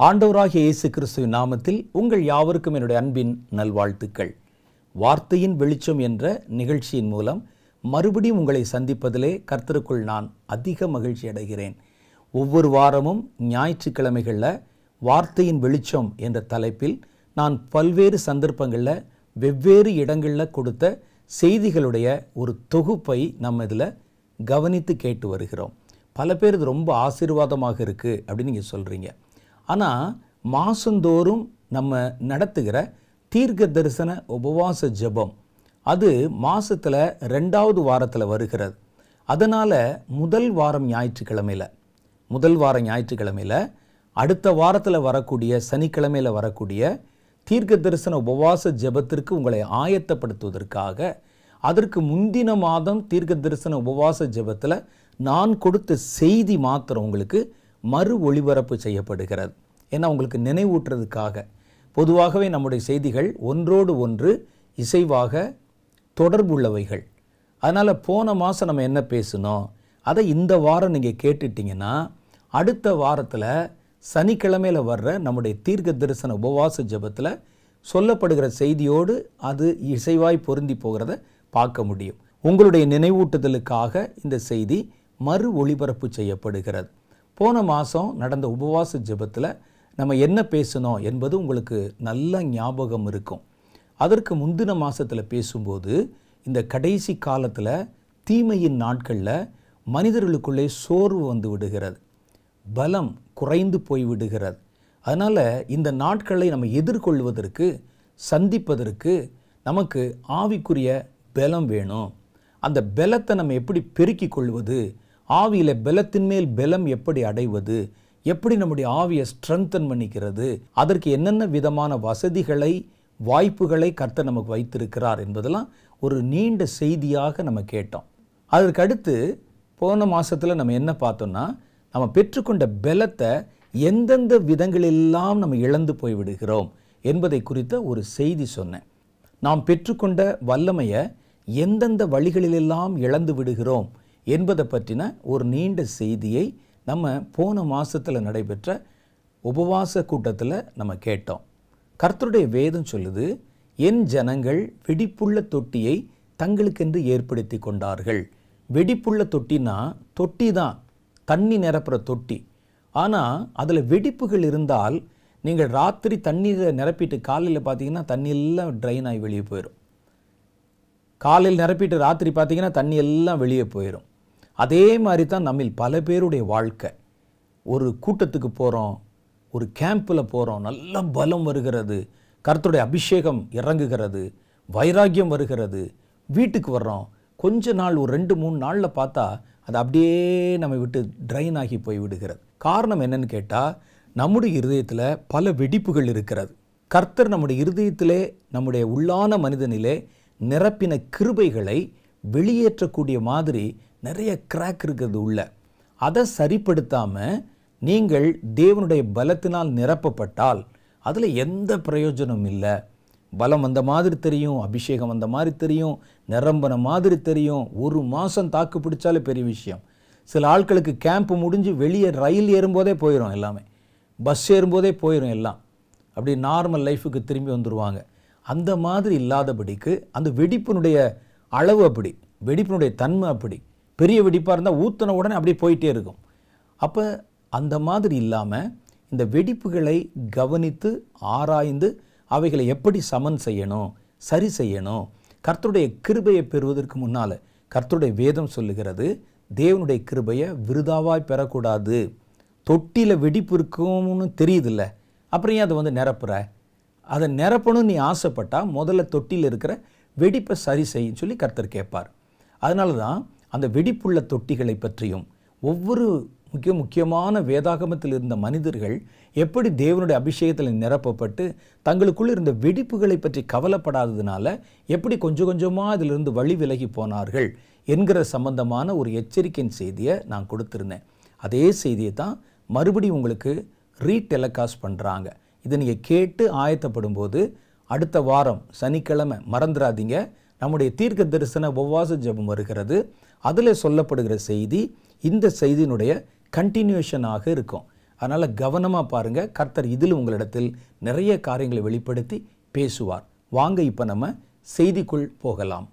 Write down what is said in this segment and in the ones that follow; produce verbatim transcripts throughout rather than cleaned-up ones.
ஆண்டவராகிய இயேசு கிறிஸ்துவின் நாமத்தில் உங்கள் யாவருக்கும் என்னுடைய அன்பின் நல்வாழ்த்துக்கள். வார்த்தையின் வெளிச்சம் என்ற நிகழ்ச்சியின் மூலம் மறுபடியும் உங்களை சந்திப்பதிலே கர்த்தருக்குள் நான் அதிக மகிழ்ச்சி அடைகிறேன். ஒவ்வொரு வாரமும் ஞாயிற்றுக்கிழமைகளில் வார்த்தையின் வெளிச்சம் என்ற தலைப்பில் நான் பல்வேறு சந்தர்ப்பங்களில் வெவ்வேறு இடங்களில் கொடுத்த செய்திகளுடைய ஒரு தொகுப்பை நம்ம இதில் கவனித்து கேட்டு வருகிறோம். பல பேர் இது ரொம்ப ஆசீர்வாதமாக இருக்குது அப்படின்னு நீங்கள் சொல்கிறீங்க. ஆனால் மாதந்தோறும் நம்ம நடத்துகிற தீர்க்க தரிசன உபவாச ஜெபம் அது மாதத்தில் ரெண்டாவது வாரத்தில் வருகிறது. அதனால் முதல் வாரம் ஞாயிற்றுக்கிழமையில் முதல் வாரம் ஞாயிற்றுக்கிழமையில் அடுத்த வாரத்தில் வரக்கூடிய சனிக்கிழமையில் வரக்கூடிய தீர்க்க தரிசன உபவாச ஜெபத்திற்கு உங்களை ஆயத்தப்படுத்துவதற்காக அதற்கு முந்தின மாதம் தீர்க்க தரிசன உபவாச ஜெபத்தில் நான் கொடுத்த செய்தி மாத்திரம் உங்களுக்கு மறு ஒளிபரப்பு செய்யப்படுகிறது. ஏன்னா உங்களுக்கு நினைவூட்டுறதுக்காக. பொதுவாகவே நம்முடைய செய்திகள் ஒன்றோடு ஒன்று இசைவாக தொடர்புள்ளவைகள். அதனால் போன மாதம் நம்ம என்ன பேசணும் அதை இந்த வாரம் நீங்கள் கேட்டுட்டிங்கன்னா அடுத்த வாரத்தில் சனிக்கிழமையில் வர்ற நம்முடைய தீர்க்க தரிசன உபவாச ஜெபத்தில் சொல்லப்படுகிற செய்தியோடு அது இசைவாய் பொருந்தி போகிறத பார்க்க முடியும். உங்களுடைய நினைவூட்டுதலுக்காக இந்த செய்தி மறு ஒளிபரப்பு செய்யப்படுகிறது. போன மாதம் நடந்த உபவாச ஜெபத்தில் நம்ம என்ன பேசணும் என்பது உங்களுக்கு நல்ல ஞாபகம் இருக்கும். அதற்கு முந்தின மாதத்தில் பேசும்போது இந்த கடைசி காலத்தில் தீமையின் நாட்களில் மனிதர்களுக்குள்ளே சோர்வு வந்து விடுகிறது, பலம் குறைந்து போய் விடுகிறது. அதனால் இந்த நாட்களை நம்ம எதிர்கொள்வதற்கு சந்திப்பதற்கு நமக்கு ஆவிக்குரிய பலம் வேணும். அந்த பலத்தை நம்ம எப்படி பெருக்கிக் கொள்வது, ஆவியில் பலத்தின் மேல் பலம் எப்படி அடைவது, எப்படி நம்முடைய ஆவியை ஸ்ட்ரெங்தன் பண்ணிக்கிறது, அதற்கு என்னென்ன விதமான வசதிகளை வாய்ப்புகளை கர்த்தர் நமக்கு வைத்திருக்கிறார் என்பதெல்லாம் ஒரு நீண்ட செய்தியாக நம்ம கேட்டோம். அதற்கு அடுத்து போன மாதத்தில் நம்ம என்ன பார்த்தோம்னா நம்ம பெற்றுக்கொண்ட பலத்தை எந்தெந்த விதங்களெல்லாம் நம்ம இழந்து போய் விடுகிறோம் என்பதை குறித்த ஒரு செய்தி சொன்னேன். நாம் பெற்றுக்கொண்ட வல்லமையை எந்தெந்த வழிகளிலெல்லாம் இழந்து விடுகிறோம் என்பதை பற்றின ஒரு நீண்ட செய்தியை நம்ம போன மாதத்தில் நடைபெற்ற உபவாச கூட்டத்தில் நம்ம கேட்டோம். கர்த்தருடைய வேதம் சொல்லுது, என் ஜனங்கள் வெடிப்புள்ள தொட்டியை தங்களுக்கென்று ஏற்படுத்தி கொண்டார்கள். வெடிப்புள்ள தொட்டினா தொட்டி தான், தண்ணி நிரப்புற தொட்டி. ஆனால் அதில் வெடிப்புகள் இருந்தால் நீங்கள் ராத்திரி தண்ணீரை நிரப்பிட்டு காலையில் பார்த்தீங்கன்னா தண்ணி எல்லாம் ட்ரைன் ஆகி வெளியே போயிடும். காலையில் நிரப்பிட்டு ராத்திரி பார்த்தீங்கன்னா தண்ணி எல்லாம் வெளியே போயிடும். அதே மாதிரி தான் நம்மில் பல பேருடைய வாழ்க்கை. ஒரு கூட்டத்துக்கு போகிறோம், ஒரு கேம்பில் போகிறோம், நல்ல பலம் வருகிறது, கர்த்தருடைய அபிஷேகம் இறங்குகிறது, வைராக்கியம் வருகிறது. வீட்டுக்கு வர்றோம், கொஞ்ச நாள் ஒரு ரெண்டு மூணு நாளில் பார்த்தா அது அப்படியே நம்ம விட்டு ட்ரைன் ஆகி போய் விடுகிறது. காரணம் என்னன்னு கேட்டால் நம்முடைய இருதயத்தில் பல வெடிப்புகள் இருக்கிறது. கர்த்தர் நம்முடைய இருதயத்திலே நம்முடைய உள்ளான மனிதனிலே நிரப்பின கிருபைகளை வெளியேற்றக்கூடிய மாதிரி நிறைய கிராக் இருக்கிறது உள்ள. அதை சரிப்படுத்தாமல் நீங்கள் தேவனுடைய பலத்தினால் நிரப்பப்பட்டால் அதில் எந்த பிரயோஜனமும் இல்லை. பலம் வந்த மாதிரி தெரியும், அபிஷேகம் வந்த மாதிரி தெரியும், நிரம்பன மாதிரி தெரியும். ஒரு மாதம் தாக்கு பிடிச்சாலே பெரிய விஷயம். சில ஆட்களுக்கு கேம்ப் முடிஞ்சு வெளியே ரயில் ஏறும்போதே போயிடும், எல்லாமே பஸ் ஏறும்போதே போயிடும், எல்லாம் அப்படி நார்மல் லைஃபுக்கு திரும்பி வந்துடுவாங்க. அந்த மாதிரி இல்லாதபடிக்கு அந்த வெடிப்பினுடைய அளவு அப்படி, வெடிப்பினுடைய தன்மை அப்படி. பெரிய வெடிப்பாக இருந்தால் ஊற்றின உடனே அப்படியே போயிட்டே இருக்கும். அப்போ அந்த மாதிரி இல்லாமல் இந்த வெடிப்புகளை கவனித்து ஆராய்ந்து அவைகளை எப்படி சமன் செய்யணும், சரி செய்யணும். கர்த்தருடைய கிருபையை பெறுவதற்கு முன்னால் கர்த்தருடைய வேதம் சொல்லுகிறது, தேவனுடைய கிருபையை விருதாவாய் பெறக்கூடாது. தொட்டியில் வெடிப்பு இருக்கும்னு தெரியுதில்ல, அப்புறம் ஏன் அதை வந்து நிரப்புற? அதை நிரப்பணும்னு நீ ஆசைப்பட்டால் முதல்ல தொட்டியில் இருக்கிற வெடிப்பை சரி செய்யும் சொல்லி கர்த்தர் கேட்பார். அதனால தான் அந்த வெடிப்புள்ள தொட்டிகளை பற்றியும் ஒவ்வொரு முக்கிய முக்கியமான வேதாகமத்தில் இருந்த மனிதர்கள் எப்படி தேவனுடைய அபிஷேகத்தில் நிரப்பப்பட்டு தங்களுக்குள் இருந்த வெடிப்புகளை பற்றி கவலைப்படாததுனால எப்படி கொஞ்சம் கொஞ்சமாக அதிலிருந்து வழி விலகி போனார்கள் என்கிற சம்பந்தமான ஒரு எச்சரிக்கையின் செய்தியை நான் கொடுத்துருந்தேன். அதே செய்தியை தான் மறுபடியும் உங்களுக்கு ரீடெலகாஸ்ட் பண்ணுறாங்க. இதை நீங்கள் கேட்டு ஆயத்தப்படும் போது அடுத்த வாரம் சனிக்கிழமை மறந்துடாதீங்க, நம்முடைய தீர்க்க தரிசன உபவாச ஜெபம் வருகிறது. அதில் சொல்லப்படுகிற செய்தி இந்த செய்தியினுடைய கண்டினியூஷனாக இருக்கும். அதனால் கவனமாக பாருங்கள். கர்த்தர் இதில் உங்களிடத்தில் நிறைய காரியங்களை வெளிப்படுத்தி பேசுவார். வாங்க இப்போ நம்ம செய்திக்குள் போகலாம்.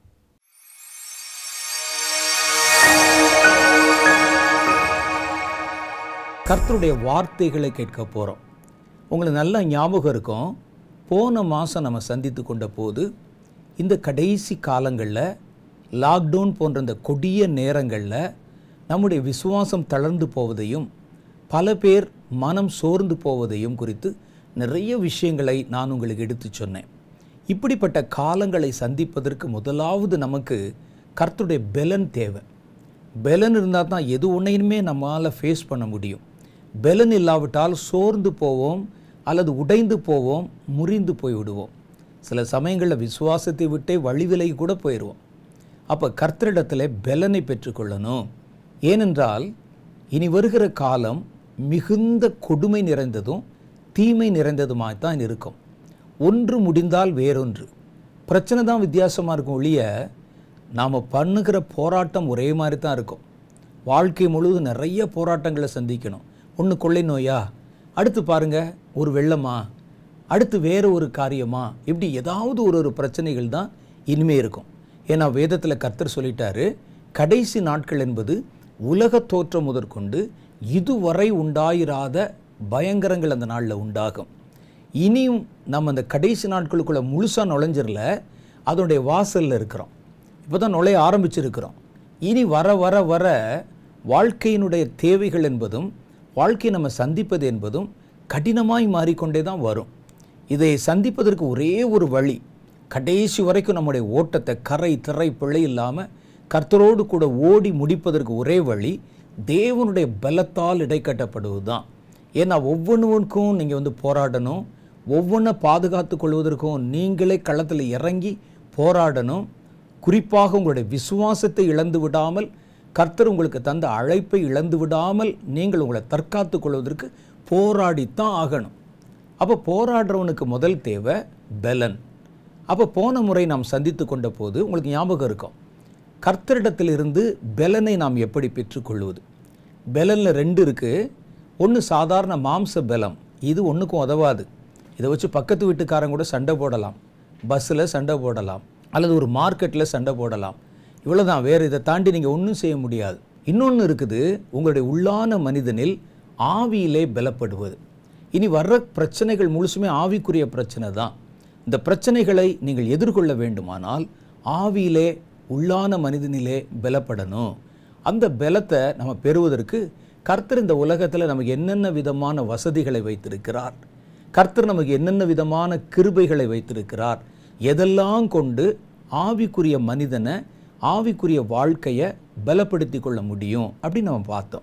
கர்த்தருடைய வார்த்தைகளை கேட்க போகிறோம். உங்களுக்கு நல்ல ஞாபகம் இருக்கும், போன மாதம் நம்ம சந்தித்து கொண்ட போது இந்த கடைசி காலங்களில் லாக்டவுன் போன்ற இந்த கொடிய நேரங்களில் நம்முடைய விசுவாசம் தளர்ந்து போவதையும் பல பேர் மனம் சோர்ந்து போவதையும் குறித்து நிறைய விஷயங்களை நான் உங்களுக்கு எடுத்து சொன்னேன். இப்படிப்பட்ட காலங்களை சந்திப்பதற்கு முதலாவது நமக்கு கர்த்தருடைய பெலன் தேவை. பெலன் இருந்தால் தான் எது ஒன்றையுமே நம்மளால் ஃபேஸ் பண்ண முடியும். பெலன் இல்லாவிட்டால் சோர்ந்து போவோம், அல்லது உடைந்து போவோம், முறிந்து போய்விடுவோம். சில சமயங்களில் விசுவாசத்தை விட்டே வழிவிலகி கூட போயிடுவோம். அப்போ கர்த்தரிடத்தில் பெலனை பெற்றுக்கொள்ளணும். ஏனென்றால் இனி வருகிற காலம் மிகுந்த கொடுமை நிறைந்ததும் தீமை நிறைந்ததுமாக தான் இருக்கும். ஒன்று முடிந்தால் வேறொன்று. பிரச்சனை தான் வித்தியாசமாக இருக்கும் ஒழிய நாம் பண்ணுகிற போராட்டம் ஒரே மாதிரி தான் இருக்கும். வாழ்க்கை முழுவதும் நிறைய போராட்டங்களை சந்திக்கணும். ஒன்று கொள்ளை நோயா, அடுத்து பாருங்கள் ஒரு வெள்ளமா, அடுத்து வேறு ஒரு காரியமா, இப்படி ஏதாவது ஒரு ஒரு பிரச்சனைகள் தான் இனிமே இருக்கும். ஏன்னா வேதத்தில் கர்த்தர் சொல்லிட்டாரு, கடைசி நாட்கள் என்பது உலக தோற்றம் முதற்கொண்டு இதுவரை உண்டாயிராத பயங்கரங்கள் அந்த நாளில் உண்டாகும். இனியும் நம்ம அந்த கடைசி நாட்களுக்குள்ளே முழுசாக நுழைஞ்சிடல, அதனுடைய வாசலில் இருக்கிறோம். இப்போ தான் நுழைய ஆரம்பிச்சிருக்கிறோம். இனி வர வர வர வாழ்க்கையினுடைய தேவைகள் என்பதும் வாழ்க்கையை நம்ம சந்திப்பது என்பதும் கடினமாய் மாறிக்கொண்டே தான் வரும். இதை சந்திப்பதற்கு ஒரே ஒரு வழி, கடைசி வரைக்கும் நம்முடைய ஓட்டத்தை கரை திரை பிழை இல்லாமல் கர்த்தரோடு கூட ஓடி முடிப்பதற்கு ஒரே வழி தேவனுடைய பலத்தால் இடைக்கட்டப்படுவது தான். ஏன்னா ஒவ்வொன்றுக்கும் நீங்கள் வந்து போராடணும், ஒவ்வொன்றை பாதுகாத்து கொள்வதற்கும் நீங்களே களத்தில் இறங்கி போராடணும். குறிப்பாக உங்களுடைய விசுவாசத்தை இழந்து விடாமல், கர்த்தர் உங்களுக்கு தந்த அழைப்பை இழந்து விடாமல் நீங்கள் உங்களை தற்காத்து கொள்வதற்கு போராடித்தான் ஆகணும். அப்போ போராடுறவனுக்கு முதல் தேவை பெலன். அப்போ போன முறை நாம் சந்தித்து கொண்ட போது உங்களுக்கு ஞாபகம் இருக்கும், கர்த்தரிடத்திலிருந்து பெலனை நாம் எப்படி பெற்றுக்கொள்வது. பெலனில் ரெண்டு இருக்குது. ஒன்று சாதாரண மாம்ச பெலம், இது ஒன்றுக்கும் உதவாது. இதை வச்சு பக்கத்து வீட்டுக்காரங்க கூட சண்டை போடலாம், பஸ்ஸில் சண்டை போடலாம், அல்லது ஒரு மார்க்கெட்டில் சண்டை போடலாம். இவ்வளோ தான், வேறு இதை தாண்டி நீங்கள் ஒன்றும் செய்ய முடியாது. இன்னொன்று இருக்குது, உங்களுடைய உள்ளான மனிதனில் ஆவியிலே பலப்படுவது. இனி வர்ற பிரச்சனைகள் முழுசுமே ஆவிக்குரிய பிரச்சனை தான். இந்த பிரச்சனைகளை நீங்கள் எதிர்கொள்ள வேண்டுமானால் ஆவியிலே உள்ளான மனிதனிலே பலப்படணும். அந்த பலத்தை நம்ம பெறுவதற்கு கர்த்தர் இந்த உலகத்தில் நமக்கு என்னென்ன விதமான வசதிகளை வைத்திருக்கிறார், கர்த்தர் நமக்கு என்னென்ன விதமான கிருபைகளை வைத்திருக்கிறார், எதெல்லாம் கொண்டு ஆவிக்குரிய மனிதனை ஆவிக்குரிய வாழ்க்கையை பலப்படுத்தி கொள்ள முடியும் அப்படின்னு நம்ம பார்த்தோம்.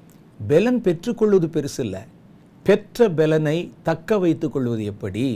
பெலன் பெற்றுக்கொள்வது பெருசு இல்லை, பெற்ற பெலனை தக்க வைத்து கொள்வது எப்படி,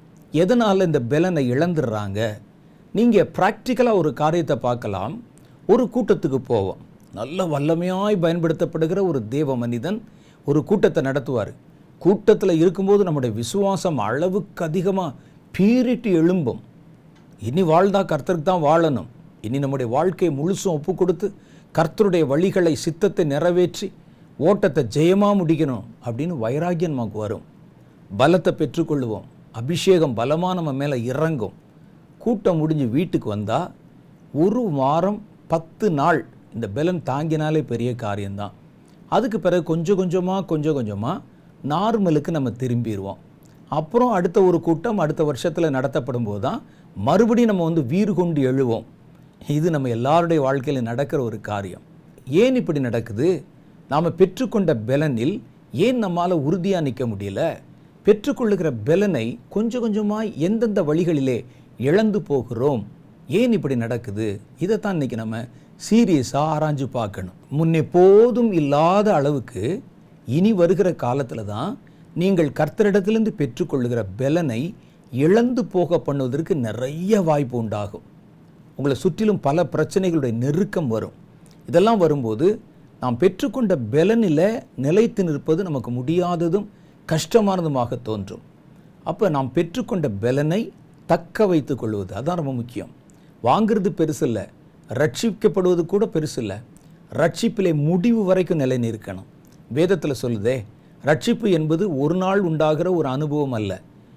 எதனால் இந்த பெலனை இழந்துடுறாங்க. நீங்கள் ப்ராக்டிக்கலாக ஒரு காரியத்தை பார்க்கலாம். ஒரு கூட்டத்துக்கு போவோம், நல்ல வல்லமையாய் பயன்படுத்தப்படுகிற ஒரு தேவ மனிதன் ஒரு கூட்டத்தை நடத்துவார். கூட்டத்தில் இருக்கும்போது நம்முடைய விசுவாசம் அளவுக்கு அதிகமாக பீரிட்டு எழும்பும். இனி வாழ்ந்தா கர்த்தருக்கு தான் வாழணும், இனி நம்முடைய வாழ்க்கையை முழுசும் ஒப்பு கொடுத்து கர்த்தருடைய வழிகளை சித்தத்தை நிறைவேற்றி ஓட்டத்தை ஜெயமாக முடிக்கணும் அப்படின்னு வைராக்கியம் நமக்கு வரும். பலத்தை பெற்றுக்கொள்ளுவோம், அபிஷேகம் பலமாக நம்ம மேலே இறங்கும். கூட்டம் முடிஞ்சு வீட்டுக்கு வந்தால் ஒரு வாரம் பத்து நாள் இந்த பெலன் தாங்கினாலே பெரிய காரியம்தான். அதுக்கு பிறகு கொஞ்சம் கொஞ்சமாக கொஞ்சம் கொஞ்சமாக நார்மலுக்கு நம்ம திரும்பிடுவோம். அப்புறம் அடுத்த ஒரு கூட்டம் அடுத்த வருஷத்தில் நடத்தப்படும் போது தான் மறுபடியும் நம்ம வந்து வீறு கொண்டு எழுவோம். இது நம்ம எல்லாருடைய வாழ்க்கையில் நடக்கிற ஒரு காரியம். ஏன் இப்படி நடக்குது? நாம் பெற்றுக்கொண்ட பெலனில் ஏன் நம்மால் உறுதியாக நிற்க முடியல? பெற்றுக்கொள்ளுகிற பெலனை கொஞ்சம் கொஞ்சமாக எந்தெந்த வழிகளிலே இழந்து போகிறோம்? ஏன் இப்படி நடக்குது? இதைத்தான் இன்றைக்கி நம்ம சீரியஸாக ஆராய்ஞ்சு பார்க்கணும். முன்னே போதும் இல்லாத அளவுக்கு இனி வருகிற காலத்தில் தான் நீங்கள் கர்த்தரிடத்திலிருந்து பெற்றுக்கொள்ளுகிற பெலனை இழந்து போக பண்ணுவதற்கு நிறைய வாய்ப்பு உண்டாகும். உங்களை சுற்றிலும் பல பிரச்சனைகளுடைய நெருக்கம் வரும். இதெல்லாம் வரும்போது நாம் பெற்றுக்கொண்ட பெலனில் நிலைத்து நிற்பது நமக்கு முடியாததும் கஷ்டமானதுமாக தோன்றும். அப்போ நாம் பெற்றுக்கொண்ட பெலனை தக்க வைத்து கொள்வது அதான் ரொம்ப முக்கியம். வாங்கிறது பெருசு இல்லை, ரட்சிக்கப்படுவது கூட பெருசு இல்லை. ரட்சிப்பிலே முடிவு வரைக்கும் நிலை நிற்கணும். வேதத்தில் சொல்லுதே, ரட்சிப்பு என்பது ஒரு நாள் உண்டாகிற ஒரு அனுபவம் அல்ல.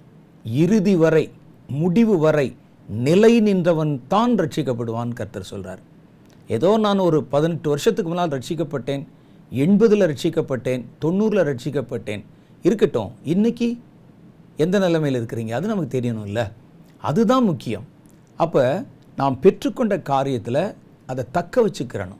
இறுதி வரை, முடிவு வரை நிலை நின்றவன் தான் ரட்சிக்கப்படுவான் கர்த்தர் சொல்கிறார். ஏதோ நான் ஒரு பதினெட்டு வருஷத்துக்கு முன்னால் ரட்சிக்கப்பட்டேன், எண்பதில் ரட்சிக்கப்பட்டேன், தொண்ணூறில் ரட்சிக்கப்பட்டேன், இருக்கட்டும், இன்னைக்கு எந்த நிலைமையில் இருக்கிறீங்க அது நமக்கு தெரியணும் இல்லை? அதுதான் முக்கியம். அப்போ நாம் பெற்றுக்கொண்ட காரியத்தில் அதை தக்க வச்சுக்கிறணும்.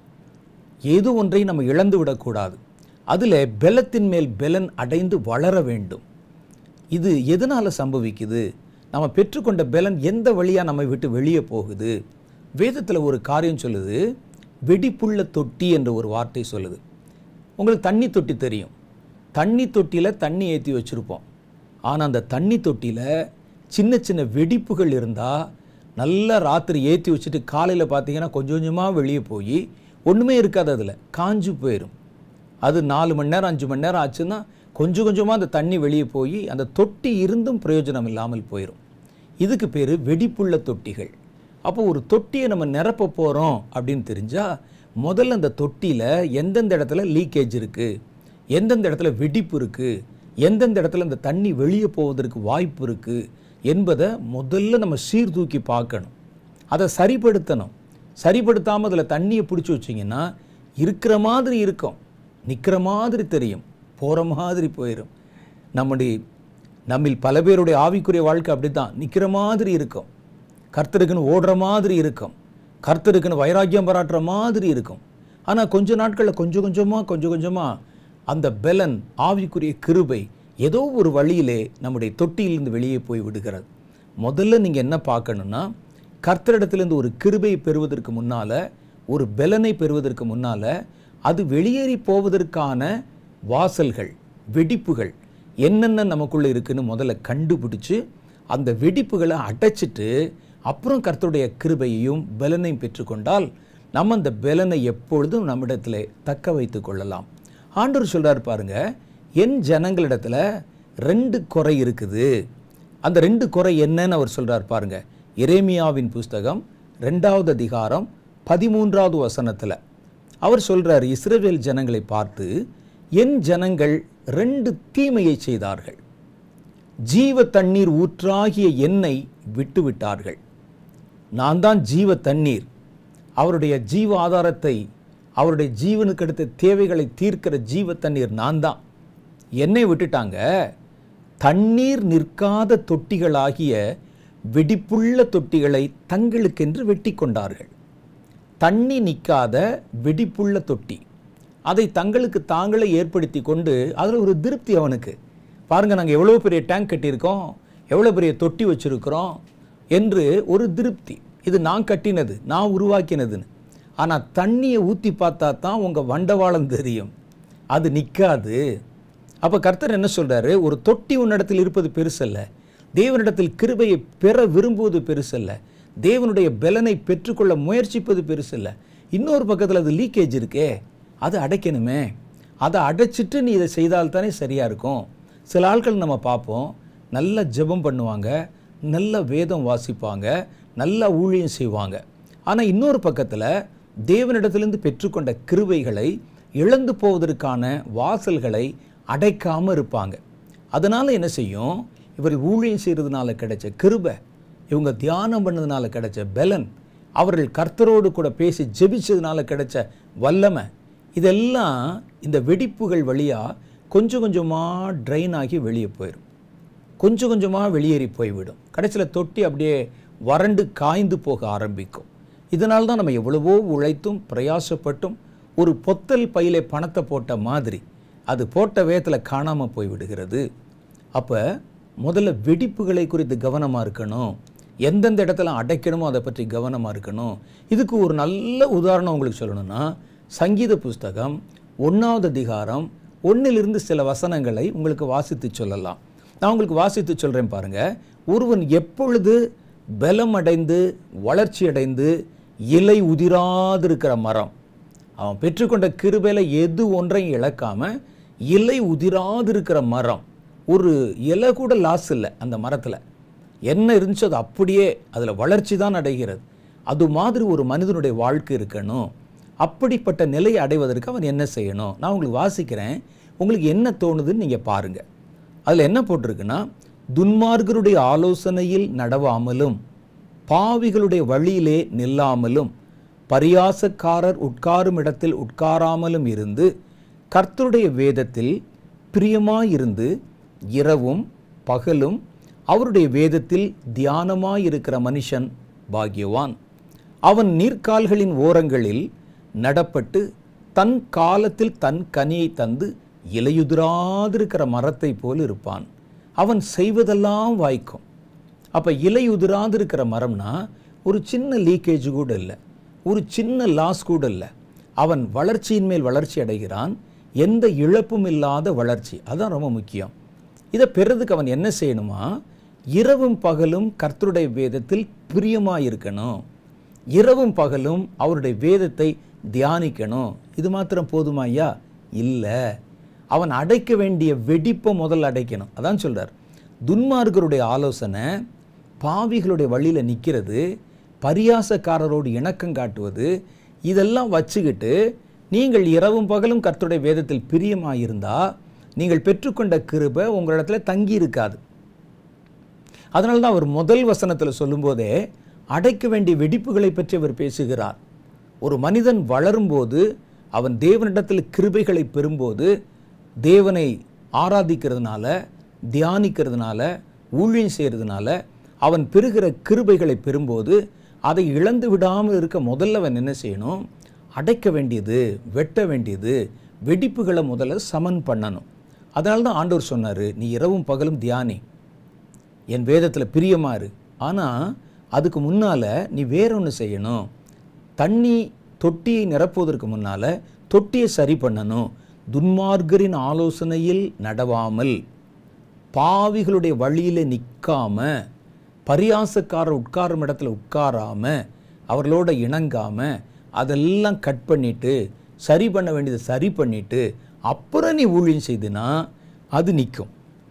ஏதோ ஒன்றை நம்ம இழந்து விடக்கூடாது. அதில் பெலத்தின் மேல் பெலன் அடைந்து வளர வேண்டும். இது எதனால் சம்பவிக்குது? நம்ம பெற்றுக்கொண்ட பெலன் எந்த வழியாக நம்மை விட்டு வெளியே போகுது? வேதத்தில் ஒரு காரியம் சொல்லுது, வெடிப்புள்ள தொட்டி என்ற ஒரு வார்த்தை சொல்லுது. உங்களுக்கு தண்ணி தொட்டி தெரியும். தண்ணி தொட்டியில் தண்ணி ஏற்றி வச்சுருப்போம். ஆனால் அந்த தண்ணி தொட்டியில் சின்ன சின்ன வெடிப்புகள் இருந்தால் நல்லா ராத்திரி ஏற்றி வச்சுட்டு காலையில் பார்த்தீங்கன்னா கொஞ்சம் கொஞ்சமாக வெளியே போய் ஒன்றுமே இருக்காது, அதில் காஞ்சு போயிடும். அது நாலு மணி நேரம் அஞ்சு மணி நேரம் ஆச்சுன்னா கொஞ்சம் கொஞ்சமாக அந்த தண்ணி வெளியே போய் அந்த தொட்டி இருந்தும் பிரயோஜனம் இல்லாமல் போயிடும். இதுக்கு பேர் வெடிப்புள்ள தொட்டிகள். அப்போ ஒரு தொட்டியை நம்ம நிரப்ப போகிறோம் அப்படின்னு தெரிஞ்சால் முதல்ல அந்த தொட்டியில் எந்தெந்த இடத்துல லீக்கேஜ் இருக்குது, எந்தெந்த இடத்துல வெடிப்பு இருக்குது, எந்தெந்த இடத்துல இந்த தண்ணி வெளியே போவதற்கு வாய்ப்பு இருக்குது என்பதை முதல்ல நம்ம சீர்தூக்கி பார்க்கணும். அதை சரிப்படுத்தணும். சரிப்படுத்தாமல் அதில் தண்ணியை பிடிச்சி வச்சிங்கன்னா இருக்கிற மாதிரி இருக்கும், நிற்கிற மாதிரி தெரியும், போகிற மாதிரி போயிடும். நம்முடைய நம்மில் பல பேருடைய ஆவிக்குரிய வாழ்க்கை அப்படி தான், நிற்கிற மாதிரி இருக்கும், கர்த்தருக்குன்னு ஓடுற மாதிரி இருக்கும், கர்த்தருக்குன்னு வைராக்கியம் பாராட்டுற மாதிரி இருக்கும். ஆனால் கொஞ்ச நாட்களில் கொஞ்சம் கொஞ்சமாக கொஞ்சம் கொஞ்சமாக அந்த பெலன், ஆவிக்குரிய கிருபை ஏதோ ஒரு வழியிலே நம்முடைய தொட்டியிலிருந்து வெளியே போய் விடுகிறது. முதல்ல நீங்கள் என்ன பார்க்கணுன்னா, கர்த்தரிடத்திலிருந்து ஒரு கிருபை பெறுவதற்கு முன்னால், ஒரு பெலனை பெறுவதற்கு முன்னால் அது வெளியேறி போவதற்கான வாசல்கள், வெடிப்புகள் என்னென்ன நமக்குள்ளே இருக்குன்னு முதல்ல கண்டுபிடிச்சு அந்த வெடிப்புகளை அடைச்சிட்டு அப்புறம் கர்த்தருடைய கிருபையையும் பெலனையும் பெற்றுக்கொண்டால் நம்ம அந்த பெலனை எப்பொழுதும் நம்மிடத்தில் தக்க வைத்து கொள்ளலாம். ஆண்டவர் சொல்கிறார் பாருங்க, என் ஜனங்களிடத்தில் ரெண்டு குறை இருக்குது. அந்த ரெண்டு குறை என்னன்னு அவர் சொல்கிறார் பாருங்க. எரேமியாவின் புஸ்தகம் ரெண்டாவது அதிகாரம் பதிமூன்றாவது வசனத்தில் அவர் சொல்கிறார், இஸ்ரவேல் ஜனங்களை பார்த்து, என் ஜனங்கள் ரெண்டு தீமையை செய்தார்கள். ஜீவ தண்ணீர் ஊற்றாகிய என்னை விட்டு விட்டார்கள். நான் தான் ஜீவ தண்ணீர், அவருடைய ஜீவ ஆதாரத்தை, அவருடைய ஜீவனுக்கு அடுத்த தேவைகளை தீர்க்கிற ஜீவ தண்ணீர் நான் தான். என்னை விட்டுட்டாங்க. தண்ணீர் நிற்காத தொட்டிகளாகிய வெடிப்புள்ள தொட்டிகளை தங்களுக்கென்று வெட்டி கொண்டார்கள். தண்ணி நிற்காத வெடிப்புள்ள தொட்டி, அதை தங்களுக்கு தாங்களே ஏற்படுத்தி கொண்டு அதில் ஒரு திருப்தி அவனுக்கு. பாருங்கள், நாங்கள் எவ்வளோ பெரிய டேங்க் கட்டியிருக்கோம், எவ்வளோ பெரிய தொட்டி வச்சுருக்கிறோம் என்று ஒரு திருப்தி. இது நான் கட்டினது, நான் உருவாக்கினதுன்னு. ஆனால் தண்ணியை ஊற்றி பார்த்தா தான் உங்கள் வண்டவாளம் தெரியும், அது நிற்காது. அப்போ கர்த்தர் என்ன சொல்கிறாரு, ஒரு தொட்டி உன்னிடத்தில் இருப்பது பெருசல்ல, தேவனிடத்தில் கிருபையை பெற விரும்புவது பெருசல்ல, தேவனுடைய பெலனை பெற்றுக்கொள்ள முயற்சிப்பது பெருசல்ல. இன்னொரு பக்கத்தில் அது லீக்கேஜ் இருக்கே, அதை அடைக்கணுமே, அதை அடைச்சிட்டு நீ இதை செய்தால்தானே சரியாக இருக்கும். சில ஆட்கள் நம்ம பார்ப்போம், நல்ல ஜெபம் பண்ணுவாங்க, நல்ல வேதம் வாசிப்பாங்க, நல்ல ஊழியம் செய்வாங்க. ஆனால் இன்னொரு பக்கத்தில் தேவனிடத்திலிருந்து பெற்றுக்கொண்ட கிருபைகளை இழந்து போவதற்கான வாசல்களை அடைக்காமல் இருப்பாங்க. அதனால் என்ன செய்யும், இவர்கள் ஊழியம் செய்கிறதுனால கிடைச்ச கிருபை, இவங்க தியானம் பண்ணதுனால கிடைச்ச பெலன், அவர்கள் கர்த்தரோடு கூட பேசி ஜெபிச்சதுனால கிடைச்ச வல்லமை, இதெல்லாம் இந்த வெடிப்புகள் வழியாக கொஞ்சம் கொஞ்சமாக ட்ரைன் ஆகி வெளியே போயிடும், கொஞ்சம் கொஞ்சமாக வெளியேறி போய்விடும். கடைசியில் தொட்டி அப்படியே வறண்டு காய்ந்து போக ஆரம்பிக்கும். இதனால தான் நம்ம எவ்வளவோ உழைத்தும் பிரயாசப்பட்டும் ஒரு பொத்தல் பையிலே பணத்தை போட்ட மாதிரி அது போட்ட வேகத்தில் காணாமல் போய் விடுகிறது. அப்போ முதல்ல வெடிப்புகளை குறித்து கவனமாக இருக்கணும், எந்தெந்த இடத்துல அடைக்கணுமோ அதை பற்றி கவனமாக இருக்கணும். இதுக்கு ஒரு நல்ல உதாரணம் உங்களுக்கு சொல்லணும்னா, சங்கீத புஸ்தகம் ஒன்றாவது அதிகாரம் ஒன்றிலிருந்து சில வசனங்களை உங்களுக்கு வாசித்து சொல்லலாம். நான் உங்களுக்கு வாசித்து சொல்கிறேன் பாருங்கள். ஒருவன் எப்பொழுது பலம் அடைந்து வளர்ச்சி அடைந்து இலை உதிராதிருக்கிற மரம், அவன் பெற்றுக்கொண்ட கிருபையில் எது ஒன்றையும் இழக்காமல் இலை உதிராதிருக்கிற மரம், ஒரு இலை கூட லாஸ் இல்லை, அந்த மரத்தில் என்ன இருந்துச்சோ அது அப்படியே அதில் வளர்ச்சி தான் அடைகிறது. அது மாதிரி ஒரு மனிதனுடைய வாழ்க்கை இருக்கணும். அப்படிப்பட்ட நிலையை அடைவதற்கு அவன் என்ன செய்யணும்? நான் உங்களுக்கு வாசிக்கிறேன். உங்களுக்கு என்ன தோணுதுன்னு நீங்கள் பாருங்கள். அதில் என்ன போட்டிருக்குன்னா, துன்மார்கருடைய ஆலோசனையில் நடவாமலும் பாவிகளுடைய வழியிலே நில்லாமலும் பரியாசக்காரர் உட்காரும் இடத்தில் உட்காராமலும் இருந்து கர்த்தருடைய வேதத்தில் பிரியமாயிருந்து இரவும் பகலும் அவருடைய வேதத்தில் தியானமாயிருக்கிற மனுஷன் பாக்கியவான். அவன் நீர்க்கால்களின் ஓரங்களில் நடப்பட்டு தன் காலத்தில் தன் கனியை தந்து இலையுதிராதிருக்கிற மரத்தை போல் இருப்பான். அவன் செய்வதெல்லாம் வாய்க்கும். அப்போ இலையுதிராதிருக்கிற மரம்னா ஒரு சின்ன லீக்கேஜ் கூட இல்லை, ஒரு சின்ன லாஸ் கூட இல்லை. அவன் வளர்ச்சியின் மேல் வளர்ச்சி அடைகிறான், எந்த இழப்பும் இல்லாத வளர்ச்சி. அதுதான் ரொம்ப முக்கியம். இதை பெறதுக்கு அவன் என்ன செய்யணுமா, இரவும் பகலும் கர்த்தருடைய வேதத்தில் பிரியமாயிருக்கணும், இரவும் பகலும் அவருடைய வேதத்தை தியானிக்கணும். இது மாத்திரம் போதுமா ஐயா? இல்லை, அவன் அடைக்க வேண்டிய வெடிப்பை முதல்ல அடைக்கணும். அதான் சொல்றார், துன்மார்கருடைய ஆலோசனை, பாவிகளுடைய வழியில் நிற்கிறது, பரியாசக்காரரோடு இணக்கம் காட்டுவது, இதெல்லாம் வச்சுக்கிட்டு நீங்கள் இரவும் பகலும் கர்த்தருடைய வேதத்தில் பிரியமாயிருந்தால் நீங்கள் பெற்றுக்கொண்ட கிருபை உங்களிடத்தில் தங்கி இருக்காது. அதனால தான் அவர் முதல் வசனத்தில் சொல்லும்போதே அடைக்க வேண்டிய வெடிப்புகளை பற்றி அவர் பேசுகிறார். ஒரு மனிதன் வளரும்போது, அவன் தேவனிடத்தில் கிருபைகளை பெறும்போது, தேவனை ஆராதிக்கிறதுனால, தியானிக்கிறதுனால, ஊழியம் செய்கிறதுனால அவன் பெறுகிற கிருபைகளை பெறும்போது அதை இழந்து விடாமல் இருக்க முதல்ல அவன் என்ன செய்யணும், அடைக்க வேண்டியது, வெட்ட வேண்டியது, வெடிப்புகளை முதல்ல சமன் பண்ணணும். அதனால தான் ஆண்டவர் சொன்னார், நீ இரவும் பகலும் தியானி, என் வேதத்தில் பிரியமாறு. ஆனால் அதுக்கு முன்னால் நீ வேற ஒன்று செய்யணும். தண்ணி தொட்டியை நிரப்புவதற்கு முன்னால் தொட்டியை சரி பண்ணணும். துன்மார்கரின் ஆலோசனையில் நடவாமல், பாவிகளுடைய வழியில் நிற்காம, பரியாசக்காரர் உட்காரும் இடத்துல உட்காராம, அவர்களோட இணங்காம, அதெல்லாம் கட் பண்ணிட்டு சரி பண்ண வேண்டியதை சரி பண்ணிட்டு அப்புறம் நீ ஊழியம் செய்தினா அது நிற்கும்.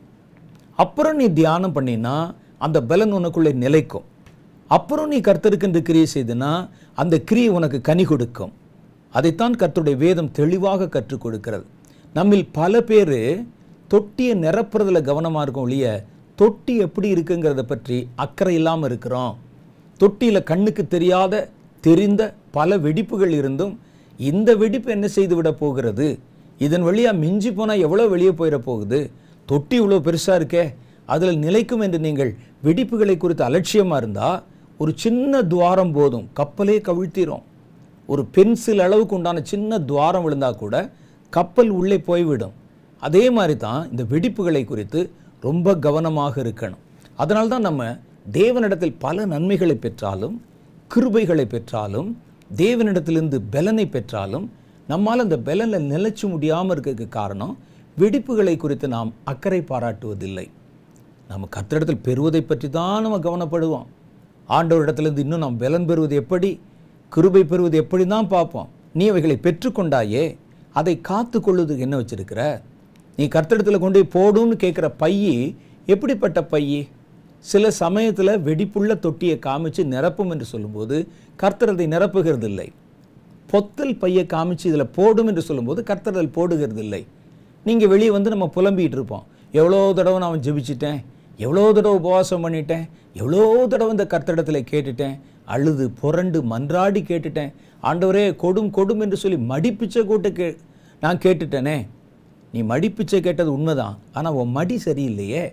அப்புறம் நீ தியானம் பண்ணினா அந்த பலன் உனக்குள்ளே நிலைக்கும். அப்புறம் நீ கர்த்தருக்கு கிரியை செய்தினா அந்த கிரியை உனக்கு கனி கொடுக்கும். அதைத்தான் கர்த்தருடைய வேதம் தெளிவாக கற்றுக் கொடுக்கிறது. நம்மில் பல பேர் தொட்டியை நிரப்புறதுல கவனமாக இருக்கும் ஒழிய தொட்டி எப்படி இருக்குங்கிறத பற்றி அக்கறை இல்லாமல் இருக்கிறோம். தொட்டியில் கண்ணுக்கு தெரியாத தெரிந்த பல வெடிப்புகள் இருந்தும் இந்த வெடிப்பு என்ன செய்து விட போகிறது, இதன் வழியாக மிஞ்சி போனால் எவ்வளோ வெளியே போயிட போகுது, தொட்டி இவ்வளோ பெருசாக இருக்கே அதில் நிலைக்கும் என்று நீங்கள் வெடிப்புகளை குறித்து அலட்சியமாக இருந்தால் ஒரு சின்ன துவாரம் போதும், கப்பலே கவிழ்த்திரும். ஒரு பென்சில் அளவுக்கு உண்டான சின்ன துவாரம் விழுந்தால் கூட கப்பல் உள்ளே போய்விடும். அதே மாதிரி தான் இந்த வெடிப்புகளை குறித்து ரொம்ப கவனமாக இருக்கணும். அதனால்தான் நம்ம தேவனிடத்தில் பல நன்மைகளை பெற்றாலும், கிருபைகளை பெற்றாலும், தேவனிடத்திலிருந்து பலனை பெற்றாலும் நம்மால் அந்த பலனில் நிலைச்சு முடியாமல் இருக்கிறதுக்கு காரணம் வெடிப்புகளை குறித்து நாம் அக்கறை பாராட்டுவதில்லை. நம்ம கர்த்தரிடத்தில் பெறுவதை பற்றி தான் நம்ம கவனப்படுவோம். ஆண்டவரிடத்திலிருந்து இன்னும் நாம் பலன் பெறுவது எப்படி, கிருபை பெறுவது எப்படி தான் பார்ப்போம். நீ அவைகளை பெற்றுக்கொண்டாயே, அதை காத்து கொள்வதுக்கு என்ன வச்சிருக்கிற? நீ கர்த்தரிடத்தில் கொண்டு போய் போடும்னு கேட்குற பையி எப்படிப்பட்ட பையி? சில சமயத்தில் வெடிப்புள்ள தொட்டியை காமிச்சு நிரப்பும் என்று சொல்லும்போது கர்த்தர் அதை நிரப்புகிறது இல்லை. பொத்தல் பையை காமிச்சு இதில் போடும் என்று சொல்லும்போது கர்த்தர் அதில் போடுகிறது இல்லை. நீங்கள் வெளியே வந்து நம்ம புலம்பிகிட்டு இருப்போம், எவ்வளோ தடவை நான் ஜெபிச்சிட்டேன், எவ்வளோ தடவை உபவாசம் பண்ணிட்டேன், எவ்வளோ தடவை இந்த கர்த்தரிடத்தில் கேட்டுட்டேன், அழுது புரண்டு மன்றாடி கேட்டுட்டேன், ஆண்டவரே கொடும் கொடும் என்று சொல்லி மடிப்பிச்சை கூட்ட கே நான் கேட்டுட்டேனே. நீ மடிப்பிச்சை கேட்டது உண்மைதான், ஆனால் உன் மடி சரியில்லையே.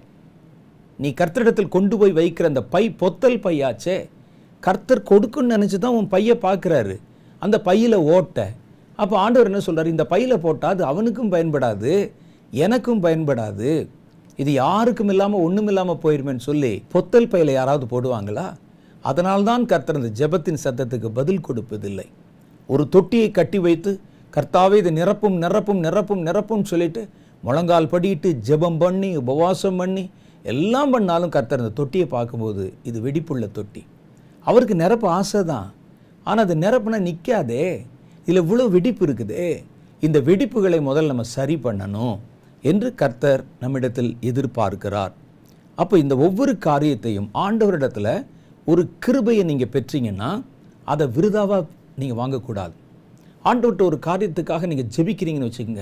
நீ கர்த்தரிடத்தில் கொண்டு போய் வைக்கிற அந்த பை பொத்தல் பையாச்சே, கர்த்தர் கொடுக்குன்னு நினச்சி தான் உன் பையை பார்க்குறாரு, அந்த பையில் ஓட்ட. அப்போ ஆண்டவர் என்ன சொல்கிறார், இந்த பையில் போட்டால் அது அவனுக்கும் பயன்படாது, எனக்கும் பயன்படாது, இது யாருக்கும் இல்லாமல் ஒன்றும் இல்லாமல் போயிருமேன்னு சொல்லி பொத்தல் பையில் யாராவது போடுவாங்களா? அதனால்தான் கர்த்தர் அந்த ஜெபத்தின் சத்தத்துக்கு பதில் கொடுப்பதில்லை. ஒரு தொட்டியை கட்டி வைத்து கர்த்தாவே இது நிரப்பும் நிரப்பும் நிரப்பும் நிரப்பும் சொல்லிட்டு முழங்கால் படிட்டு ஜெபம் பண்ணி உபவாசம் பண்ணி எல்லாம் பண்ணாலும் கர்த்தர் அந்த தொட்டியை பார்க்கும்போது இது வெடிப்புள்ள தொட்டி. அவருக்கு நிரப்ப ஆசை தான், ஆனால் அது நிரப்புனா நிற்காதே, இதில் இவ்வளோ வெடிப்பு இருக்குதே, இந்த வெடிப்புகளை முதல் நம்ம சரி பண்ணணும் என்று கர்த்தர் நம்மிடத்தில் எதிர்பார்க்கிறார். அப்போ இந்த ஒவ்வொரு காரியத்தையும் ஆண்டவரிடத்தில் ஒரு கிருபையை நீங்கள் பெற்றீங்கன்னா அதை விருதாவாக நீங்கள் வாங்கக்கூடாது. ஆண்டவர்கிட்ட ஒரு காரியத்துக்காக நீங்கள் ஜெபிக்கிறீங்கன்னு வச்சுக்கோங்க,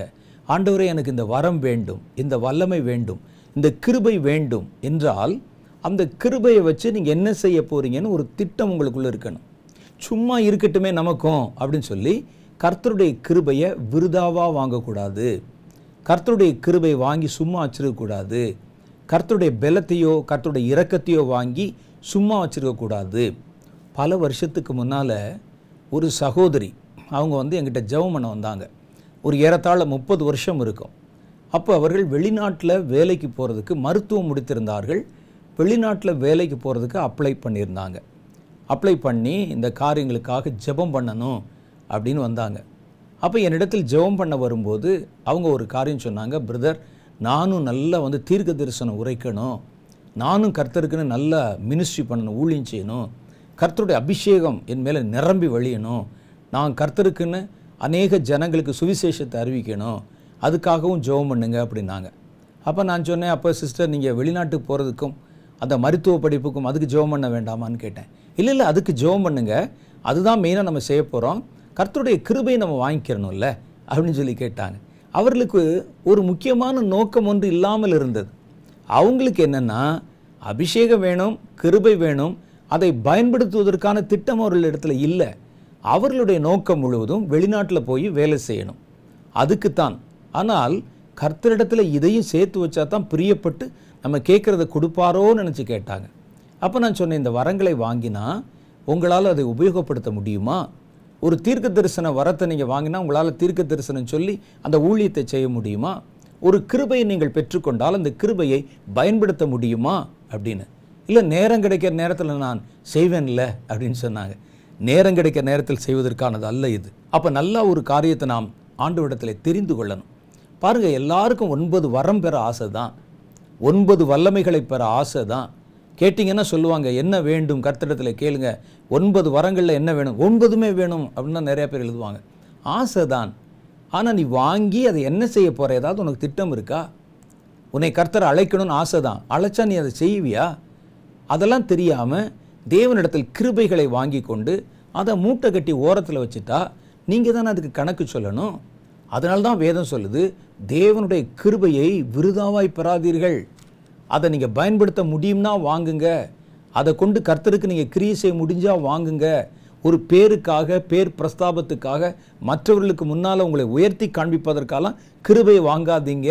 ஆண்டவரே எனக்கு இந்த வரம் வேண்டும், இந்த வல்லமை வேண்டும், இந்த கிருபை வேண்டும் என்றால் அந்த கிருபையை வச்சு நீங்கள் என்ன செய்ய போகிறீங்கன்னு ஒரு திட்டம் உங்களுக்குள்ளே இருக்கணும். சும்மா இருக்கட்டுமே நமக்கும் அப்படின்னு சொல்லி கர்த்தருடைய கிருபையை விருதாவாக வாங்கக்கூடாது. கர்த்தருடைய கிருபை வாங்கி சும்மா வச்சிருக்கக்கூடாது. கர்த்தருடைய பலத்தையோ கர்த்தருடைய இரக்கத்தையோ வாங்கி சும்மா வச்சிருக்கக்கூடாது. பல வருஷத்துக்கு முன்னால் ஒரு சகோதரி அவங்க வந்து எங்கிட்ட ஜெபம் பண்ண வந்தாங்க. ஒரு ஏறத்தாழ முப்பது வருஷம் இருக்கும். அப்போ அவர்கள் வெளிநாட்டில் வேலைக்கு போகிறதுக்கு மருத்துவம் முடித்திருந்தார்கள். வெளிநாட்டில் வேலைக்கு போகிறதுக்கு அப்ளை பண்ணியிருந்தாங்க. அப்ளை பண்ணி இந்த காரியங்களுக்காக ஜெபம் பண்ணணும் அப்படின்னு வந்தாங்க. அப்போ என்னிடத்தில் ஜெபம் பண்ண வரும்போது அவங்க ஒரு காரியம் சொன்னாங்க, பிரதர் நானும் நல்லா வந்து தீர்க்க தரிசனம் உரைக்கணும், நானும் கர்த்தருக்குன்னு நல்லா மினிஸ்ட்ரி பண்ணணும், ஊழியம் செய்யணும், கர்த்தருடைய அபிஷேகம் என் மேலே நிரம்பி வழியணும், நான் கர்த்தருக்குன்னு அநேக ஜனங்களுக்கு சுவிசேஷத்தை அறிவிக்கணும், அதுக்காகவும் ஜெபம் பண்ணுங்க அப்படின்னாங்க. அப்போ நான் சொன்னேன், அப்போ சிஸ்டர் நீங்கள் வெளிநாட்டுக்கு போகிறதுக்கும் அந்த மருத்துவ படிப்புக்கும் அதுக்கு ஜெபம் பண்ண வேண்டாமான்னு கேட்டேன். இல்லை இல்லை அதுக்கு ஜெபம் பண்ணுங்க, அதுதான் மெயினாக நம்ம செய்ய போகிறோம், கர்த்தருடைய கிருபையை நம்ம வாங்கிக்கிறணும்ல அப்படின்னு சொல்லி கேட்டாங்க. அவர்களுக்கு ஒரு முக்கியமான நோக்கம் ஒன்று இல்லாமல் இருந்தது. அவங்களுக்கு என்னென்னா அபிஷேகம் வேணும், கிருபை வேணும், அதை பயன்படுத்துவதற்கான திட்டம் அவர்கள் இடத்துல இல்லை. அவர்களுடைய நோக்கம் முழுவதும் வெளிநாட்டில் போய் வேலை செய்யணும், அதுக்குத்தான். ஆனால் கர்த்தரிடத்தில் இதையும் சேர்த்து வச்சா தான் பிரியப்பட்டு நம்ம கேட்குறத கொடுப்பாரோன்னு நினச்சி கேட்டாங்க. அப்போ நான் சொன்னேன், இந்த வரங்களை வாங்கினா உங்களால் அதை உபயோகப்படுத்த முடியுமா? ஒரு தீர்க்க தரிசன வரத்தை நீங்கள் வாங்கினா உங்களால் தீர்க்க தரிசனம் சொல்லி அந்த ஊழியத்தை செய்ய முடியுமா? ஒரு கிருபையை நீங்கள் பெற்றுக்கொண்டால் அந்த கிருபையை பயன்படுத்த முடியுமா அப்படின்னு. இல்லை நேரம் கிடைக்கிற நேரத்தில் நான் செய்வேன்ல அப்படின்னு சொன்னாங்க. நேரம் கிடைக்கிற நேரத்தில் செய்வதற்கானது அல்ல இது. அப்போ நல்லா ஒரு காரியத்தை நாம் ஆண்டவரிடத்தில் தெரிந்து கொள்ளணும். பாருங்கள், எல்லாருக்கும் ஒன்பது வரம் பெற ஆசை தான், ஒன்பது வல்லமைகளை பெற ஆசை தான். கேட்டிங்கன்னா சொல்லுவாங்க, என்ன வேண்டும் கர்த்தரிடத்தில் கேளுங்க, ஒன்பது வரங்களில் என்ன வேணும், ஒன்பதுமே வேணும் அப்படின்னு தான் நிறைய பேர் எழுதுவாங்க. ஆசை தான். ஆனால் நீ வாங்கி அதை என்ன செய்ய போகிற, ஏதாவது உனக்கு திட்டம் இருக்கா? உன்னை கர்த்தரை அழைக்கணும்னு ஆசை தான், அழைச்சா நீ அதை செய்வியா? அதெல்லாம் தெரியாமல் தேவனிடத்தில் கிருபைகளை வாங்கி கொண்டு அதை மூட்டை கட்டி ஓரத்தில் வச்சுட்டா நீங்கள் தானே அதுக்கு கணக்கு சொல்லணும். அதனால தான் வேதம் சொல்லுது, தேவனுடைய கிருபையை விருதாவாய் பெறாதீர்கள். அதை நீங்கள் பயன்படுத்த முடியும்னா வாங்குங்க, அதை கொண்டு கர்த்தருக்கு நீங்கள் கிரியை செய்ய முடிஞ்சால் வாங்குங்க. ஒரு பேருக்காக, பேர் பிரஸ்தாபத்துக்காக, மற்றவர்களுக்கு முன்னால் உங்களை உயர்த்தி காண்பிப்பதற்காலாம் கிருபையை வாங்காதீங்க.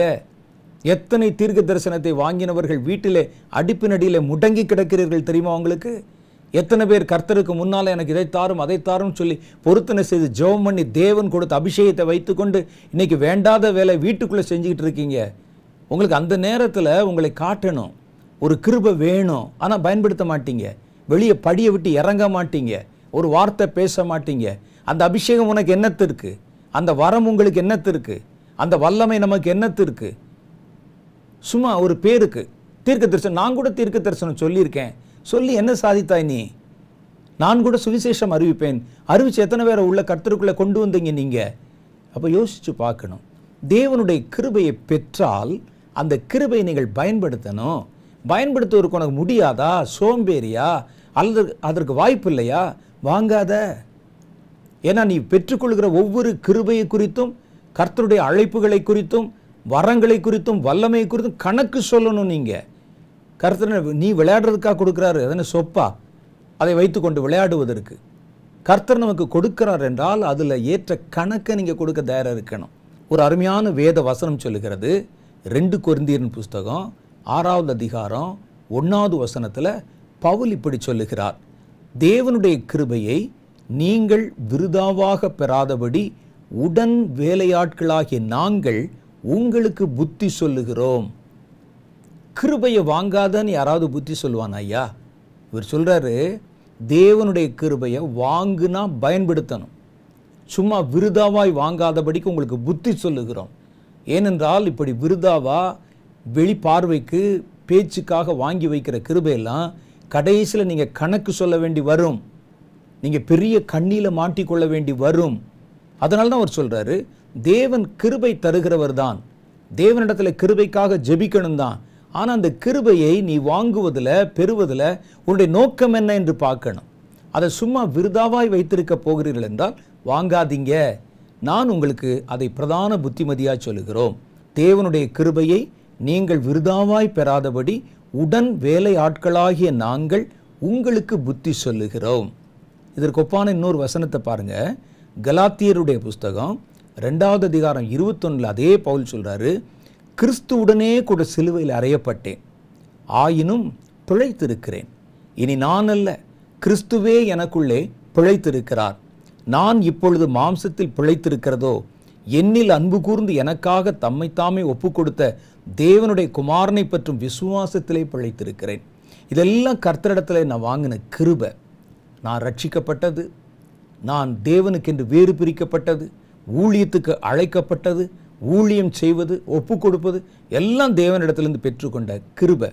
எத்தனை தீர்க்க தரிசனத்தை வாங்கினவர்கள் வீட்டிலே அடிப்பினடியில் முடங்கி கிடக்கிறீர்கள் தெரியுமா உங்களுக்கு? எத்தனை பேர் கர்த்தருக்கு முன்னால் எனக்கு இதை தாரும் அதை தாரும் சொல்லி பொருத்தனை செய்து ஜெபம் பண்ணி தேவன் கொடுத்த அபிஷேகத்தை வைத்துக்கொண்டு இன்னைக்கு வேண்டாத வேலை வீட்டுக்குள்ளே செஞ்சுக்கிட்டு இருக்கீங்க. உங்களுக்கு அந்த நேரத்தில் உங்களை காட்டணும், ஒரு கிருபை வேணும், ஆனால் பயன்படுத்த மாட்டீங்க. வெளியே படியை விட்டு இறங்க மாட்டீங்க, ஒரு வார்த்தை பேச மாட்டீங்க. அந்த அபிஷேகம் உனக்கு என்னத்திற்கு? அந்த வரம் உங்களுக்கு என்னத்திற்கு? அந்த வல்லமை நமக்கு என்னத்திற்கு? சும்மா ஒரு பேருக்கு தீர்க்க தரிசனம். நான் கூட தீர்க்க தரிசனம் சொல்லியிருக்கேன், சொல்லி என்ன சாதித்தாய் நீ? நான் கூட சுவிசேஷம் அறிவிப்பேன், அறிவிச்சு எத்தனை பேரை உள்ள கர்த்தருக்குள்ளே கொண்டு வந்தீங்க நீங்கள்? அப்போ யோசித்து பார்க்கணும். தேவனுடைய கிருபையை பெற்றால் அந்த கிருபையை நீங்கள் பயன்படுத்தணும். பயன்படுத்துவதற்கு உனக்கு முடியாதா? சோம்பேறியா? அல்லது அதற்கு வாய்ப்பு இல்லையா? வாங்காத. ஏன்னா நீ பெற்றுக்கொள்கிற ஒவ்வொரு கிருபையை குறித்தும், கர்த்தருடைய அழைப்புகளை குறித்தும், வரங்களை குறித்தும், வல்லமை குறித்தும் கணக்கு சொல்லணும். நீங்கள் கர்த்தர் நீ விளையாடுறதுக்காக கொடுக்குறாரு, அதனை சொப்பா அதை வைத்துக்கொண்டு விளையாடுவதற்கு கர்த்தர் நமக்கு கொடுக்கிறார் என்றால் அதில் ஏற்ற கணக்கை நீங்கள் கொடுக்க தயாராக இருக்கணும். ஒரு அருமையான வேத வசனம் சொல்லுகிறது, ரெண்டு கொரிந்தியரின் புஸ்தகம் ஆறாவது அதிகாரம் ஒன்றாவது வசனத்தில் பவுல் இப்படி சொல்லுகிறார், தேவனுடைய கிருபையை நீங்கள் விருதாவாக பெறாதபடி உடன் வேலையாட்களாகிய நாங்கள் உங்களுக்கு புத்தி சொல்லுகிறோம். கிருபையை வாங்காதன்னு யாராவது புத்தி சொல்லுவான் ஐயா? இவர் சொல்கிறாரு, தேவனுடைய கிருபையை வாங்குனா பயன்படுத்தணும், சும்மா விருதாவாய் வாங்காதபடிக்கு உங்களுக்கு புத்தி சொல்லுகிறோம். ஏனென்றால் இப்படி விருதாவா வெளிப்பார்வைக்கு பேச்சுக்காக வாங்கி வைக்கிற கிருபையெல்லாம் கடைசியில் நீங்கள் கணக்கு சொல்ல வேண்டி வரும், நீங்கள் பெரிய கண்ணியில் மாட்டிக்கொள்ள வேண்டி வரும். அதனால தான் அவர் சொல்கிறாரு, தேவன் கிருபை தருகிறவர் தான், தேவனிடத்தில் கிருபைக்காக ஜெபிக்கணும் தான். ஆனால் அந்த கிருபையை நீ வாங்குவதில், பெறுவதில் உன்னுடைய நோக்கம் என்ன என்று பார்க்கணும். அதை சும்மா விருதாவாய் வைத்திருக்க போகிறீர்கள் என்றால் வாங்காதீங்க. நான் உங்களுக்கு அதை பிரதான புத்திமதியாக சொல்லுகிறோம். தேவனுடைய கிருபையை நீங்கள் விருதாவாய் பெறாதபடி உடன் வேலை ஆட்களாகிய நாங்கள் உங்களுக்கு புத்தி சொல்லுகிறோம். இதற்கு ஒப்பான இன்னொரு வசனத்தை பாருங்க. கலாத்தியருடைய புஸ்தகம் ரெண்டாவது அதிகாரம் இருபத்தொன்னுல அதே பவுல் சொல்றாரு, கிறிஸ்துவுடனே கூட சிலுவையில் அறையப்பட்டேன், ஆயினும் பிழைத்திருக்கிறேன். இனி நான் அல்ல, கிறிஸ்துவே எனக்குள்ளே பிழைத்திருக்கிறார். நான் இப்பொழுது மாம்சத்தில் பிழைத்திருக்கிறதோ என்னில் அன்பு கூர்ந்து எனக்காக தம்மைத்தாமே ஒப்பு கொடுத்த தேவனுடைய குமாரனை பற்றும் விசுவாசத்திலே பிழைத்திருக்கிறேன். இதெல்லாம் கர்த்தரிடத்தில் நான் வாங்கின கிருபை. நான் ரட்சிக்கப்பட்டது, நான் தேவனுக்கென்று வேறு பிரிக்கப்பட்டது, ஊழியத்துக்கு அழைக்கப்பட்டது, ஊழியம் செய்வது, ஒப்பு கொடுப்பது எல்லாம் தேவனிடத்திலிருந்து பெற்றுக்கொண்ட கிருபை.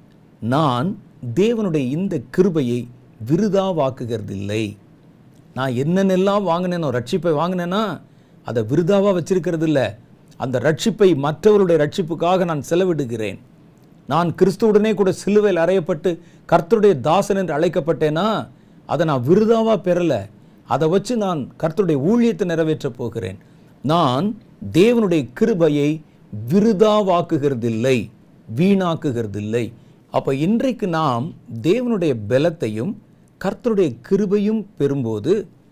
நான் தேவனுடைய இந்த கிருபையை விருதாவாக்குகிறதில்லை. நான் என்னென்னெல்லாம் வாங்கினேனோ, ரட்சிப்பை வாங்கினேன்னா அதை விருதாவாக வச்சிருக்கிறது இல்லை. அந்த ரட்சிப்பை மற்றவருடைய ரட்சிப்புக்காக நான் செலவிடுகிறேன். நான் கிறிஸ்துவுடனே கூட சிலுவையில் அறையப்பட்டு கர்த்தருடைய தாசன் என்று அழைக்கப்பட்டேன்னா அதை நான் விருதாவாக பெறலை. அதை வச்சு நான் கர்த்தருடைய ஊழியத்தை நிறைவேற்றப் போகிறேன். நான் தேவனுடைய கிருபையை விருதாவாக்குகிறதில்லை, வீணாக்குகிறதில்லை. அப்போ இன்றைக்கு நாம் தேவனுடைய பலத்தையும் கர்த்தருடைய கிருபையும் பெறும்போது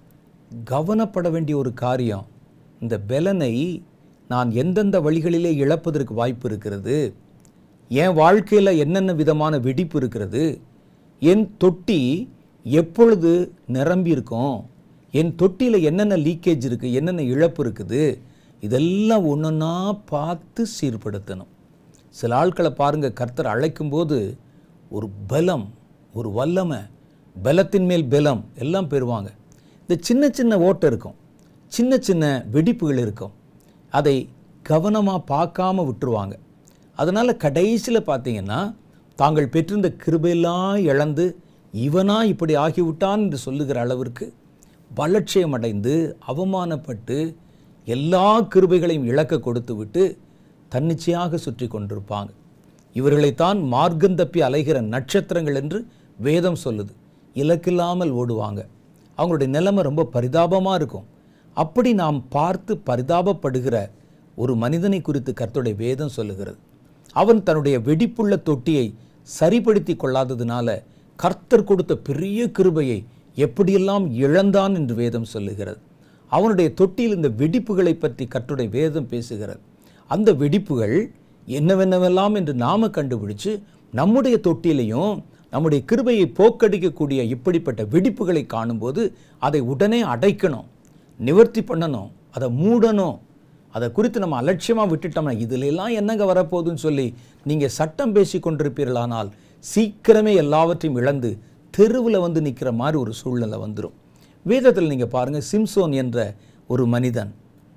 கவனப்பட வேண்டிய ஒரு காரியம், இந்த பலனை நான் எந்தெந்த வழிகளிலே இழப்பதற்கு வாய்ப்பு இருக்கிறது, என் வாழ்க்கையில் என்னென்ன விதமான வெடிப்பு இருக்கிறது, என் தொட்டி எப்பொழுது நிரம்பி இருக்கும், என் தொட்டியில் என்னென்ன லீக்கேஜ் இருக்குது, என்னென்ன இழப்பு இருக்குது, இதெல்லாம் ஒன்றொன்னா பார்த்து சீர்படுத்தணும். சில ஆட்களை பாருங்கள், கர்த்தர் அழைக்கும்போது ஒரு பலம், ஒரு வல்லமை, பலத்தின் மேல் பலம் எல்லாம் பெறுவாங்க. இந்த சின்ன சின்ன ஓட்டை இருக்கும், சின்ன சின்ன வெடிப்புகள் இருக்கும், அதை கவனமாக பார்க்காம விட்டுருவாங்க. அதனால் கடைசியில் பார்த்தீங்கன்னா தாங்கள் பெற்றிருந்த கிருபையெல்லாம் இழந்து இவனா இப்படி ஆகிவிட்டான் என்று சொல்லுகிற அளவிற்கு வளட்சியம் அடைந்து அவமானப்பட்டு எல்லா கிருபைகளையும் இழக்க கொடுத்து விட்டு தன்னிச்சையாக சுற்றி கொண்டிருப்பாங்க. இவர்களைத்தான் மார்க்கம் தப்பி அலைகிற நட்சத்திரங்கள் என்று வேதம் சொல்லுது. இலக்கில்லாமல் ஓடுவாங்க. அவங்களுடைய நிலைமை ரொம்ப பரிதாபமாக இருக்கும். அப்படி நாம் பார்த்து பரிதாபப்படுகிற ஒரு மனிதனை குறித்து கர்த்தருடைய வேதம் சொல்லுகிறது. அவன் தன்னுடைய வெடிப்புள்ள தொட்டியை சரிப்படுத்தி கொள்ளாததுனால கர்த்தர் கொடுத்த பெரிய கிருபையை எப்படியெல்லாம் இழந்தான் என்று வேதம் சொல்லுகிறது. அவனுடைய தொட்டியில் இந்த வெடிப்புகளை பற்றி கர்த்தருடைய வேதம் பேசுகிறது. அந்த வெடிப்புகள் என்னவென்னவெல்லாம் என்று நாம கண்டுபிடிச்சு நம்முடைய தொட்டிலையும் நம்முடைய கிருபையை போக்கடிக்கக்கூடிய இப்படிப்பட்ட வெடிப்புகளை காணும்போது அதை உடனே அடைக்கணும், நிவர்த்தி பண்ணணும், அதை மூடணும். அதை குறித்து நம்ம அலட்சியமாக விட்டுட்டோம்னா இதிலெல்லாம் என்னங்க வரப்போகுதுன்னு சொல்லி நீங்கள் சட்டம் பேசி கொண்டிருப்பீர்களானால் சீக்கிரமே எல்லாவற்றையும் இழந்து தெருவில் வந்து நிற்கிற மாதிரி ஒரு சூழ்நிலை வந்துடும். வேதத்தில் நீங்கள் பாருங்கள், சிம்சோன் என்ற ஒரு மனிதன்,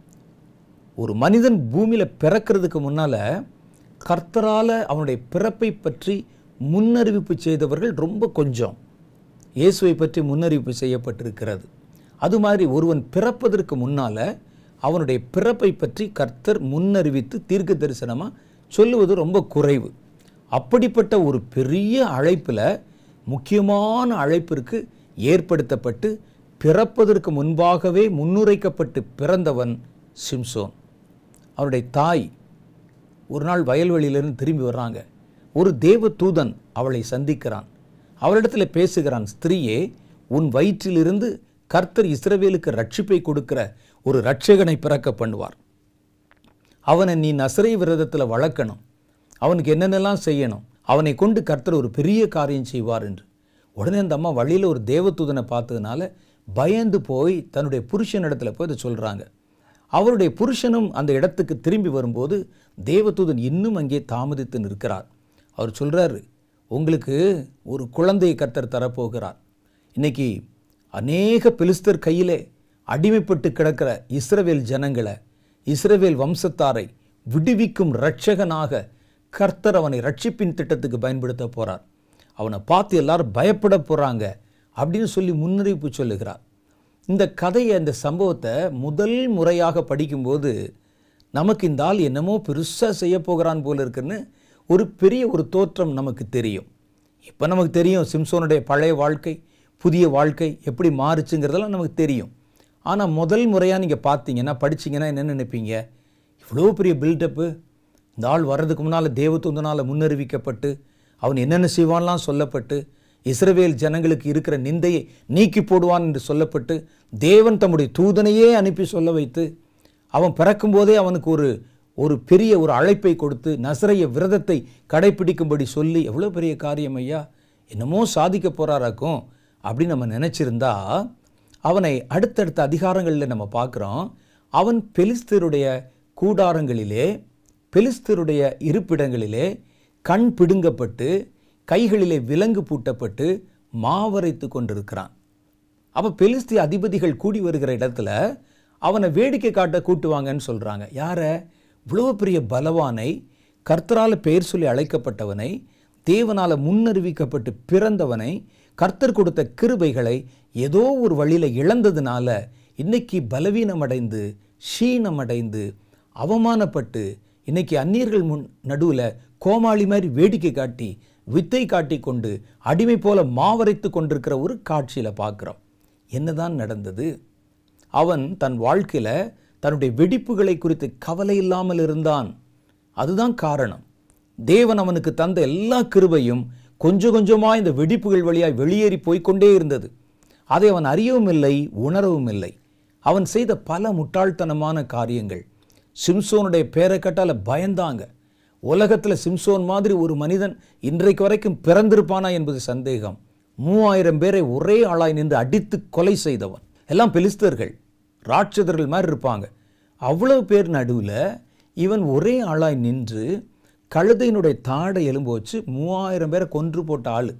ஒரு மனிதன் பூமியில் பிறக்கிறதுக்கு முன்னால் கர்த்தரால் அவனுடைய பிறப்பை பற்றி முன்னறிவிப்பு செய்தவர்கள் ரொம்ப கொஞ்சம். இயேசுவை பற்றி முன்னறிவிப்பு செய்யப்பட்டிருக்கிறது. அது மாதிரி ஒருவன் பிறப்பதற்கு முன்னால் அவனுடைய பிறப்பை பற்றி கர்த்தர் முன்னறிவித்து தீர்க்க தரிசனமாக சொல்லுவது ரொம்ப குறைவு. அப்படிப்பட்ட ஒரு பெரிய அழைப்பில் முக்கியமான அழைப்பிற்கு ஏற்படுத்தப்பட்டு பிறப்பதற்கு முன்பாகவே முன்னுரைக்கப்பட்டு பிறந்தவன் சிம்சோன். அவருடைய தாய் ஒரு நாள் வயல்வெளியிலிருந்து திரும்பி வர்றாங்க. ஒரு தேவ தூதன் அவளை சந்திக்கிறான். அவரிடத்தில் பேசுகிறான், ஸ்திரீயே, உன் வயிற்றிலிருந்து கர்த்தர் இஸ்ரவேலுக்கு ரட்சிப்பை கொடுக்கிற ஒரு இரட்சகனை பிறக்க பண்ணுவார். அவனை நீ நசரே விரதத்தில் வளர்க்கணும், அவனுக்கு என்னென்னலாம் செய்யணும், அவனை கொண்டு கர்த்தர் ஒரு பெரிய காரியம் செய்வார் என்று. உடனே அந்த அம்மா வழியில் ஒரு தேவதூதனை பார்த்ததுனால பயந்து போய் தன்னுடைய புருஷனிடத்தில் போய் இதை சொல்கிறாங்க. அவருடைய புருஷனும் அந்த இடத்துக்கு திரும்பி வரும்போது தேவதூதன் இன்னும் அங்கே தாமதித்து நிற்கிறார். அவர் சொல்கிறாரு, உங்களுக்கு ஒரு குழந்தையை கர்த்தர் தரப்போகிறார். இன்னைக்கு அநேக பெலிஸ்தர் கையிலே அடிமைப்பட்டு கிடக்கிற இஸ்ரவேல் ஜனங்களை, இஸ்ரவேல் வம்சத்தாரை விடுவிக்கும் இரட்சகனாக கர்த்தர் அவனை ரட்சிப்பின் திட்டத்துக்கு பயன்படுத்த போகிறார். அவனை பார்த்து எல்லாரும் பயப்பட போகிறாங்க அப்படின்னு சொல்லி முன்னறிவிப்பு சொல்லுகிறார். இந்த கதையை, இந்த சம்பவத்தை முதல் முறையாக படிக்கும்போது நமக்கு இந்த ஆள் என்னமோ பெருசாக செய்ய போகிறான் போல இருக்குன்னு ஒரு பெரிய ஒரு தோற்றம் நமக்கு தெரியும். இப்போ நமக்கு தெரியும் சிம்சோனுடைய பழைய வாழ்க்கை, புதிய வாழ்க்கை எப்படி மாறுச்சுங்கிறதெல்லாம் நமக்கு தெரியும். ஆனால் முதல் முறையாக நீங்கள் பார்த்தீங்கன்னா படிச்சிங்கன்னா என்ன நினைப்பீங்க, இவ்வளோ பெரிய பில்டப்பு, இந்த ஆள் வர்றதுக்கு முன்னால் தேவதூதனால் முன்னறிவிக்கப்பட்டு அவன் என்னென்ன செய்வான்லாம் சொல்லப்பட்டு இஸ்ரவேல் ஜனங்களுக்கு இருக்கிற நிந்தையை நீக்கி போடுவான் என்று சொல்லப்பட்டு தேவன் தம்முடைய தூதனையே அனுப்பி சொல்ல வைத்து அவன் பிறக்கும்போதே அவனுக்கு ஒரு ஒரு பெரிய ஒரு அழைப்பை கொடுத்து நசரேய விரதத்தை கடைப்பிடிக்கும்படி சொல்லி எவ்வளோ பெரிய காரியம் ஐயா, என்னமோ சாதிக்க போகிறாராக்கும் அப்படின்னு நம்ம நினச்சிருந்தா அவனை அடுத்தடுத்த அதிகாரங்களில் நம்ம பார்க்குறோம். அவன் பெலிஸ்தருடைய கூடாரங்களிலே பெலிஸ்தருடைய இருப்பிடங்களிலே கண் பிடுங்கப்பட்டு கைகளிலே விலங்கு பூட்டப்பட்டு மாவரைத்து கொண்டிருக்கிறான். அப்போ பெலிஸ்திய அதிபதிகள் கூடி வருகிற இடத்துல அவனை வேடிக்கை காட்ட கூட்டுவாங்கன்னு சொல்கிறாங்க. யாரை? இவ்வளோ பெரிய பலவானை, கர்த்தரால் பெயர் சொல்லி அழைக்கப்பட்டவனை, தேவனால் முன்னறிவிக்கப்பட்டு பிறந்தவனை, கர்த்தர் கொடுத்த கிருபைகளை ஏதோ ஒரு வழியில் இழந்ததுனால இன்னைக்கு பலவீனமடைந்து ஷீனமடைந்து அவமானப்பட்டு இன்னைக்கு அந்நியர்கள் முன் நடுவில் கோமாளி மாதிரி வேடிக்கை காட்டி வித்தை காட்டி கொண்டு அடிமை போல மாவரைத்து கொண்டிருக்கிற ஒரு காட்சியில் பார்க்குறோம். என்னதான் நடந்தது? அவன் தன் வாழ்க்கையில் தன்னுடைய வெடிப்புகளை குறித்து கவலை இல்லாமல் இருந்தான். அதுதான் காரணம். தேவன் அவனுக்கு தந்த எல்லா கிருபையும் கொஞ்சம் கொஞ்சமாக இந்த வெடிப்புகள் வழியாய் வெளியேறி போய்கொண்டே இருந்தது. அதை அவன் அறியவும் இல்லை, உணரவும் இல்லை. அவன் செய்த பல முட்டாள்தனமான காரியங்கள். சிம்சோனுடைய பேரை கட்டால பயந்தாங்க. உலகத்தில் சிம்சோன் மாதிரி ஒரு மனிதன் இன்றைக்கு வரைக்கும் பிறந்திருப்பானா என்பது சந்தேகம். மூவாயிரம் பேரை ஒரே ஆளாய் நின்று அடித்து கொலை செய்தவன். எல்லாம் பெலிஸ்தர்கள், ராட்சதர்கள் மாதிரி இருப்பாங்க. அவ்வளவு பேர் நடுவில் இவன் ஒரே ஆளாய் நின்று கழுதையினுடைய தாடை எலும்பு வச்சு மூவாயிரம் பேரை கொன்று போட்ட ஆள்.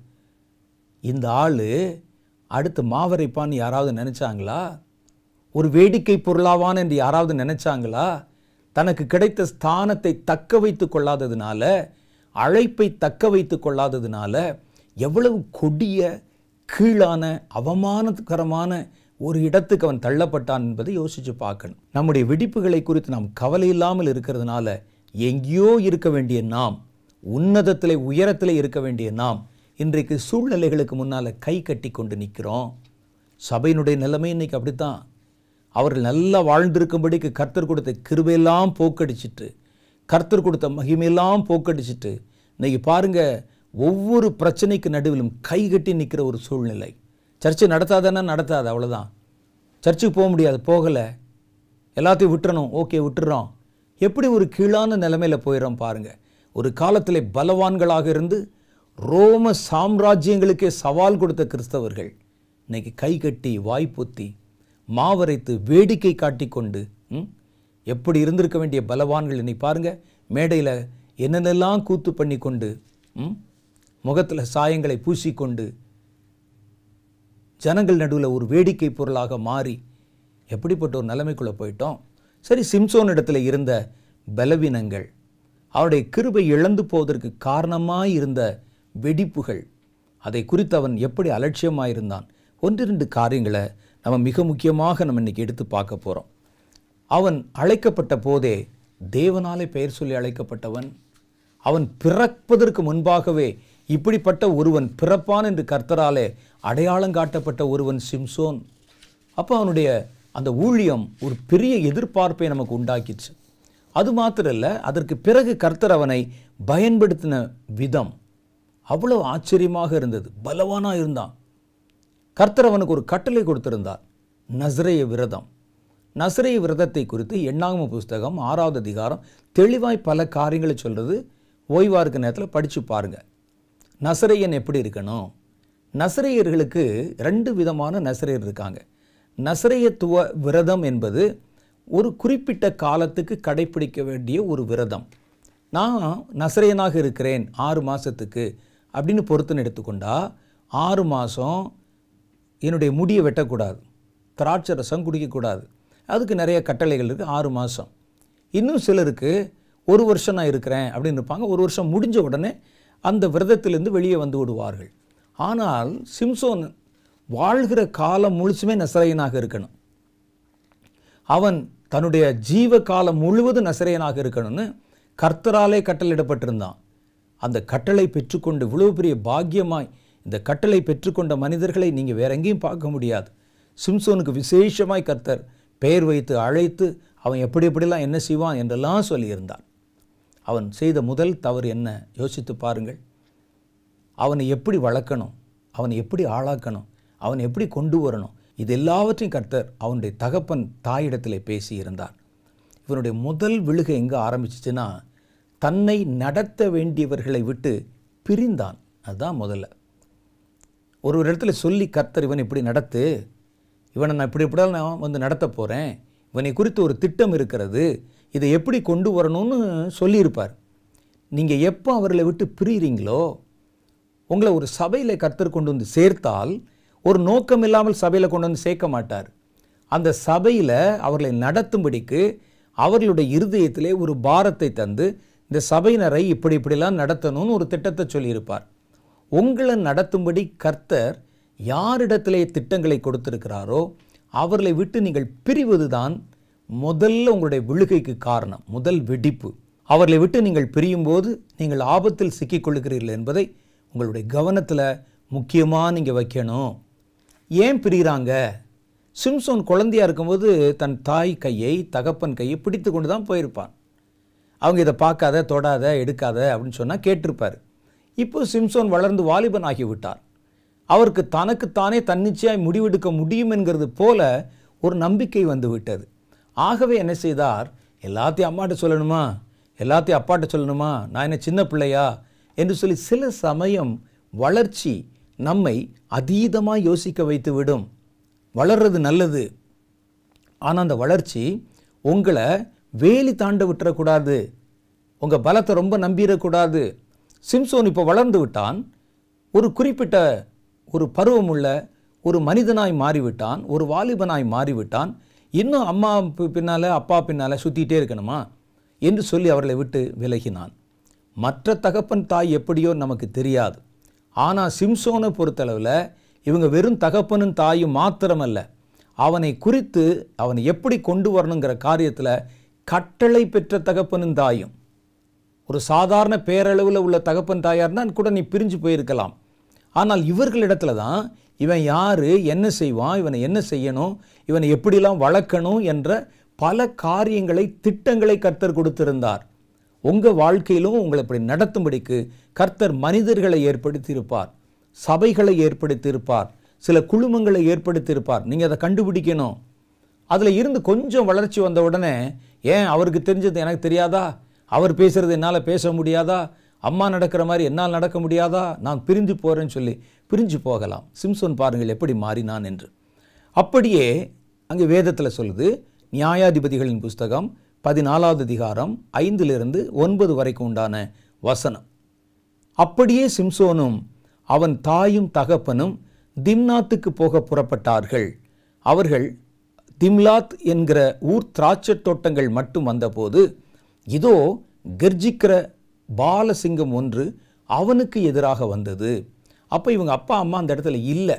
இந்த ஆள் அடுத்து மாவரைப்பான்னு யாராவது நினைச்சாங்களா? ஒரு வேடிக்கை பொருளாவான் என்று யாராவது நினைச்சாங்களா? தனக்கு கிடைத்த ஸ்தானத்தை தக்க வைத்து கொள்ளாததுனால, அழைப்பை தக்க வைத்து கொள்ளாததுனால எவ்வளவு கொடிய கீழான அவமானகரமான ஒரு இடத்துக்கு அவன் தள்ளப்பட்டான் என்பதை யோசித்து பார்க்கணும். நம்முடைய வெடிப்புகளை குறித்து நாம் கவலை இல்லாமல் இருக்கிறதுனால எங்கேயோ இருக்க வேண்டிய நாம், உன்னதத்திலே உயரத்திலே இருக்க வேண்டிய நாம் இன்றைக்கு சூழ்நிலைகளுக்கு முன்னால் கை கட்டி கொண்டு நிற்கிறோம். சபையினுடைய நிலைமை இன்னைக்கு அப்படித்தான். அவர்கள் நல்லா வாழ்ந்திருக்கும்படிக்கு கர்த்தர் கொடுத்த கிருபையெல்லாம் போக்கடிச்சிட்டு, கர்த்தர் கொடுத்த மகிமையெல்லாம் போக்கடிச்சிட்டு இன்னைக்கு பாருங்க, ஒவ்வொரு பிரச்சனைக்கு நடுவிலும் கை கட்டி நிற்கிற ஒரு சூழ்நிலை. சர்ச்சை நடத்தாதானே நடத்தாது, அவ்வளோதான். சர்ச்சுக்கு போக முடியாது, போகலை, எல்லாத்தையும் விட்டுறணும், ஓகே விட்டுறோம். எப்படி ஒரு கீழான நிலைமையில் போயிடறோம் பாருங்க. ஒரு காலத்தில் பலவான்களாக இருந்து ரோம சாம்ராஜ்யங்களுக்கே சவால் கொடுத்த கிறிஸ்தவர்கள் இன்னைக்கு கை கட்டி வாய்ப்பொத்தி மாவரைத்து வேடிக்கை காட்டிக்கொண்டு எப்படி இருந்திருக்க வேண்டிய பலவான்கள் இன்னைக்கு பாருங்க, மேடையில் என்னென்னலாம் கூத்து பண்ணி கொண்டு முகத்தில் சாயங்களை பூசிக்கொண்டு ஜனங்கள் நடுவில் ஒரு வேடிக்கை பொருளாக மாறி எப்படிப்பட்ட ஒரு நிலைமைக்குள்ளே போயிட்டோம். சரி, சிம்சோன் இடத்துல இருந்த பலவீனங்கள், அவருடைய கிருபை இழந்து போவதற்கு காரணமாய் இருந்த வெடிப்புகள், அதை குறித்து அவன் எப்படி அலட்சியமாயிருந்தான். ஒன்று ரெண்டு காரியங்களை நம்ம மிக முக்கியமாக நம்ம இன்னைக்கு எடுத்து பார்க்க போகிறோம். அவன் அழைக்கப்பட்ட போதே தேவனாலே பெயர் சொல்லி அழைக்கப்பட்டவன். அவன் பிறப்பதற்கு முன்பாகவே இப்படிப்பட்ட ஒருவன் பிறப்பான் என்று கர்த்தராலே அடையாளம் காட்டப்பட்ட ஒருவன் சிம்சோன். அப்போ அவனுடைய அந்த ஊழியம் ஒரு பெரிய எதிர்பார்ப்பை நமக்கு உண்டாக்கிச்சு. அது மாத்திரம் இல்லை, அதற்கு பிறகு கர்த்தர் அவனை பயன்படுத்தின விதம் அவ்வளோ ஆச்சரியமாக இருந்தது. பலவானாக இருந்தான். கர்த்தர் அவனுக்கு ஒரு கட்டளை கொடுத்திருந்தார், நசரேய விரதம். நசரேய விரதத்தை குறித்து எண்ணாகம புஸ்தகம் ஆறாவது அதிகாரம் தெளிவாய் பல காரியங்களை சொல்கிறது. ஓய்வாக இருக்க நேரத்தில் படித்து பாருங்கள். நசரேயன் எப்படி இருக்கணும்? நசரேயர்களுக்கு ரெண்டு விதமான நசரேயர் இருக்காங்க. நசரேயத்துவ விரதம் என்பது ஒரு குறிப்பிட்ட காலத்துக்கு கடைப்பிடிக்க வேண்டிய ஒரு விரதம். நான் நசரேயனாக இருக்கிறேன் ஆறு மாதத்துக்கு அப்படின்னு பொறுத்துன்னு எடுத்துக்கொண்டா, ஆறு மாதம் என்னுடைய முடியை வெட்டக்கூடாது, திராட்சை ரசம் குடிக்கக்கூடாது. அதுக்கு நிறைய கட்டளைகள் இருக்குது. ஆறு மாதம். இன்னும் சிலருக்கு ஒரு வருஷம் நான் இருக்கிறேன் அப்படின்னு இருப்பாங்க. ஒரு வருஷம் முடிஞ்ச உடனே அந்த விரதத்திலிருந்து வெளியே வந்து விடுவார்கள். ஆனால் சிம்சோன் வாழ்கிற காலம் முழுசுமே நசரேயனாக இருக்கணும். அவன் தன்னுடைய ஜீவ காலம் முழுவதும் நசரேயனாக இருக்கணும்னு கர்த்தராலே கட்டளையிடப்பட்டிருந்தான். அந்த கட்டளை பெற்றுக்கொண்டு இவ்வளவு பெரிய பாக்கியமாய் இந்த கட்டளை பெற்றுக்கொண்ட மனிதர்களை நீங்கள் வேற எங்கேயும் பார்க்க முடியாது. சிம்சோனுக்கு விசேஷமாய் கர்த்தர் பெயர் வைத்து அழைத்து அவன் எப்படி எப்படிலாம் என்ன செய்வான் என்றெல்லாம் சொல்லியிருந்தார். அவன் செய்த முதல் தவறு என்ன யோசித்து பாருங்கள். அவனை எப்படி வளர்க்கணும், அவனை எப்படி ஆளாக்கணும், அவனை எப்படி கொண்டு வரணும், இது எல்லாவற்றையும் கர்த்தர் அவனுடைய தகப்பன் தாயிடத்தில் பேசியிருந்தார். இவனுடைய முதல் விழுகை எங்கே ஆரம்பிச்சிச்சுன்னா, தன்னை நடத்த வேண்டியவர்களை விட்டு பிரிந்தான். அதுதான் முதல்ல. ஒரு ஒரு இடத்துல சொல்லி கர்த்தர் இவன் இப்படி நடத்து, இவனை நான் இப்படி எப்படியாலும் நான் வந்து நடத்த போகிறேன், இவனை குறித்து ஒரு திட்டம் இருக்கிறது, இதை எப்படி கொண்டு வரணும்னு சொல்லியிருப்பார். நீங்கள் எப்போ அவர்களை விட்டு பிரிகிறீங்களோ, உங்களை ஒரு சபையில் கர்த்தர் கொண்டு வந்து சேர்த்தால் ஒரு நோக்கம் இல்லாமல் சபையில் கொண்டு வந்து சேர்க்க மாட்டார். அந்த சபையில் அவர்களை நடத்தும்படிக்கு அவர்களுடைய இருதயத்திலே ஒரு பாரத்தை தந்து இந்த சபையினரை இப்படி இப்படிலாம் நடத்தணும்னு ஒரு திட்டத்தை சொல்லியிருப்பார். உங்களை நடத்தும்படி கர்த்தர் யாரிடத்திலே திட்டங்களை கொடுத்திருக்கிறாரோ அவர்களை விட்டு நீங்கள் பிரிவது தான் முதல்ல உங்களுடைய விழுகைக்கு காரணம், முதல் வெடிப்பு. அவர்களை விட்டு நீங்கள் பிரியும் போது நீங்கள் ஆபத்தில் சிக்கிக்கொள்ளுகிறீர்கள் என்பதை உங்களுடைய கவனத்தில் முக்கியமாக நீங்கள் வைக்கணும். ஏன் பிரிகிறாங்க? சிம்சோன் குழந்தையாக இருக்கும்போது தன் தாய் கையை தகப்பன் கையை பிடித்து கொண்டு தான் போயிருப்பான். அவங்க இதை பார்க்காத, தொடாத, எடுக்காத அப்படின்னு சொன்னால் கேட்டிருப்பார். இப்போ சிம்சோன் வளர்ந்து வாலிபன் ஆகிவிட்டார். அவருக்கு தனக்குத்தானே தன்னிச்சையாய் முடிவெடுக்க முடியும் என்கிறது போல ஒரு நம்பிக்கை வந்து விட்டது. ஆகவே என்ன செய்தார்? எல்லாத்தையும் அம்மாட்ட சொல்லணுமா, எல்லாத்தையும் அப்பாட்ட சொல்லணுமா, நான் என்ன சின்ன பிள்ளையா என்று சொல்லி சில சமயம் வளர்ச்சி நம்மை அதீதமாக யோசிக்க வைத்து விடும். வளர்றது நல்லது, ஆனால் அந்த வளர்ச்சி உங்களை வேலி தாண்ட விட்டுறக்கூடாது, உங்கள் பலத்தை ரொம்ப நம்பிடக்கூடாது. சிம்சோன் இப்போ வளர்ந்து விட்டான், ஒரு குறிப்பிட்ட ஒரு பருவமுள்ள ஒரு மனிதனாய் மாறிவிட்டான், ஒரு வாலிபனாய் மாறிவிட்டான். இன்னும் அம்மா பின்னால் அப்பா பின்னால் சுற்றிகிட்டே இருக்கணுமா என்று சொல்லி அவர்களை விட்டு விலகினான். மற்ற தகப்பன் தாய் எப்படியோ நமக்கு தெரியாது. ஆனால் சிம்சோனை பொறுத்தளவில் இவங்க வெறும் தகப்பனும் தாயும் மாத்திரமல்ல, அவனை குறித்து அவனை எப்படி கொண்டு வரணுங்கிற காரியத்தில் கட்டளை பெற்ற தகப்பனும் தாயும். ஒரு சாதாரண பேரளவில் உள்ள தகப்பன் தாயார்னால் கூட நீ பிரிஞ்சு போயிருக்கலாம். ஆனால் இவர்களிடத்துல தான் இவன் யார், என்ன செய்வான், இவனை என்ன செய்யணும், இவனை எப்படிலாம் வளர்க்கணும் என்ற பல காரியங்களை, திட்டங்களை கர்த்தர் கொடுத்திருந்தார். உங்கள் வாழ்க்கையிலும் உங்களை இப்படி நடத்தும்படிக்கு கர்த்தர் மனிதர்களை ஏற்படுத்தியிருப்பார், சபைகளை ஏற்படுத்தியிருப்பார், சில குழுமங்களை ஏற்படுத்தியிருப்பார். நீங்கள் அதை கண்டுபிடிக்கணும். அதில் இருந்து கொஞ்சம் வளர்ச்சி வந்த உடனே, ஏன் அவருக்கு தெரிஞ்சது எனக்கு தெரியாதா, அவர் பேசுகிறது என்னால் பேச முடியாதா, அம்மா நடக்கிற மாதிரி என்னால் நடக்க முடியாதா, நான் பிரிஞ்சு போகிறேன்னு சொல்லி பிரிஞ்சு போகலாம். சிம்சோன் பாருங்கள் எப்படி மாறினான் என்று. அப்படியே அங்கே வேதத்தில் சொல்லுது, நியாயாதிபதிகளின் புஸ்தகம் பதினாலாவது அதிகாரம் ஐந்திலிருந்து ஒன்பது வரைக்கும் உண்டான வசனம். அப்படியே சிம்சோனும் அவன் தாயும் தகப்பனும் திம்னாத்துக்கு போக புறப்பட்டார்கள். அவர்கள் திம்லாத் என்கிற ஊர் திராட்சை தோட்டங்கள் மட்டும் வந்தபோது, இதோ கர்ஜிக்கிற பாலசிங்கம் ஒன்று அவனுக்கு எதிராக வந்தது. அப்போ இவங்க அப்பா அம்மா அந்த இடத்துல இல்லை.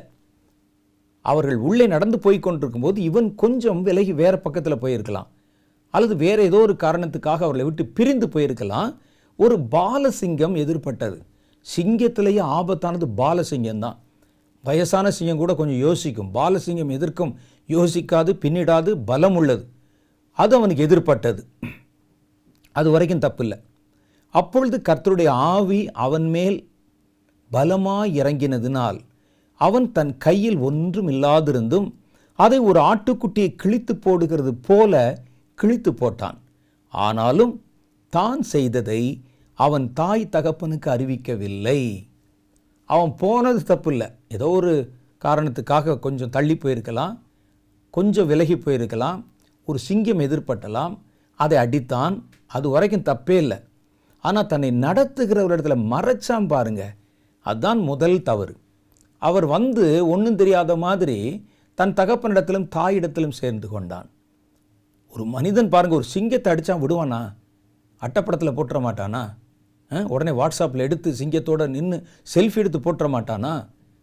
அவர்கள் உள்ளே நடந்து போய் கொண்டிருக்கும் போது இவன் கொஞ்சம் விலகி வேறு பக்கத்தில் போயிருக்கலாம், அல்லது வேறு ஏதோ ஒரு காரணத்துக்காக அவர்களை விட்டு பிரிந்து போயிருக்கலாம். ஒரு பாலசிங்கம் எதிர்பட்டது. சிங்கத்திலேயே ஆபத்தானது பாலசிங்கம் தான். வயசான சிங்கம் கூட கொஞ்சம் யோசிக்கும், பாலசிங்கம் எதிர்க்கும் யோசிக்காது, பின்னிடாது, பலம் உள்ளது. அது அவனுக்கு எதிர்பட்டது. அது வரைக்கும் தப்பில்லை. அப்பொழுது கர்த்தருடைய ஆவி அவன் மேல் பலமாய் இறங்கினதினால் அவன் தன் கையில் ஒன்றும் இல்லாதிருந்தும் அதை ஒரு ஆட்டுக்குட்டியை கிழித்து போடுகிறது போல கிழித்து போட்டான். ஆனாலும் தான் செய்ததை அவன் தாய் தகப்பனுக்கு அறிவிக்கவில்லை. அவன் போனது தப்பு இல்லை, ஏதோ ஒரு காரணத்துக்காக கொஞ்சம் தள்ளி போயிருக்கலாம், கொஞ்சம் விலகி போயிருக்கலாம், ஒரு சிங்கம் எதிர்பட்டலாம், அதை அடித்தான், அது வரைக்கும் தப்பே இல்லை. ஆனால் தன்னை நடத்துகிற ஒரு இடத்துல மறைச்சான் பாருங்க, அதுதான் முதல் தவறு. அவர் வந்து ஒன்றும் தெரியாத மாதிரி தன் தகப்பனிடத்திலும் தாயிடத்திலும் சேர்ந்து கொண்டான். ஒரு மனிதன் பாருங்க, ஒரு சிங்கத்தை அடித்தான் விடுவானா? அட்டப்படத்தில் போட்டுற மாட்டானா? உடனே வாட்ஸ்அப்பில் எடுத்து சிங்கத்தோடு நின்று செல்ஃபி எடுத்து போட்டுற மாட்டானா?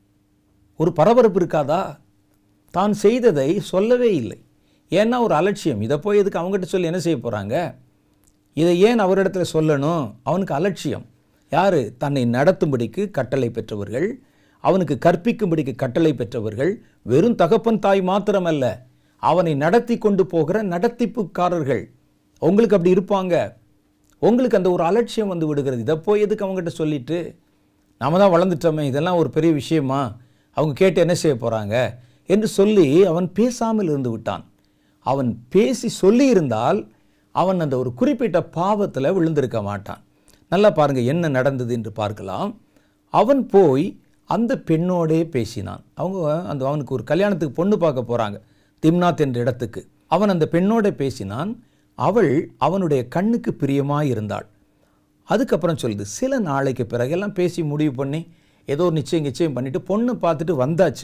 ஒரு பரபரப்பு இருக்காதா? தான் செய்ததை சொல்லவே இல்லை. ஏன்னா ஒரு அலட்சியம். இதை போய் எதுக்கு அவங்ககிட்ட சொல்லி என்ன செய்ய போகிறாங்க? இதை ஏன் அவரிடத்துல சொல்லணும்? அவனுக்கு அலட்சியம். யார்? தன்னை நடத்தும்படிக்கு கட்டளை பெற்றவர்கள், அவனுக்கு கற்பிக்கும்படிக்கு கட்டளை பெற்றவர்கள் வெறும் தகப்பன் தாய் மாத்திரமல்ல, அவனை நடத்தி கொண்டு போகிற நடத்திப்புக்காரர்கள். உங்களுக்கு அப்படி இருப்பாங்க. உங்களுக்கு அந்த ஒரு அலட்சியம் வந்து விடுகிறது. இதை போய் எதுக்கு அவங்ககிட்ட சொல்லிட்டு, நாம தான் வளர்ந்துட்டோமே, இதெல்லாம் ஒரு பெரிய விஷயமா, அவங்க கேட்டு என்ன செய்ய போகிறாங்க என்று சொல்லி அவன் பேசாமல் இருந்து விட்டான். அவன் பேசி சொல்லி இருந்தால் அவன் அந்த ஒரு குறிப்பிட்ட பாவத்தில் விழுந்திருக்க மாட்டான். நல்லா பாருங்கள் என்ன நடந்தது என்று பார்க்கலாம். அவன் போய் அந்த பெண்ணோடே பேசினான். அவங்க அந்த அவனுக்கு ஒரு கல்யாணத்துக்கு பொண்ணு பார்க்க போகிறாங்க, திம்னாத் என்ற இடத்துக்கு. அவன் அந்த பெண்ணோட பேசினான். அவள் அவனுடைய கண்ணுக்கு பிரியமாக இருந்தாள். அதுக்கப்புறம் சொல்லுது, சில நாளைக்கு பிறகு எல்லாம் பேசி முடிவு பண்ணி ஏதோ ஒரு நிச்சயம் நிச்சயம் பண்ணிட்டு பொண்ணு பார்த்துட்டு வந்தாச்சு.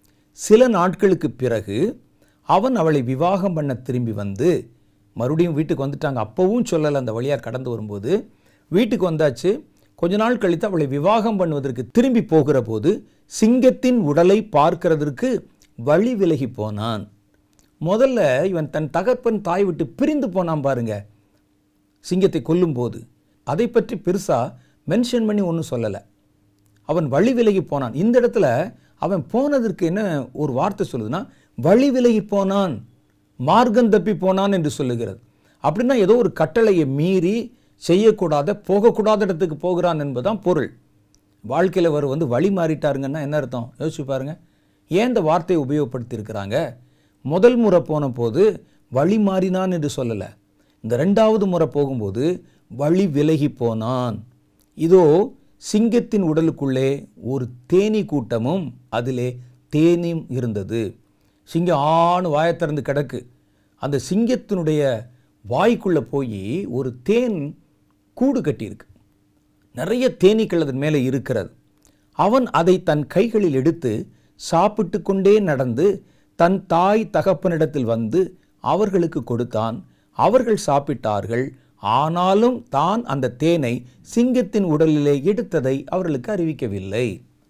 சில நாட்களுக்கு பிறகு அவன் அவளை விவாகம் பண்ண திரும்பி வந்து மறுபடியும் வீட்டுக்கு வந்துட்டாங்க. அப்பவும் சொல்லலை, அந்த வழியாக கடந்து வரும்போது வீட்டுக்கு வந்தாச்சு. கொஞ்ச நாள் கழித்து அவளை விவாகம் பண்ணுவதற்கு திரும்பி போகிற போது சிங்கத்தின் உடலை பார்க்கிறதற்கு வழி விலகி போனான். முதல்ல இவன் தன் தகப்பன் தாய் விட்டு பிரிந்து போனான் பாருங்க, சிங்கத்தை கொல்லும் போது. அதை பற்றி பெருசா மென்ஷன் பண்ணி ஒன்றும் சொல்லலை. அவன் வழி விலகி போனான். இந்த இடத்துல அவன் போனதற்கு என்ன ஒரு வார்த்தை சொல்லுதுன்னா, வழி விலகி போனான், மார்க்கம் தப்பி போனான் என்று சொல்லுகிறது. அப்படின்னா ஏதோ ஒரு கட்டளையை மீறி செய்யக்கூடாத போகக்கூடாத இடத்துக்கு போகிறான் என்பதுதான் பொருள். வாழ்க்கையில் வர வந்து வழி மாறிட்டாருங்கன்னா என்ன அர்த்தம் யோசிச்சு பாருங்க. ஏன் இந்த வார்த்தையை உபயோகப்படுத்தி இருக்கிறாங்க? முதல் முறை போன போது வழி மாறினான் என்று சொல்லலை. இந்த ரெண்டாவது முறை போகும்போது வழி விலகி போனான். இதோ சிங்கத்தின் உடலுக்குள்ளே ஒரு தேனீ கூட்டமும் அதிலே தேனியும் இருந்தது. சிங்கம் ஆணு வாயை திறந்து கிடக்கு. அந்த சிங்கத்தினுடைய வாய்க்குள்ளே போய் ஒரு தேன் கூடு கட்டியிருக்கு. நிறைய தேனீக்கள் அதன் மேலே இருக்கிறது. அவன் அதை தன் கைகளில் எடுத்து சாப்பிட்டு கொண்டே நடந்து தன் தாய் தகப்பனிடத்தில் வந்து அவர்களுக்கு கொடுத்தான். அவர்கள் சாப்பிட்டார்கள். ஆனாலும் தான் அந்த தேனை சிங்கத்தின் உடலிலே எடுத்ததை அவர்களுக்கு அறிவிக்கவில்லை.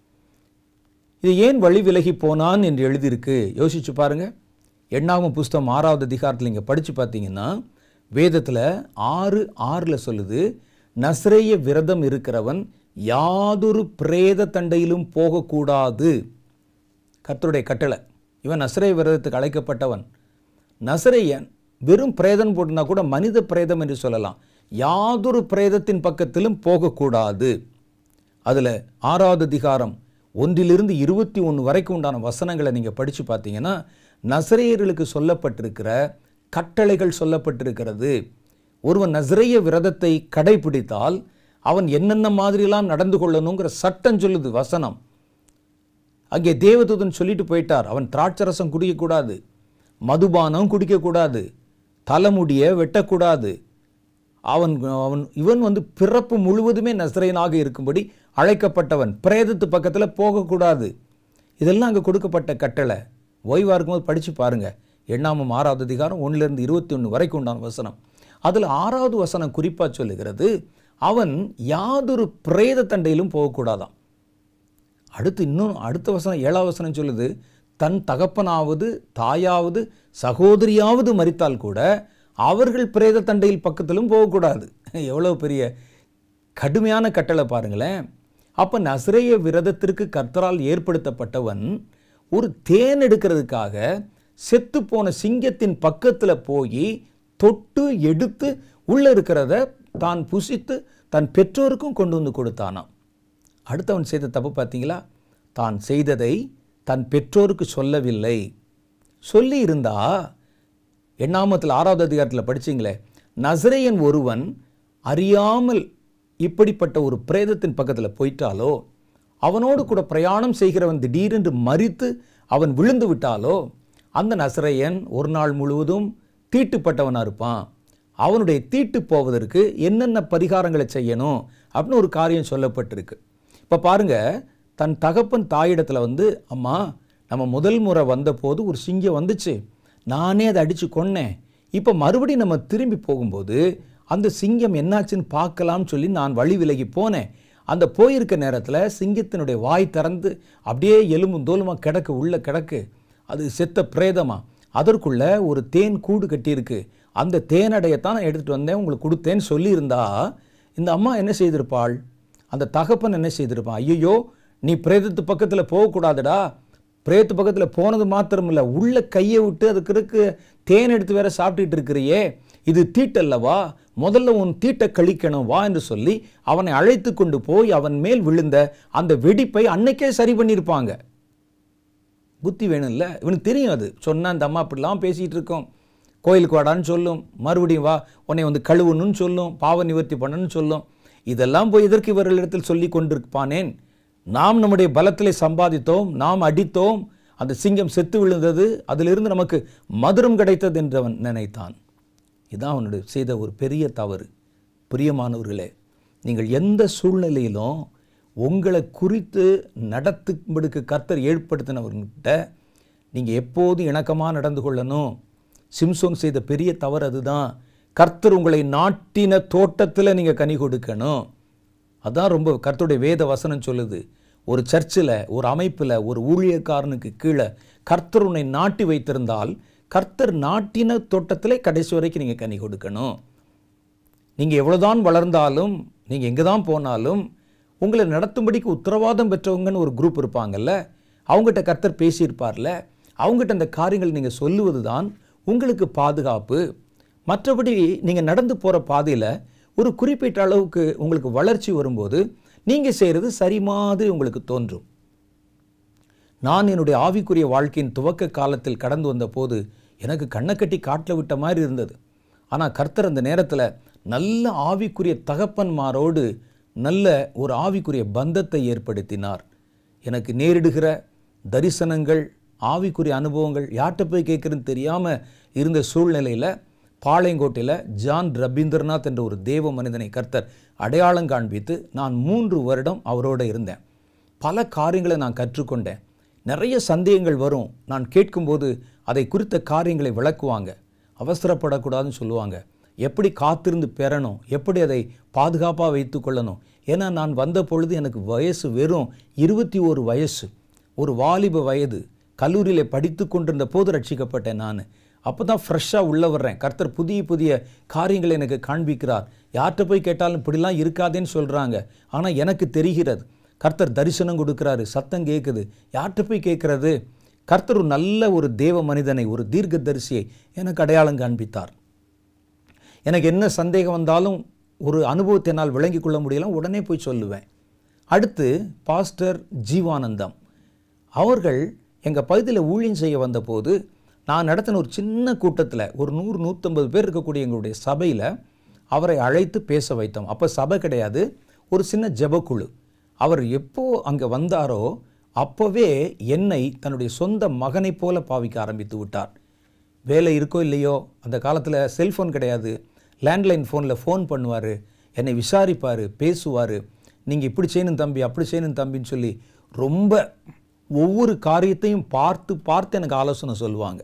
இது ஏன் வழி விலகி போனான் என்று எழுதியிருக்கு யோசிச்சு பாருங்க. எண்ணாகமம் புஸ்தகம் ஆறாவது அதிகாரத்தில் இங்கே படித்து பார்த்தீங்கன்னா வேதத்தில் ஆறு ஆறில் சொல்லுது, நசரேய விரதம் இருக்கிறவன் யாதொரு பிரேத தண்டையிலும் போகக்கூடாது. கர்த்தருடைய கட்டளை. இவன் நசரேய விரதத்துக்கு அழைக்கப்பட்டவன். நசரேயன் வெறும் பிரேதம் போட்டுனா கூட மனித பிரேதம் என்று சொல்லலாம். யாதொரு பிரேதத்தின் பக்கத்திலும் போகக்கூடாது. அதில் ஆறாவது அதிகாரம் ஒன்றிலிருந்து இருபத்தி ஒன்று வரைக்கும் உண்டான வசனங்களை நீங்கள் படித்து பார்த்தீங்கன்னா நசரேயர்களுக்கு சொல்லப்பட்டிருக்கிற கட்டளைகள் சொல்லப்பட்டிருக்கிறது. ஒருவன் நசரேய விரதத்தை கடைபிடித்தால் அவன் என்னென்ன மாதிரிலாம் நடந்து கொள்ளணுங்கிற சட்டம் சொல்லுது வசனம். அங்கே தேவதூதன் சொல்லிட்டு போயிட்டார், அவன் திராட்சரசம் குடிக்கக்கூடாது, மதுபானம் குடிக்கக்கூடாது, தலைமுடியை வெட்டக்கூடாது. அவன் அவன் இவன் வந்து பிறப்பு முழுவதுமே நசரேயனாக இருக்கும்படி அழைக்கப்பட்டவன். பிரேதத்து பக்கத்தில் போகக்கூடாது. இதெல்லாம் அங்கே கொடுக்கப்பட்ட கட்டளை. ஓய்வாக இருக்கும்போது படித்து பாருங்கள். எண்ணாமம் ஆறாவது அதிகாரம் ஒன்றிலிருந்து இருபத்தி ஒன்று வரைக்கும் உண்டான வசனம். அதில் ஆறாவது வசனம் குறிப்பாக சொல்லுகிறது, அவன் யாதொரு பிரேத தண்டையிலும் போகக்கூடாதாம். அடுத்து இன்னும் அடுத்த வசனம் ஏழாவது வசனம் சொல்லுது, தன் தகப்பனாவது தாயாவது சகோதரியாவது மரித்தால் கூட அவர்கள் பிரேத தண்டையில் பக்கத்திலும் போகக்கூடாது. எவ்வளோ பெரிய கடுமையான கட்டளை பாருங்களேன். அப்போ நசரேய விரதத்திற்கு கர்த்தரால் ஏற்படுத்தப்பட்டவன் ஒரு தேன் எடுக்கிறதுக்காக செத்து போன சிங்கத்தின் பக்கத்தில் போய் தொட்டு எடுத்து உள்ளே இருக்கிறத தான் புசித்து தன் பெற்றோருக்கும் கொண்டு வந்து கொடுத்தானாம். அடுத்தவன் செய்த தப்பு பார்த்தீங்களா? தான் செய்ததை தன் பெற்றோருக்கு சொல்லவில்லை. சொல்லி இருந்தா எண்ணாமத்தில் ஆறாவது அதிகாரத்தில் படிச்சிங்களே, நசரேயன் ஒருவன் அறியாமல் இப்படிப்பட்ட ஒரு பிரேதத்தின் பக்கத்தில் போயிட்டாலோ, அவனோடு கூட பிரயாணம் செய்கிறவன் திடீரென்று மரித்து அவன் விழுந்து விட்டாலோ, அந்த நசரேயன் ஒரு நாள் முழுவதும் தீட்டுப்பட்டவனாக இருப்பான். அவனுடைய தீட்டு போவதற்கு என்னென்ன பரிகாரங்களை செய்யணும் அப்படின்னு ஒரு காரியம் சொல்லப்பட்டிருக்கு. இப்போ பாருங்க, தன் தகப்பன் தாயிடத்தில் வந்து, அம்மா நம்ம முதல் முறை வந்தபோது ஒரு சிங்கம் வந்துச்சு, நானே அதை அடித்து கொன்னேன். இப்போ மறுபடியும் நம்ம திரும்பி போகும்போது அந்த சிங்கம் என்னாச்சுன்னு பார்க்கலாம்னு சொல்லி நான் வழி விலகி போனேன். அந்த போயிருக்க நேரத்தில் சிங்கத்தினுடைய வாய் திறந்து அப்படியே எலும்பும் தோலுமாக கிடக்கு, உள்ள கிடக்கு. அது செத்த பிரேதமா. அதற்குள்ள ஒரு தேன் கூடு கட்டியிருக்கு. அந்த தேனடையத்தான் நான் எடுத்துகிட்டு வந்தேன், உங்களுக்கு கொடுத்தேன்னு சொல்லியிருந்தா இந்த அம்மா என்ன செய்திருப்பாள்? அந்த தகப்பன் என்ன செய்திருப்பான்? ஐயோ, நீ பிரேதத்து பக்கத்தில் போகக்கூடாதுடா, பிரேதத்து பக்கத்தில் போனது மாத்திரம் இல்லை, உள்ள கையை விட்டு அதுக்கு இருக்கு தேன் எடுத்து வேற சாப்பிட்டுட்டு இருக்கிறியே, இது தீட்டல்லவா, முதல்ல உன் தீட்டை கழிக்கணும் வா என்று சொல்லி அவனை அழைத்து கொண்டு போய் அவன் மேல் விழுந்த அந்த வெடிப்பை அன்னைக்கே சரி பண்ணியிருப்பாங்க. புத்தி வேணும்ல, இவனுக்கு தெரியும். அது சொன்னால் அந்த அம்மா அப்படிலாம் பேசிகிட்டு இருக்கோம், கோயிலுக்கு வாடான்னு சொல்லும், மறுபடியும் வா உன்னை வந்து கழுவணும்னு சொல்லும், பாவ நிவர்த்தி பண்ணணும்னு சொல்லும். இதெல்லாம் போய் இதற்கு இவர்களிடத்தில் சொல்லி கொண்டிருப்பானேன். நாம் நம்முடைய பலத்திலே சம்பாதித்தோம், நாம் அடித்தோம், அந்த சிங்கம் செத்து விழுந்தது, அதிலிருந்து நமக்கு மதுரம் கிடைத்தது என்று அவன் நினைத்தான். இதுதான் அவனுடைய செய்த ஒரு பெரிய தவறு. பிரியமானவர்களே, நீங்கள் எந்த சூழ்நிலையிலும் உங்களை குறித்து நடத்தும்படிக்கு கர்த்தர் ஏற்படுத்தினவர்கிட்ட நீங்கள் எப்போதும் இணக்கமாக நடந்து கொள்ளணும். சிம்சோன் செய்த பெரிய தவறு அதுதான். கர்த்தர் உங்களை நாட்டின தோட்டத்தில் நீங்கள் கனி கொடுக்கணும். அதான் ரொம்ப கர்த்தருடைய வேத வசனம் சொல்லுது. ஒரு சர்ச்சில், ஒரு அமைப்பில், ஒரு ஊழியக்காரனுக்கு கீழே கர்த்தர் உன்னை நாட்டி வைத்திருந்தால் கர்த்தர் நாட்டின தோட்டத்திலே கடைசி வரைக்கும் நீங்கள் கனி கொடுக்கணும். நீங்கள் எவ்வளோதான் வளர்ந்தாலும், நீங்கள் எங்கே தான் போனாலும் உங்களை நடத்தும்படிக்கு உத்தரவாதம் பெற்றவங்கன்னு ஒரு குரூப் இருப்பாங்கல்ல, அவங்ககிட்ட கர்த்தர் பேசியிருப்பார்ல, அவங்ககிட்ட அந்த காரியங்கள் நீங்கள் சொல்லுவது தான் உங்களுக்கு பாதுகாப்பு. மற்றபடி நீங்கள் நடந்து போகிற பாதையில் ஒரு குறிப்பிட்ட அளவுக்கு உங்களுக்கு வளர்ச்சி வரும்போது நீங்கள் செய்கிறது சரி மாதிரி உங்களுக்கு தோன்றும். நான் என்னுடைய ஆவிக்குரிய வாழ்க்கையின் துவக்க காலத்தில் கடந்து வந்த போது எனக்கு கண்ணை கட்டி காட்டில் விட்ட மாதிரி இருந்தது. ஆனால் கர்த்தர் அந்த நேரத்தில் நல்ல ஆவிக்குரிய தகப்பன்மாரோடு நல்ல ஒரு ஆவிக்குரிய பந்தத்தை ஏற்படுத்தினார். எனக்கு நேரிடுகிற தரிசனங்கள், ஆவிக்குரிய அனுபவங்கள் யார்கிட்ட போய் கேட்குறதுன்னு தெரியாமல் இருந்த சூழ்நிலையில் பாளையங்கோட்டையில் ஜான் ரபீந்திரநாத் என்ற ஒரு தேவ மனிதனை கர்த்தர் அடையாளம் காண்பித்து நான் மூன்று வருடம் அவரோடு இருந்தேன். பல காரியங்களை நான் கற்றுக்கொண்டேன். நிறைய சந்தேகங்கள் வரும், நான் கேட்கும்போது அதை குறித்த காரியங்களை விளக்குவாங்க. அவசரப்படக்கூடாதுன்னு சொல்லுவாங்க. எப்படி காத்திருந்து பெறணும், எப்படி அதை பாதுகாப்பாக வைத்து கொள்ளணும். ஏன்னா நான் வந்த பொழுது எனக்கு வயசு வெறும் இருபத்தி ஒரு வயசு, ஒரு வாலிப வயது. கல்லூரியில் படித்து கொண்டிருந்த போது ரட்சிக்கப்பட்டேன் நான். அப்போ தான் ஃப்ரெஷ்ஷாக உள்ளே வர்றேன். கர்த்தர் புதிய புதிய காரியங்களை எனக்கு காண்பிக்கிறார். யார்கிட்ட போய் கேட்டாலும் இப்படிலாம் இருக்காதேன்னு சொல்கிறாங்க, ஆனால் எனக்கு தெரிகிறது. கர்த்தர் தரிசனம் கொடுக்குறாரு, சத்தம் கேட்குது. யார்கிட்ட போய் கேட்குறது? கர்த்தர் ஒரு நல்ல ஒரு தேவ மனிதனை, ஒரு தீர்க்க தரிசியை எனக்கு அடையாளம் காண்பித்தார். எனக்கு என்ன சந்தேகம் வந்தாலும் ஒரு அனுபவத்தை என்னால் விளங்கி கொள்ள முடியலாம், உடனே போய் சொல்லுவேன். அடுத்து பாஸ்டர் ஜீவானந்தம் அவர்கள் எங்கள் பகுதியில் ஊழியம் செய்ய வந்தபோது நான் நடத்தின ஒரு சின்ன கூட்டத்தில் ஒரு நூறு நூற்றம்பது பேர் இருக்கக்கூடிய எங்களுடைய சபையில் அவரை அழைத்து பேச வைத்தோம். அப்போ சபை கிடையாது, ஒரு சின்ன ஜெபக்குழு. அவர் எப்போ அங்கே வந்தாரோ அப்போவே என்னை தன்னுடைய சொந்த மகனை போல பாவிக்க ஆரம்பித்து விட்டார். வேலை இருக்கோ இல்லையோ, அந்த காலத்தில் செல்ஃபோன் கிடையாது, லேண்ட்லைன் ஃபோனில் ஃபோன் பண்ணுவார், என்னை விசாரிப்பார், பேசுவார். நீங்கள் இப்படி செய்யணும் தம்பி, அப்படி செய்யணும் தம்பின்னு சொல்லி ரொம்ப ஒவ்வொரு காரியத்தையும் பார்த்து பார்த்து எனக்கு ஆலோசனை சொல்லுவாங்க.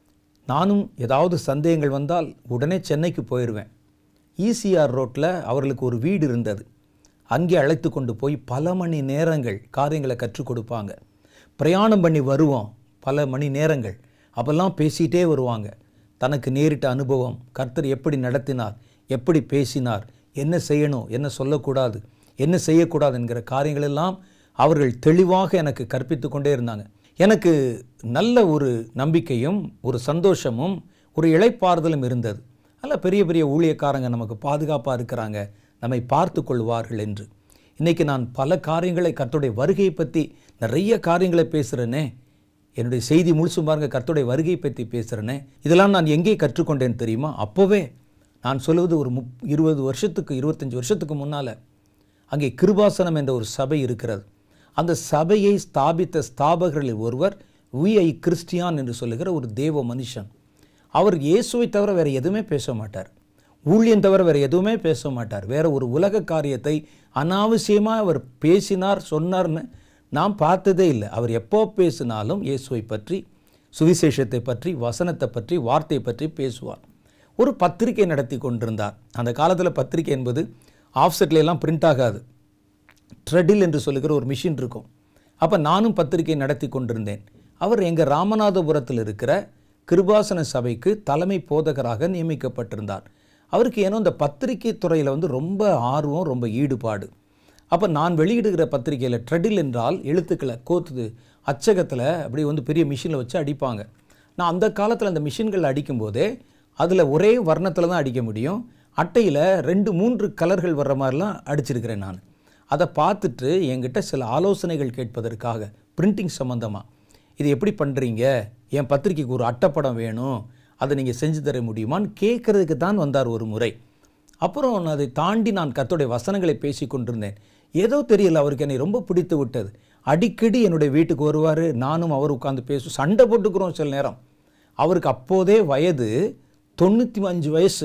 நானும் ஏதாவது சந்தேகங்கள் வந்தால் உடனே சென்னைக்கு போயிடுவேன். ஈசிஆர் ரோட்டில் அவர்களுக்கு ஒரு வீடு இருந்தது. அங்கே அழைத்து கொண்டு போய் பல மணி நேரங்கள் காரியங்களை கற்றுக் கொடுப்பாங்க. பிரயாணம் பண்ணி வருவோம் பல மணி நேரங்கள், அப்பெல்லாம் பேசிகிட்டே வருவாங்க. தனக்கு நேரிட்ட அனுபவம், கர்த்தர் எப்படி நடத்தினார், எப்படி பேசினார், என்ன செய்யணும், என்ன சொல்லக்கூடாது, என்ன செய்யக்கூடாது என்கிற காரியங்களெல்லாம் அவர்கள் தெளிவாக எனக்கு கற்பித்து கொண்டே இருந்தாங்க. எனக்கு நல்ல ஒரு நம்பிக்கையும் ஒரு சந்தோஷமும் ஒரு இளைப்பாறுதலும் இருந்தது. அல்ல, பெரிய பெரிய ஊழியக்காரங்க நமக்கு பாதுகாப்பாக இருக்கிறாங்க, நம்மை பார்த்து கொள்வார்கள் என்று. இன்றைக்கி நான் பல காரியங்களை, கர்த்தருடைய வருகையை பற்றி நிறைய காரியங்களை பேசுகிறேனே. என்னுடைய செய்தி முழுசும் பாருங்கள், கர்த்தருடைய வருகையை பற்றி பேசுகிறேனே. இதெல்லாம் நான் எங்கே கற்றுக்கொண்டேன்னு தெரியுமா? அப்போவே நான் சொல்லுவது ஒரு முப் இருபது வருஷத்துக்கு இருபத்தஞ்சி வருஷத்துக்கு முன்னால் அங்கே கிருபாசனம் என்ற ஒரு சபை இருக்கிறது. அந்த சபையை ஸ்தாபித்த ஸ்தாபகர்களில் ஒருவர் வி ஐ கிறிஸ்டியான் என்று சொல்லுகிற ஒரு தேவ மனுஷன். அவர் இயேசுவை தவிர வேறு எதுவுமே பேச மாட்டார், ஊழியம் தவிர வேறு எதுவுமே பேச மாட்டார். வேறு ஒரு உலக காரியத்தை அனாவசியமாக அவர் பேசினார் சொன்னார்னு நான் பார்த்ததே இல்லை. அவர் எப்போ பேசினாலும் இயேசுவை பற்றி, சுவிசேஷத்தை பற்றி, வசனத்தை பற்றி, வார்த்தையை பற்றி பேசுவார். ஒரு பத்திரிகை நடத்தி கொண்டிருந்தார். அந்த காலத்தில் பத்திரிகை என்பது ஆஃப்செட்லாம் பிரிண்ட் ஆகாது, த்ரெடில் என்று சொல்லுகிற ஒரு மிஷின் இருக்கும். அப்போ நானும் பத்திரிகை நடத்தி கொண்டிருந்தேன். அவர் எங்கள் ராமநாதபுரத்தில் இருக்கிற கிருபாசன சபைக்கு தலைமை போதகராக நியமிக்கப்பட்டிருந்தார். அவருக்கு ஏன்னோ இந்த பத்திரிகை துறையில் வந்து ரொம்ப ஆர்வம், ரொம்ப ஈடுபாடு. அப்போ நான் வெளியிடுகிற பத்திரிகையில் ட்ரெடில் என்றால் எழுத்துக்களை கோத்துது அச்சகத்தில் அப்படி வந்து பெரிய மிஷினில் வச்சு அடிப்பாங்க. நான் அந்த காலத்தில் அந்த மிஷின்கள் அடிக்கும்போதே அதில் ஒரே வர்ணத்தில் தான் அடிக்க முடியும். அட்டையில் ரெண்டு மூன்று கலர்கள் வர்ற மாதிரிலாம் அடிச்சிருக்கிறேன் நான். அதை பார்த்துட்டு என்கிட்ட சில ஆலோசனைகள் கேட்பதற்காக பிரிண்டிங் சம்மந்தமாக, இது எப்படி பண்ணுறீங்க, என் பத்திரிக்கைக்கு ஒரு அட்டைப்படம் வேணும், அதை நீங்கள் செஞ்சு தர முடியுமான்னு கேட்குறதுக்கு தான் வந்தார் ஒரு முறை. அப்புறம் அதை தாண்டி நான் கர்த்தருடைய வசனங்களை பேசி கொண்டிருந்தேன். ஏதோ தெரியல, அவருக்கு என்னை ரொம்ப பிடித்து விட்டது. அடிக்கடி என்னுடைய வீட்டுக்கு வருவார், நானும் அவர் உட்காந்து பேசுவோம், சண்டை போட்டுக்கிறோம் சில நேரம். அவருக்கு அப்போதே வயது தொண்ணூற்றி அஞ்சு வயசு.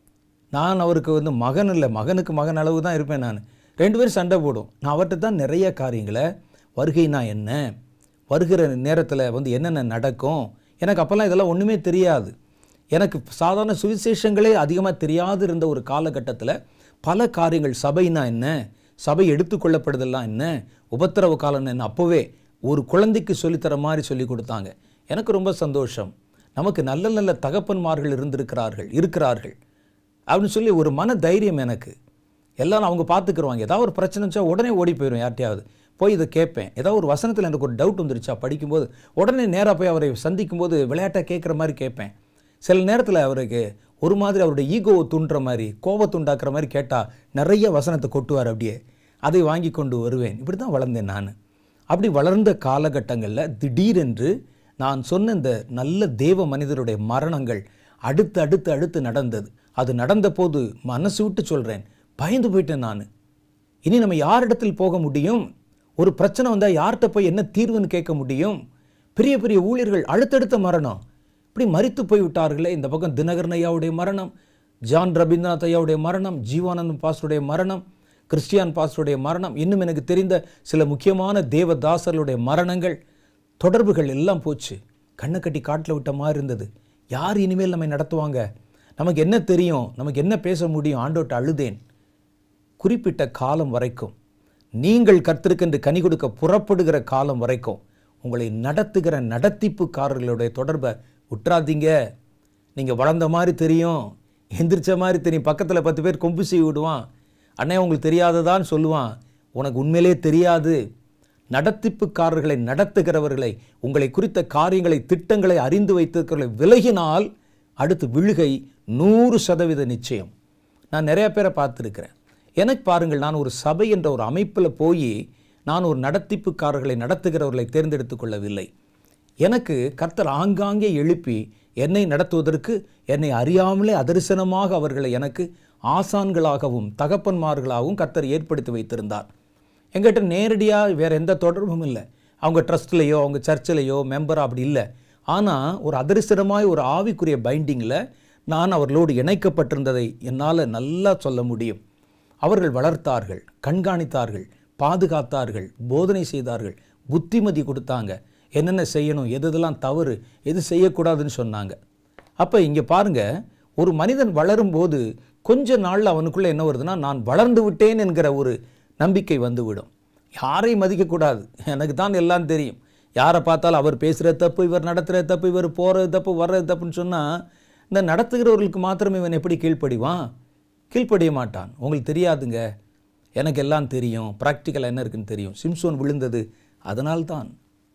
நான் அவருக்கு வந்து மகன் இல்லை, மகனுக்கு மகன் அளவு தான் இருப்பேன் நான். ரெண்டு பேரும் சண்டை போடும். நான் அவர்கிட்ட தான் நிறைய காரியங்களை, வருகைனா என்ன, வருகிற நேரத்தில் வந்து என்னென்ன நடக்கும், எனக்கு அப்போல்லாம் இதெல்லாம் ஒன்றுமே தெரியாது. எனக்கு சாதாரண சுவிசேஷங்களே அதிகமாக தெரியாது இருந்த ஒரு காலகட்டத்தில் பல காரியங்கள், சபைனா என்ன, சபை எடுத்துக்கொள்ளப்படுதெல்லாம் என்ன, உபத்திரவ காலம் என்ன, அப்போவே ஒரு குழந்தைக்கு சொல்லித்தர மாதிரி சொல்லி கொடுத்தாங்க. எனக்கு ரொம்ப சந்தோஷம். நமக்கு நல்ல நல்ல தகப்பன்மார்கள் இருந்திருக்கிறார்கள் இருக்கிறார்கள் அப்படின்னு சொல்லி ஒரு மன தைரியம் எனக்கு. எல்லாம் அவங்க பார்த்துக்குருவாங்க. ஏதாவது ஒரு பிரச்சனை வச்சா உடனே ஓடி போயிடும், யார்ட்டையாவது போய் இதை கேட்பேன். ஏதாவது ஒரு வசனத்தில் எனக்கு ஒரு டவுட் வந்துருச்சா படிக்கும்போது உடனே நேராக போய் அவரை சந்திக்கும்போது விளையாட்டாக கேட்குற மாதிரி கேட்பேன். சில நேரத்தில் அவருக்கு ஒரு மாதிரி அவருடைய ஈகோவை தூண்டுற மாதிரி, கோபத்தை உண்டாக்குற மாதிரி கேட்டால் நிறைய வசனத்தை கொட்டுவார். அப்படியே அதை வாங்கி கொண்டு வருவேன். இப்படி தான் வளர்ந்தேன் நான். அப்படி வளர்ந்த காலகட்டங்களில் திடீரென்று நான் சொன்ன இந்த நல்ல தேவ மனிதருடைய மரணங்கள் அடுத்து அடுத்து அடுத்து நடந்தது. அது நடந்த போது மனசு விட்டு சொல்கிறேன், பயந்து போயிட்டேன் நான். இனி நம்ம யாரிடத்தில் போக முடியும்? ஒரு பிரச்சனை வந்தால் யார்கிட்ட போய் என்ன தீர்வுன்னு கேட்க முடியும்? பெரிய பெரிய ஊழியர்கள் அடுத்தடுத்த மரணம், இப்படி மரித்து போய் விட்டார்களே. இந்த பக்கம் தினகரன் ஐயாவுடைய மரணம், ஜான் ரவீந்திரநாத் ஐயாவுடைய மரணம், ஜீவானந்தம் பாஸ்டருடைய மரணம், கிறிஸ்டியான் பாஸ்டருடைய மரணம், இன்னும் எனக்கு தெரிந்த சில முக்கியமான தேவதாசர்களுடைய மரணங்கள், தொடர்புகள் எல்லாம் போச்சு. கண்ணை கட்டி காட்டில் விட்ட மாதிரி இருந்தது. யார் இனிமேல் நம்மை நடத்துவாங்க? நமக்கு என்ன தெரியும்? நமக்கு என்ன பேச முடியும்? ஆண்டோட்ட அழுதேன். குறிப்பிட்ட காலம் வரைக்கும், நீங்கள் கர்த்தருக்கென்று கனி கொடுக்க புறப்படுகிற காலம் வரைக்கும் உங்களை நடத்துகிற நடத்திப்புக்காரர்களுடைய தொடர்பை விட்டுறாதீங்க. நீங்கள் வளர்ந்த மாதிரி தெரியும், எந்திரிச்ச மாதிரி தெரியும், பக்கத்தில் பத்து பேர் கொம்பு செய்ய விடுவான், அண்ணே உங்களுக்கு தெரியாததான்னு சொல்லுவான். உனக்கு உண்மையிலே தெரியாது. நடத்திப்புக்காரர்களை நடத்துகிறவர்களை, உங்களை குறித்த காரியங்களை திட்டங்களை அறிந்து வைத்திருக்கிறவர்களை விலகினால் அடுத்து விழுகை நூறு சதவீத நிச்சயம். நான் நிறைய பேரை பார்த்துருக்கிறேன். எனக்கு பாருங்கள், நான் ஒரு சபை என்ற ஒரு அமைப்பில் போய் நான் ஒரு நடத்திப்புக்காரர்களை நடத்துகிறவர்களை தேர்ந்தெடுத்து கொள்ளவில்லை. எனக்கு கர்த்தர் ஆங்காங்கே எழுப்பி என்னை நடத்துவதற்கு என்னை அறியாமலே அதரிசனமாக அவர்களை எனக்கு ஆசான்களாகவும் தகப்பன்மார்களாகவும் கர்த்தர் ஏற்படுத்தி வைத்திருந்தார். எங்கிட்ட நேரடியாக வேறு எந்த தொடர்பும் இல்லை. அவங்க ட்ரஸ்ட்லேயோ அவங்க சர்ச்சிலேயோ மெம்பராக அப்படி இல்லை. ஆனால் ஒரு அதரிசனமாய் ஒரு ஆவிக்குரிய பைண்டிங்கில் நான் அவர்களோடு இணைக்கப்பட்டிருந்ததை என்னால் நல்லா சொல்ல முடியும். அவர்கள் வளர்த்தார்கள், கண்காணித்தார்கள், பாதுகாத்தார்கள், போதனை செய்தார்கள், புத்திமதி கொடுத்தாங்க, என்னென்ன செய்யணும், எது எதெல்லாம் தவறு, எது செய்யக்கூடாதுன்னு சொன்னாங்க. அப்போ இங்கே பாருங்கள், ஒரு மனிதன் வளரும்போது கொஞ்ச நாளில் அவனுக்குள்ளே என்ன வருதுன்னா, நான் வளர்ந்து விட்டேன் என்கிற ஒரு நம்பிக்கை வந்துவிடும். யாரையும் மதிக்கக்கூடாது, எனக்கு தான் எல்லாம் தெரியும், யாரை பார்த்தாலும் அவர் பேசுகிற தப்பு, இவர் நடத்துகிற தப்பு, இவர் போகிறது தப்பு, வர்றது தப்புன்னு சொன்னால் இந்த நடத்துகிறவர்களுக்கு மாத்திரம் இவன் எப்படி கீழ்ப்படிவான்? கீழ்ப்படிய மாட்டான். உங்களுக்கு தெரியாதுங்க, எனக்கு எல்லாம் தெரியும், ப்ராக்டிக்கலாக என்ன இருக்குன்னு தெரியும். சிம்சோன் விழுந்தது அதனால்தான்.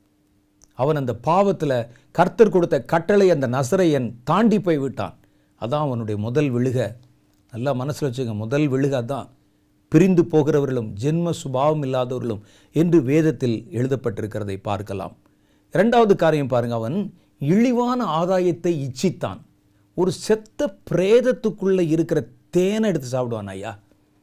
அவன் அந்த பாவத்தில் கர்த்தர் கொடுத்த கட்டளை அந்த நசரையன் தாண்டி போய் விட்டான். அதான் அவனுடைய முதல் விழுக. நல்லா மனசில் வச்சுங்க, முதல் விழுக தான். பிரிந்து போகிறவர்களும் ஜென்ம சுபாவம் இல்லாதவர்களும் என்று வேதத்தில் எழுதப்பட்டிருக்கிறதை பார்க்கலாம். இரண்டாவது காரியம் பாருங்க, அவன் இழிவான ஆதாயத்தை இச்சித்தான். ஒரு செத்த பிரேதத்துக்குள்ளே இருக்கிற தேனை எடுத்து சாப்பிடுவான் ஐயா.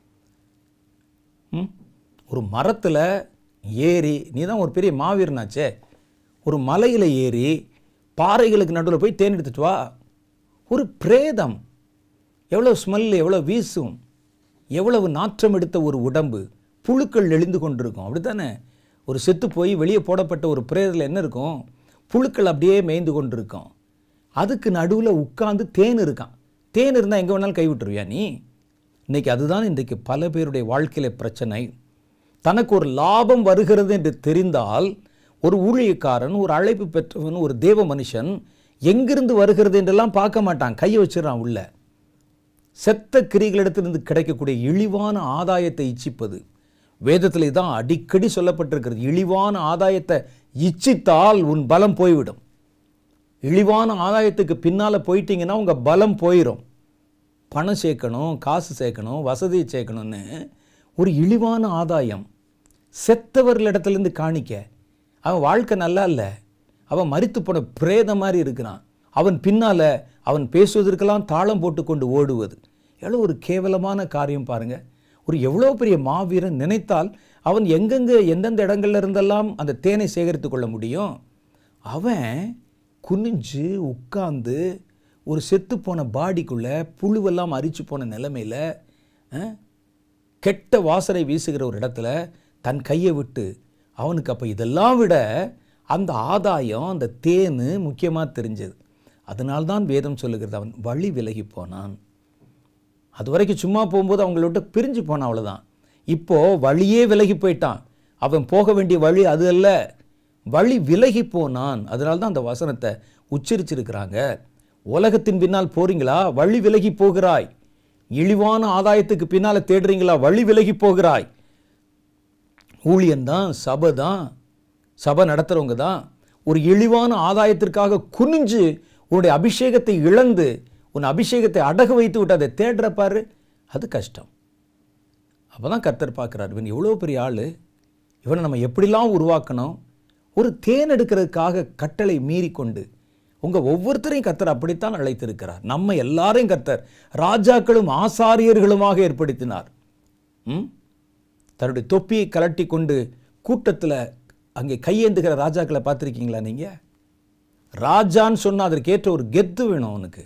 ஒரு மரத்தில் ஏறி, நீ தான் ஒரு பெரிய மாவீரனாச்சே, ஒரு மலையில் ஏறி பாறைகளுக்கு நடுவில் போய் தேன் எடுத்துட்டு வா. ஒரு பிரேதம் எவ்வளோ ஸ்மெல், எவ்வளோ வீசும், எவ்வளவு நாற்றம் எடுத்த ஒரு உடம்பு, புழுக்கள் எழுந்து கொண்டிருக்கும். அப்படி தானே? ஒரு செத்து போய் வெளியே போடப்பட்ட ஒரு பிரேதத்தில் என்ன இருக்கும்? புழுக்கள் அப்படியே மேய்ந்து கொண்டிருக்கும். அதுக்கு நடுவில் உட்கார்ந்து தேன் இருக்கான். தேன் இருந்தால் எங்கே வேணாலும் கைவிட்டுருவியா நீ? இன்றைக்கி அதுதான் இன்றைக்கு பல பேருடைய வாழ்க்கையில் பிரச்சனை. தனக்கு ஒரு லாபம் வருகிறது என்று தெரிந்தால், ஒரு ஊழியக்காரன், ஒரு அழைப்பு பெற்றவன், ஒரு தேவ மனுஷன் எங்கிருந்து வருகிறது என்றெல்லாம் பார்க்க மாட்டான், கையை வச்சிடறான் உள்ள. செத்த கிரிகளிடத்திலிருந்து கிடைக்கக்கூடிய இழிவான ஆதாயத்தை இச்சிப்பது, வேதத்திலே தான் அடிக்கடி சொல்லப்பட்டிருக்கிறது. இழிவான ஆதாயத்தை இச்சித்தால் உன் பலம் போய்விடும். இழிவான ஆதாயத்துக்கு பின்னால் போயிட்டீங்கன்னா உங்கள் பலம் போயிடும். பணம் சேர்க்கணும், காசு சேர்க்கணும், வசதியை சேர்க்கணும்னு ஒரு இழிவான ஆதாயம். செத்தவர்களிடத்துலேருந்து காணிக்க. அவன் வாழ்க்கை நல்லா இல்லை, அவன் மரித்து போன பிரேத மாதிரி இருக்கிறான். அவன் பின்னால் அவன் பேசுவதற்கெல்லாம் தாளம் போட்டு கொண்டு ஓடுவது எவ்வளோ ஒரு கேவலமான காரியம் பாருங்கள். ஒரு எவ்வளோ பெரிய மாவீரன் நினைத்தால் அவன் எங்கெங்கே எந்தெந்த இடங்கள்ல இருந்தெல்லாம் அந்த தேனை சேகரித்து கொள்ள முடியும். அவன் குனிஞ்சு உட்கார்ந்து ஒரு செத்து போன பாடிக்குள்ளே புழுவெல்லாம் அரிச்சு போன நிலைமையில் கெட்ட வாசனை வீசுகிற ஒரு இடத்துல தன் கையை விட்டு அவனுக்கு அப்போ இதெல்லாம் விட அந்த ஆதாயம், அந்த தேன் முக்கியமாக தெரிஞ்சது. அதனால்தான் வேதம் சொல்லுகிறது அவன் வழி விலகி போனான். அது வரைக்கும் சும்மா போகும்போது அவங்களோட பிரிஞ்சு போனான், அவ்வளோதான். இப்போது வழியே விலகி போயிட்டான். அவன் போக வேண்டிய வழி அது அல்ல, வழி விலகி போனான். அதனால்தான் அந்த வசனத்தை உச்சரிச்சிருக்கிறாங்க. உலகத்தின் பின்னால் போறீங்களா, வழி விலகி போகிறாய். இழிவான ஆதாயத்துக்கு பின்னால் தேடுறீங்களா, வழி விலகி போகிறாய். ஊழியன்தான், சபை தான், சபை நடத்துகிறவங்க தான் ஒரு இழிவான ஆதாயத்திற்காக குனிஞ்சு உன்னுடைய அபிஷேகத்தை இழந்து உன் அபிஷேகத்தை அடகு வைத்து விட்டு அதை தேடுறப்பாரு, அது கஷ்டம். அப்போ தான் கர்த்தர் பார்க்குறாரு, இவன் எவ்வளோ பெரிய ஆள், இவனை நம்ம எப்படிலாம் உருவாக்கணும். ஒரு தேன் எடுக்கிறதுக்காக கட்டளை மீறி கொண்டு உங்கள் ஒவ்வொருத்தரையும் கர்த்தர் அப்படித்தான் அழைத்திருக்கிறார். நம்ம எல்லாரையும் கர்த்தர் ராஜாக்களும் ஆசாரியர்களுமாக ஏற்படுத்தினார். ம் தன்னுடைய தொப்பியை கலட்டி கொண்டு கூட்டத்தில் அங்கே கையேந்துகிற ராஜாக்களை பார்த்துருக்கீங்களா நீங்கள்? ராஜான்னு சொன்னால் அதற்கேற்ற ஒரு கெத்து வேணும் அவனுக்கு.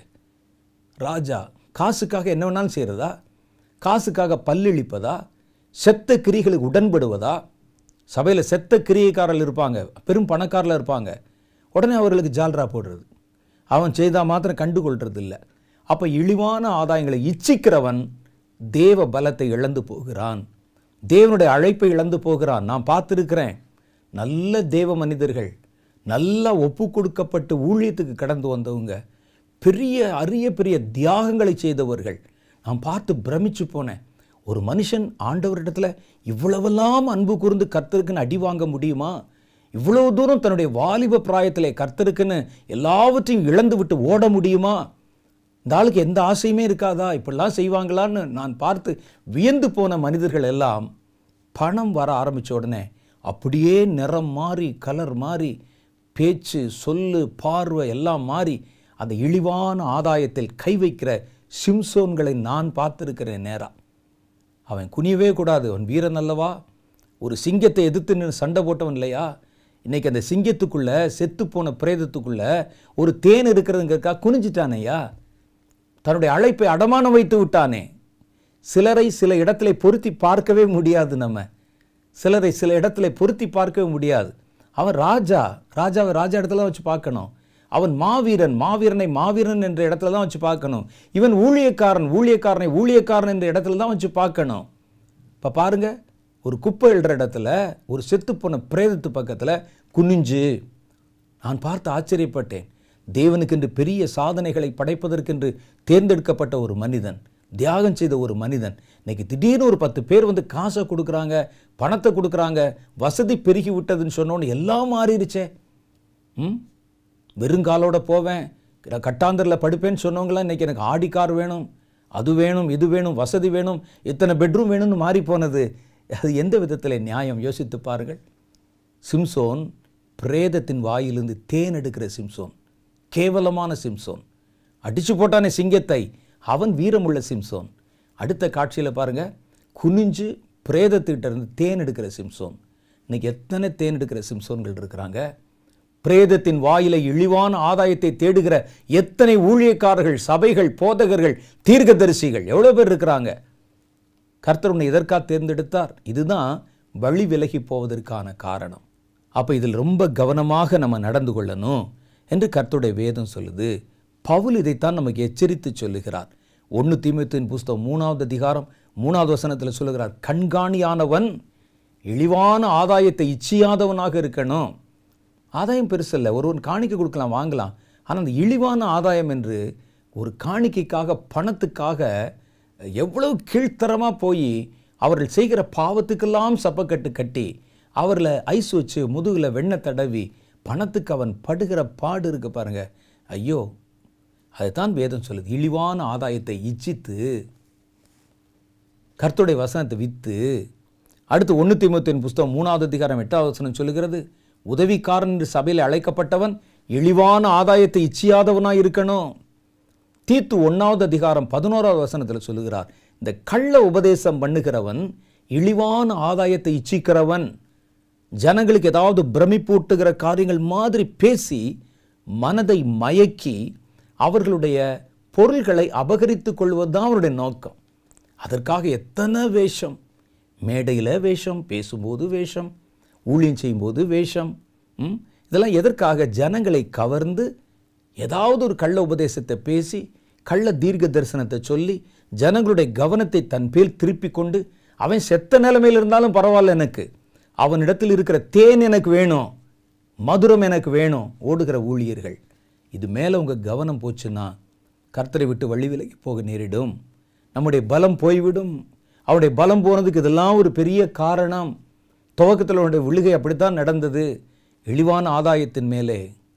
ராஜா காசுக்காக என்ன வேணாலும் செய்கிறதா? காசுக்காக பல்லிழிப்பதா? செத்த கிரிகளுக்கு உடன்படுவதா? சபையில் செத்த கிரியைக்காரர்கள் இருப்பாங்க, பெரும் பணக்காரில் இருப்பாங்க, உடனே அவர்களுக்கு ஜால்ரா போடுறது, அவன் செய்தால் மாத்திரம் கண்டுகொள்கிறது இல்லை. அப்போ இழிவான ஆதாயங்களை இச்சிக்கிறவன் தேவ பலத்தை இழந்து போகிறான், தேவனுடைய அழைப்பை இழந்து போகிறான். நான் பார்த்துருக்கிறேன், நல்ல தேவ மனிதர்கள், நல்லா ஒப்பு கொடுக்கப்பட்டு ஊழியத்துக்கு கடந்து வந்தவங்க, பெரிய அரிய பெரிய தியாகங்களை செய்தவர்கள். நான் பார்த்து பிரமிச்சு போனேன். ஒரு மனுஷன் ஆண்டவரிடத்துல இவ்வளவெல்லாம் அன்பு கூர்ந்து கர்த்தருக்குன்னு அடி வாங்க முடியுமா? இவ்வளவு தூரம் தன்னுடைய வாலிப பிராயத்திலே கர்த்தருக்குன்னு எல்லாவற்றையும் இழந்து விட்டு ஓட முடியுமா? இந்த ஆளுக்கு எந்த ஆசையுமே இருக்காதா? இப்படிலாம் செய்வாங்களான்னு நான் பார்த்து வியந்து போன மனிதர்கள் எல்லாம் பணம் வர ஆரம்பித்த உடனே அப்படியே நிறம் மாறி, கலர் மாறி, பேச்சு, சொல்லு, பார்வை எல்லாம் மாறி அந்த இழிவான ஆதாயத்தில் கை வைக்கிற சிம்சோன்களை நான் பார்த்துருக்கிறேன். நேராக அவன் குனியவே கூடாது, அவன் வீரன் அல்லவா, ஒரு சிங்கத்தை எதிர்த்து நின்று சண்டை போட்டவன் இல்லையா? இன்றைக்கி அந்த சிங்கத்துக்குள்ளே, செத்துப்போன பிரேதத்துக்குள்ளே ஒரு தேன் இருக்கிறதுங்கிறக்கா குனிஞ்சிட்டானையா? தன்னுடைய அழைப்பை அடமானம் வைத்து விட்டானே. சிலரை சில இடத்துல பொருத்தி பார்க்கவே முடியாது. நம்ம சிலரை சில இடத்துல பொருத்தி பார்க்கவே முடியாது. அவன் ராஜா, ராஜாவை ராஜா இடத்துல வச்சு பார்க்கணும். அவன் மாவீரன், மாவீரனை மாவீரன் என்ற இடத்துல தான் வச்சு பார்க்கணும். இவன் ஊழியக்காரன், ஊழியக்காரனை ஊழியக்காரன் என்ற இடத்துல தான் வச்சு பார்க்கணும். இப்போ பாருங்க, ஒரு குப்பை எழுற இடத்துல ஒரு செத்துப்போன பிரேதத்து பக்கத்தில் குனிஞ்சு நான் பார்த்து ஆச்சரியப்பட்டேன். தேவனுக்கென்று பெரிய சாதனைகளை படைப்பதற்கென்று தேர்ந்தெடுக்கப்பட்ட ஒரு மனிதன், தியாகம் செய்த ஒரு மனிதன், இன்னைக்கு திடீர்னு ஒரு பத்து பேர் வந்து காசை கொடுக்குறாங்க, பணத்தை கொடுக்குறாங்க, வசதி பெருகி விட்டதுன்னு சொன்னோன்னு எல்லாம் மாறிடுச்சே. ம் வெறுங்காலோட போவேன், கட்டாந்தரில் படுப்பேன்னு சொன்னவங்களாம் இன்றைக்கி எனக்கு ஆடி கார் வேணும், அது வேணும், இது வேணும், வசதி வேணும், இத்தனை பெட்ரூம் வேணும்னு மாறி போனது. அது எந்த விதத்தில் நியாயம்? யோசித்து பாருங்கள். சிம்சோன் பிரேதத்தின் வாயிலிருந்து தேன் எடுக்கிற சிம்சோன், கேவலமான சிம்சோன். அடிச்சு போட்டானே சிங்கத்தை, அவன் வீரமுள்ள சிம்சோன். அடுத்த காட்சியில் பாருங்கள், குனிஞ்சு பிரேதத்திட்ட இருந்து தேன் எடுக்கிற சிம்சோன். இன்னைக்கு எத்தனை தேன் எடுக்கிற சிம்சோன்கள் இருக்கிறாங்க? பிரேதத்தின் வாயிலை இழிவான ஆதாயத்தை தேடுகிற எத்தனை ஊழியக்காரர்கள், சபைகள், போதகர்கள், தீர்க்கதரிசிகள் எவ்வளோ பேர் இருக்கிறாங்க? கர்த்தர் உன்னை எதற்காக தேர்ந்தெடுத்தார்? இதுதான் வழி விலகி போவதற்கான காரணம். அப்போ இதில் ரொம்ப கவனமாக நம்ம நடந்து கொள்ளணும் என்று கர்த்தருடைய வேதம் சொல்லுது. பவுல் இதைத்தான் நமக்கு எச்சரித்து சொல்லுகிறார். ஒன்று தீமோத்தேயுவின் புஸ்தகம் மூணாவது அதிகாரம் மூணாவது வசனத்தில் சொல்லுகிறார், கண்காணியானவன் இழிவான ஆதாயத்தை இச்சியாதவனாக இருக்கணும். ஆதாயம் பெருசு இல்லை, ஒருவன் காணிக்கை கொடுக்கலாம், வாங்கலாம். ஆனால் அந்த இழிவான ஆதாயம் என்று ஒரு காணிக்கைக்காக, பணத்துக்காக எவ்வளவு கீழ்த்தரமாக போய் அவர்கள் செய்கிற பாவத்துக்கெல்லாம் சப்பக்கட்டு கட்டி அவர்களை ஐஸ் வச்சு முதுகில் வெண்ணெய் தடவி பணத்துக்கு அவன் படுகிற பாடு இருக்கு பாருங்க. ஐயோ, அதுதான் வேதம் சொல்லுது. இழிவான ஆதாயத்தை இச்சித்து கர்த்தருடைய வசனத்தை வித்து. அடுத்து ஒன்று தீமோத்தேயுவின் புஸ்தகம் மூணாவது அதிகாரம் எட்டாவது வசனம் சொல்லுகிறது, உதவிக்காரன் என்று சபையில் அழைக்கப்பட்டவன் இழிவான ஆதாயத்தை இச்சியாதவனாய் இருக்கணும். தீத்து ஒன்றாவது அதிகாரம் பதினோராவது வசனத்தில் சொல்லுகிறார், இந்த கள்ள உபதேசம் பண்ணுகிறவன் இழிவான ஆதாயத்தை இச்சிக்கிறவன், ஜனங்களுக்கு ஏதாவது பிரமிப்பூட்டுகிற காரியங்கள் மாதிரி பேசி மனதை மயக்கி அவர்களுடைய பொருள்களை அபகரித்து கொள்வதுதான் அவருடைய நோக்கம். அதற்காக எத்தனை வேஷம், மேடையில் வேஷம், பேசும்போது வேஷம், ஊழியம் செய்யும்போது வேஷம். இதெல்லாம் எதற்காக? ஜனங்களை கவர்ந்து ஏதாவது ஒரு கள்ள உபதேசத்தை பேசி கள்ள தீர்க்க தரிசனத்தை சொல்லி ஜனங்களுடைய கவனத்தை தன் பேர் திருப்பி கொண்டு, அவன் செத்த நிலைமையில் இருந்தாலும் பரவாயில்ல, எனக்கு அவனிடத்தில் இருக்கிற தேன் எனக்கு வேணும், மதுரம் எனக்கு வேணும் ஓடுகிற ஊழியர்கள். இது மேலே உங்கள் கவனம் போச்சுன்னா கர்த்தரை விட்டு வழி விலகி போக நேரிடும். நம்முடைய பலம் போய்விடும். அவருடைய பலம் போனதுக்கு இதெல்லாம் ஒரு பெரிய காரணம். துவக்கத்தில் அவனுடைய விழுகை அப்படித்தான் நடந்தது. இழிவான ஆதாயத்தின் மேலே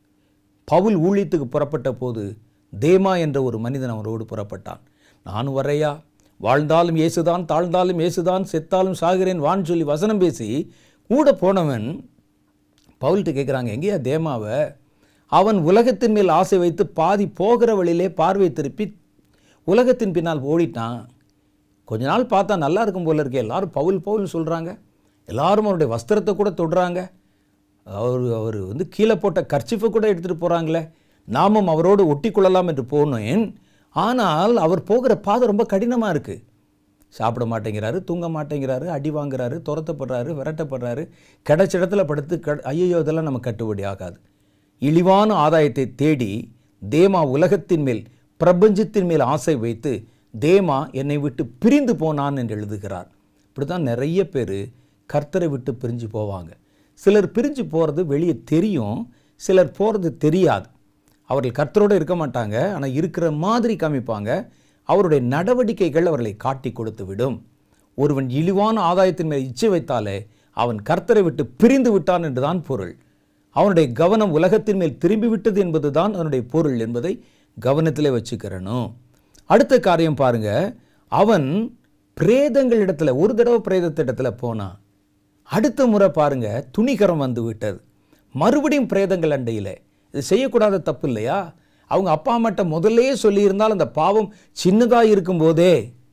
பவுல் ஊழியத்துக்கு புறப்பட்ட போது தேமா என்ற ஒரு மனிதன் அவரோடு புறப்பட்டான். நானும் வரையா, வாழ்ந்தாலும் இயேசுதான், தாழ்ந்தாலும் இயேசுதான், செத்தாலும் சாகிறேன் வான்னு சொல்லி வசனம் பேசி கூட போனவன் பவுல்கிட்ட கேட்குறாங்க, எங்கேயா தேமாவை? அவன் உலகத்தின் மேல் ஆசை வைத்து பாதி போகிற வழியிலே பார்வை திருப்பி உலகத்தின் பின்னால் ஓடிட்டான். கொஞ்ச நாள் பார்த்தா நல்லா இருக்கும் போல இருக்கே, எல்லாரும் பவுல் பவுல் சொல்கிறாங்க, எல்லாரும் அவருடைய வஸ்திரத்தை கூட தொடுறாங்க, அவர் அவர் வந்து கீழே போட்ட கர்ச்சிஃபை கூட எடுத்துகிட்டு போகிறாங்களே, நாமும் அவரோடு ஒட்டி கொள்ளலாம் என்று போனேன். ஆனால் அவர் போகிற பாதை ரொம்ப கடினமாக இருக்குது. சாப்பிட மாட்டேங்கிறாரு, தூங்க மாட்டேங்கிறாரு, அடி வாங்குறாரு, துரத்தப்படுறாரு, விரட்டப்படுறாரு, கிடைச்ச இடத்துல படுத்து க ஐயோ இதெல்லாம் நம்ம கட்டுப்படி ஆகாது. இழிவான ஆதாயத்தை தேடி தேமா உலகத்தின் மேல் பிரபஞ்சத்தின் மேல் ஆசை வைத்து தேமா என்னை விட்டு பிரிந்து போனான் என்று எழுதுகிறார். இப்படி தான் நிறைய பேர் கர்த்தரை விட்டு பிரிஞ்சு போவாங்க. சிலர் பிரிஞ்சு போகிறது வெளியே தெரியும், சிலர் போகிறது தெரியாது. அவர்கள் கர்த்தரோடு இருக்க மாட்டாங்க, ஆனால் இருக்கிற மாதிரி காமிப்பாங்க. அவருடைய நடவடிக்கைகள் அவர்களை காட்டி கொடுத்து விடும். ஒருவன் இழிவான ஆதாயத்தின் மேல் இச்சை வைத்தாலே அவன் கர்த்தரை விட்டு பிரிந்து விட்டான் என்றுதான் பொருள். அவனுடைய கவனம் உலகத்தின் மேல் திரும்பி விட்டது என்பது தான் அவனுடைய பொருள் என்பதை கவனத்திலே வச்சுக்கிறணும். அடுத்த காரியம் பாருங்க, அவன் பிரேதங்கள் இடத்துல ஒரு தடவை பிரேதத்திடத்துல போனான். அடுத்த முறை பாருங்க துணிகரம் வந்து விட்டது. மறுபடியும் பிரேதங்கள் அண்டையில். இது செய்யக்கூடாத தப்பு இல்லையா? அவங்க அப்பா அம்மாட்ட முதல்லே சொல்லியிருந்தால் அந்த பாவம் சின்னதாக இருக்கும்போதே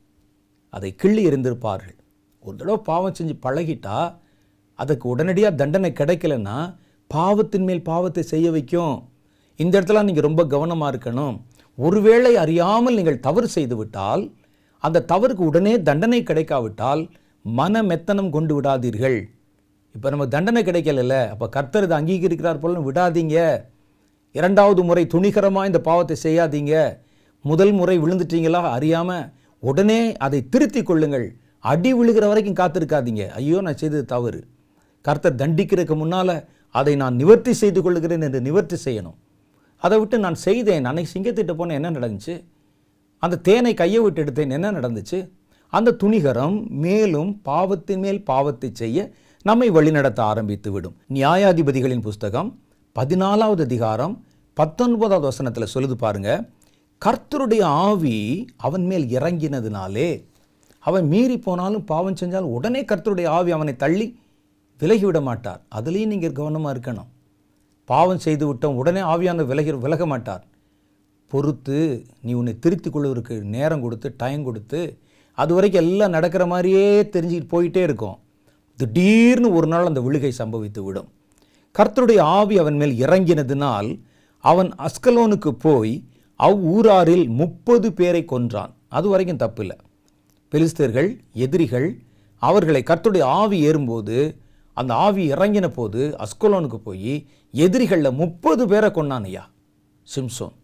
அதை கிள்ளி எறிந்திருப்பார்கள். ஒரு தடவை பாவம் செஞ்சு பழகிட்டா அதுக்கு உடனடியாக தண்டனை கிடைக்கலன்னா பாவத்தின் மேல் பாவத்தை செய்ய வைக்கும். இந்த இடத்துல நீங்கள் ரொம்ப கவனமாக இருக்கணும். ஒருவேளை அறியாமல் நீங்கள் தவறு செய்து விட்டால் அந்த தவறுக்கு உடனே தண்டனை கிடைக்காவிட்டால் மன மெத்தனம் கொண்டு விடாதீர்கள். இப்போ நமக்கு தண்டனை கிடைக்கல, அப்போ கர்த்தர் இதை அங்கீகரிக்கிறார் போல விடாதீங்க. இரண்டாவது முறை துணிகரமாக இந்த பாவத்தை செய்யாதீங்க. முதல் முறை விழுந்துட்டீங்களா அறியாமல், உடனே அதை திருத்தி கொள்ளுங்கள். அடி விழுகிற வரைக்கும் காத்திருக்காதீங்க. ஐயோ நான் செய்தது தவறு, கர்த்தர் தண்டிக்கிறதுக்கு முன்னால் அதை நான் நிவர்த்தி செய்து கொள்ளுகிறேன் என்று நிவர்த்தி செய்யணும். அதை விட்டு நான் செய்தேன், அன்னைக்கு சிங்கத்திட்ட போனேன், என்ன நடந்துச்சு? அந்த தேனை கையை விட்டு எடுத்தேன், என்ன நடந்துச்சு? அந்த துணிகரம் மேலும் பாவத்தின் மேல் பாவத்தை செய்ய நம்மை வழிநடத்த ஆரம்பித்து விடும். நியாயாதிபதிகளின் புஸ்தகம் பதினாலாவது அதிகாரம் பத்தொன்பதாவது வசனத்தில் சொல்லுது பாருங்க, கர்த்தருடைய ஆவி அவன் மேல் இறங்கினதுனாலே அவன் மீறி போனாலும் பாவம் செஞ்சாலும் உடனே கர்த்தருடைய ஆவி அவனை தள்ளி விலகிவிட மாட்டார். அதுலேயும் நீங்கள் கவனமாக இருக்கணும். பாவம் செய்து விட்டோம் உடனே ஆவியான விலகி விலக மாட்டார். பொறுத்து நீ உன்னை திருத்தி கொள்வதற்கு நேரம் கொடுத்து டைம் கொடுத்து அது வரைக்கும் எல்லாம் நடக்கிற மாதிரியே தெரிஞ்சுக்கிட்டு போயிட்டே இருக்கும். திடீர்னு ஒரு நாள் அந்த விழுகை சம்பவித்து விடும். கர்த்தருடைய ஆவி அவன் மேல் இறங்கினதினால் அவன் அஸ்கலோனுக்கு போய் அவ் ஊராரில் முப்பது பேரை கொன்றான். அது வரைக்கும் தப்பு இல்லை. பெலிஸ்தர்கள் எதிரிகள் அவர்களை கர்த்தருடைய ஆவி ஏறும்போது அந்த ஆவி இறங்கின போது அஸ்கலோனுக்கு போய் எதிரிகளில் முப்பது பேரை கொன்னான் ஐயா சிம்சோன்.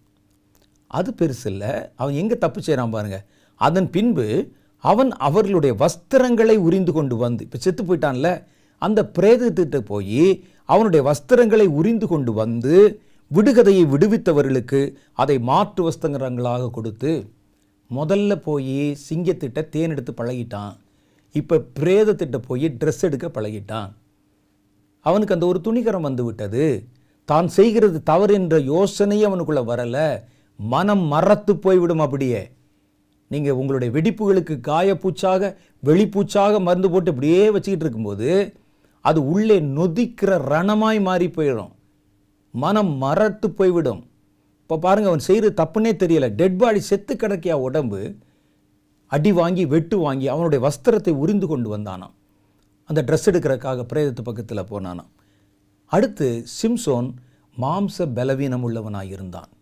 அது பெருசு இல்லை. அவன் எங்கே தப்பு செய்கிறான் பாருங்க. அதன் பின்பு அவன் அவர்களுடைய வஸ்திரங்களை உரிந்து கொண்டு வந்து, இப்போ செத்து போயிட்டான்ல, அந்த பிரேதத்திட்ட போய் அவனுடைய வஸ்திரங்களை உரிந்து கொண்டு வந்து விடுகதையை விடுவித்தவர்களுக்கு அதை மாற்று வஸ்திரங்களாக கொடுத்து, முதல்ல போய் சிங்கத்திட்ட தேன் எடுத்து பழகிட்டான். இப்போ பிரேதத்திட்ட போய் ட்ரெஸ் எடுக்க பழகிட்டான். அவனுக்கு அந்த ஒரு துணிகரம் வந்து விட்டது. தான் செய்கிறது தவறு என்ற யோசனையே அவனுக்குள்ள வரலை. மனம் மறத்து போய்விடும். அப்படியே நீங்கள் உங்களுடைய வெடிப்புகளுக்கு காயப்பூச்சாக வெளிப்பூச்சாக மருந்து போட்டு இப்படியே வச்சுக்கிட்டு இருக்கும்போது அது உள்ளே நொதிக்கிற ரணமாய் மாறி போயிடும். மனம் மறத்து போய்விடும். இப்போ பாருங்கள், அவன் செய்கிறது தப்புன்னே தெரியலை. டெட் பாடி செத்து கிடக்கியா உடம்பு. அடி வாங்கி வெட்டு வாங்கி அவனுடைய வஸ்திரத்தை உரிந்து கொண்டு வந்தானாம். அந்த ட்ரெஸ் எடுக்கிறதுக்காக பிரேதத்து பக்கத்தில் போனானாம். அடுத்து சிம்சோன் மாம்ச பலவீனம் உள்ளவனாக இருந்தான்.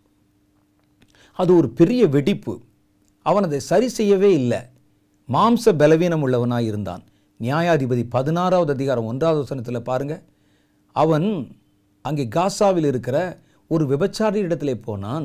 அது ஒரு பெரிய வெடிப்பு. அவன் அதை சரி செய்யவே இல்லை. மாம்ச பலவீனம் உள்ளவனாக இருந்தான். நியாயாதிபதி பதினாறாவது அதிகாரம் ஒன்றாவது வசனத்தில் பாருங்கள். அவன் அங்கே காசாவில் இருக்கிற ஒரு விபச்சாரி இடத்துல போனான்.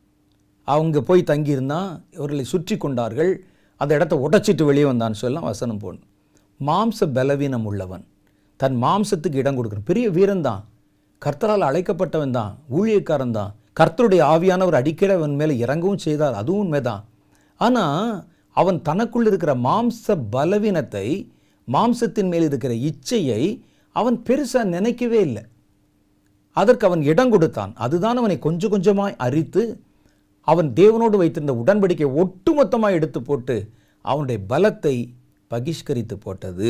அவங்க போய் தங்கியிருந்தான். இவர்களை சுற்றி கொண்டார்கள். அந்த இடத்த உடைச்சிட்டு வெளியே வந்தான்னு சொல்லலாம் வசனம் போடணும். மாம்ச பலவீனம் உள்ளவன், தன் மாம்சத்துக்கு இடம் கொடுக்குறான். பெரிய வீரன் தான், கர்த்தரால் அழைக்கப்பட்டவன் தான், ஊழியக்காரன் தான். கர்த்தருடைய ஆவியானவர் அடிக்கடி அவன் மேலே இறங்கவும் செய்தார், அதுவும் உண்மைதான். ஆனால் அவன் தனக்குள் இருக்கிற மாம்ச பலவீனத்தை, மாம்சத்தின் மேல் இருக்கிற இச்சையை அவன் பெருசாக நினைக்கவே இல்லை. அதற்கு அவன் இடம் கொடுத்தான். அதுதான் அவனை கொஞ்சம் கொஞ்சமாய் அரித்து அவன் தேவனோடு வைத்திருந்த உடன்படிக்கை ஒட்டுமொத்தமாக எடுத்து போட்டு அவனுடைய பலத்தை பகிஷ்கரித்து போட்டது.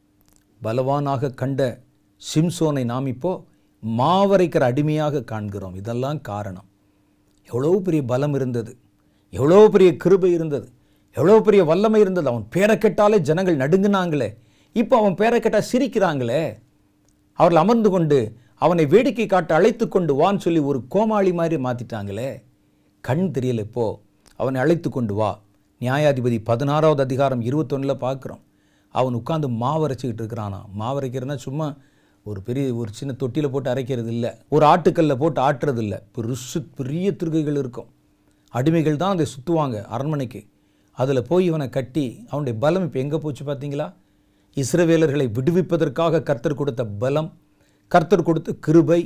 பலவானாக கண்ட சிம்சோனை நாம் இப்போ மாவரைக்கிற அடிமையாக காண்கிறோம். இதெல்லாம் காரணம். எவ்வளோ பெரிய பலம் இருந்தது, எவ்வளோ பெரிய கிருபை இருந்தது, எவ்வளோ பெரிய வல்லமை இருந்தது. அவன் பேரை கேட்டாலே ஜனங்கள் நடுங்கினாங்களே. இப்போ அவன் பேரை கேட்டால் சிரிக்கிறாங்களே. அவர்கள் அமர்ந்து கொண்டு அவனை வேடிக்கை காட்ட அழைத்து கொண்டு வான்னு சொல்லி ஒரு கோமாளி மாதிரி மாற்றிட்டாங்களே. கண் தெரியல. இப்போ அவனை அழைத்து கொண்டு வா. நியாயாதிபதி பதினாறாவது அதிகாரம் இருபத்தொன்னில் பார்க்குறோம். அவன் உட்காந்து மாவரைச்சிக்கிட்டு இருக்கிறானா. மாவரைக்கிறதுனா சும்மா ஒரு பெரிய ஒரு சின்ன தொட்டியில் போட்டு அரைக்கிறது இல்லை, ஒரு ஆட்டுக்கல்ல போட்டு ஆட்டுறது இல்லை. பெருசு பெரிய திருகைகள் இருக்கும். அடிமைகள் தான் அதை சுற்றுவாங்க அரண்மனைக்கு. அதில் போய் இவனை கட்டி அவனுடைய பலம் இப்போ எங்கே போச்சு பார்த்தீங்களா? இஸ்ரவேலர்களை விடுவிப்பதற்காக கர்த்தர் கொடுத்த பலம், கர்த்தர் கொடுத்த கிருபை,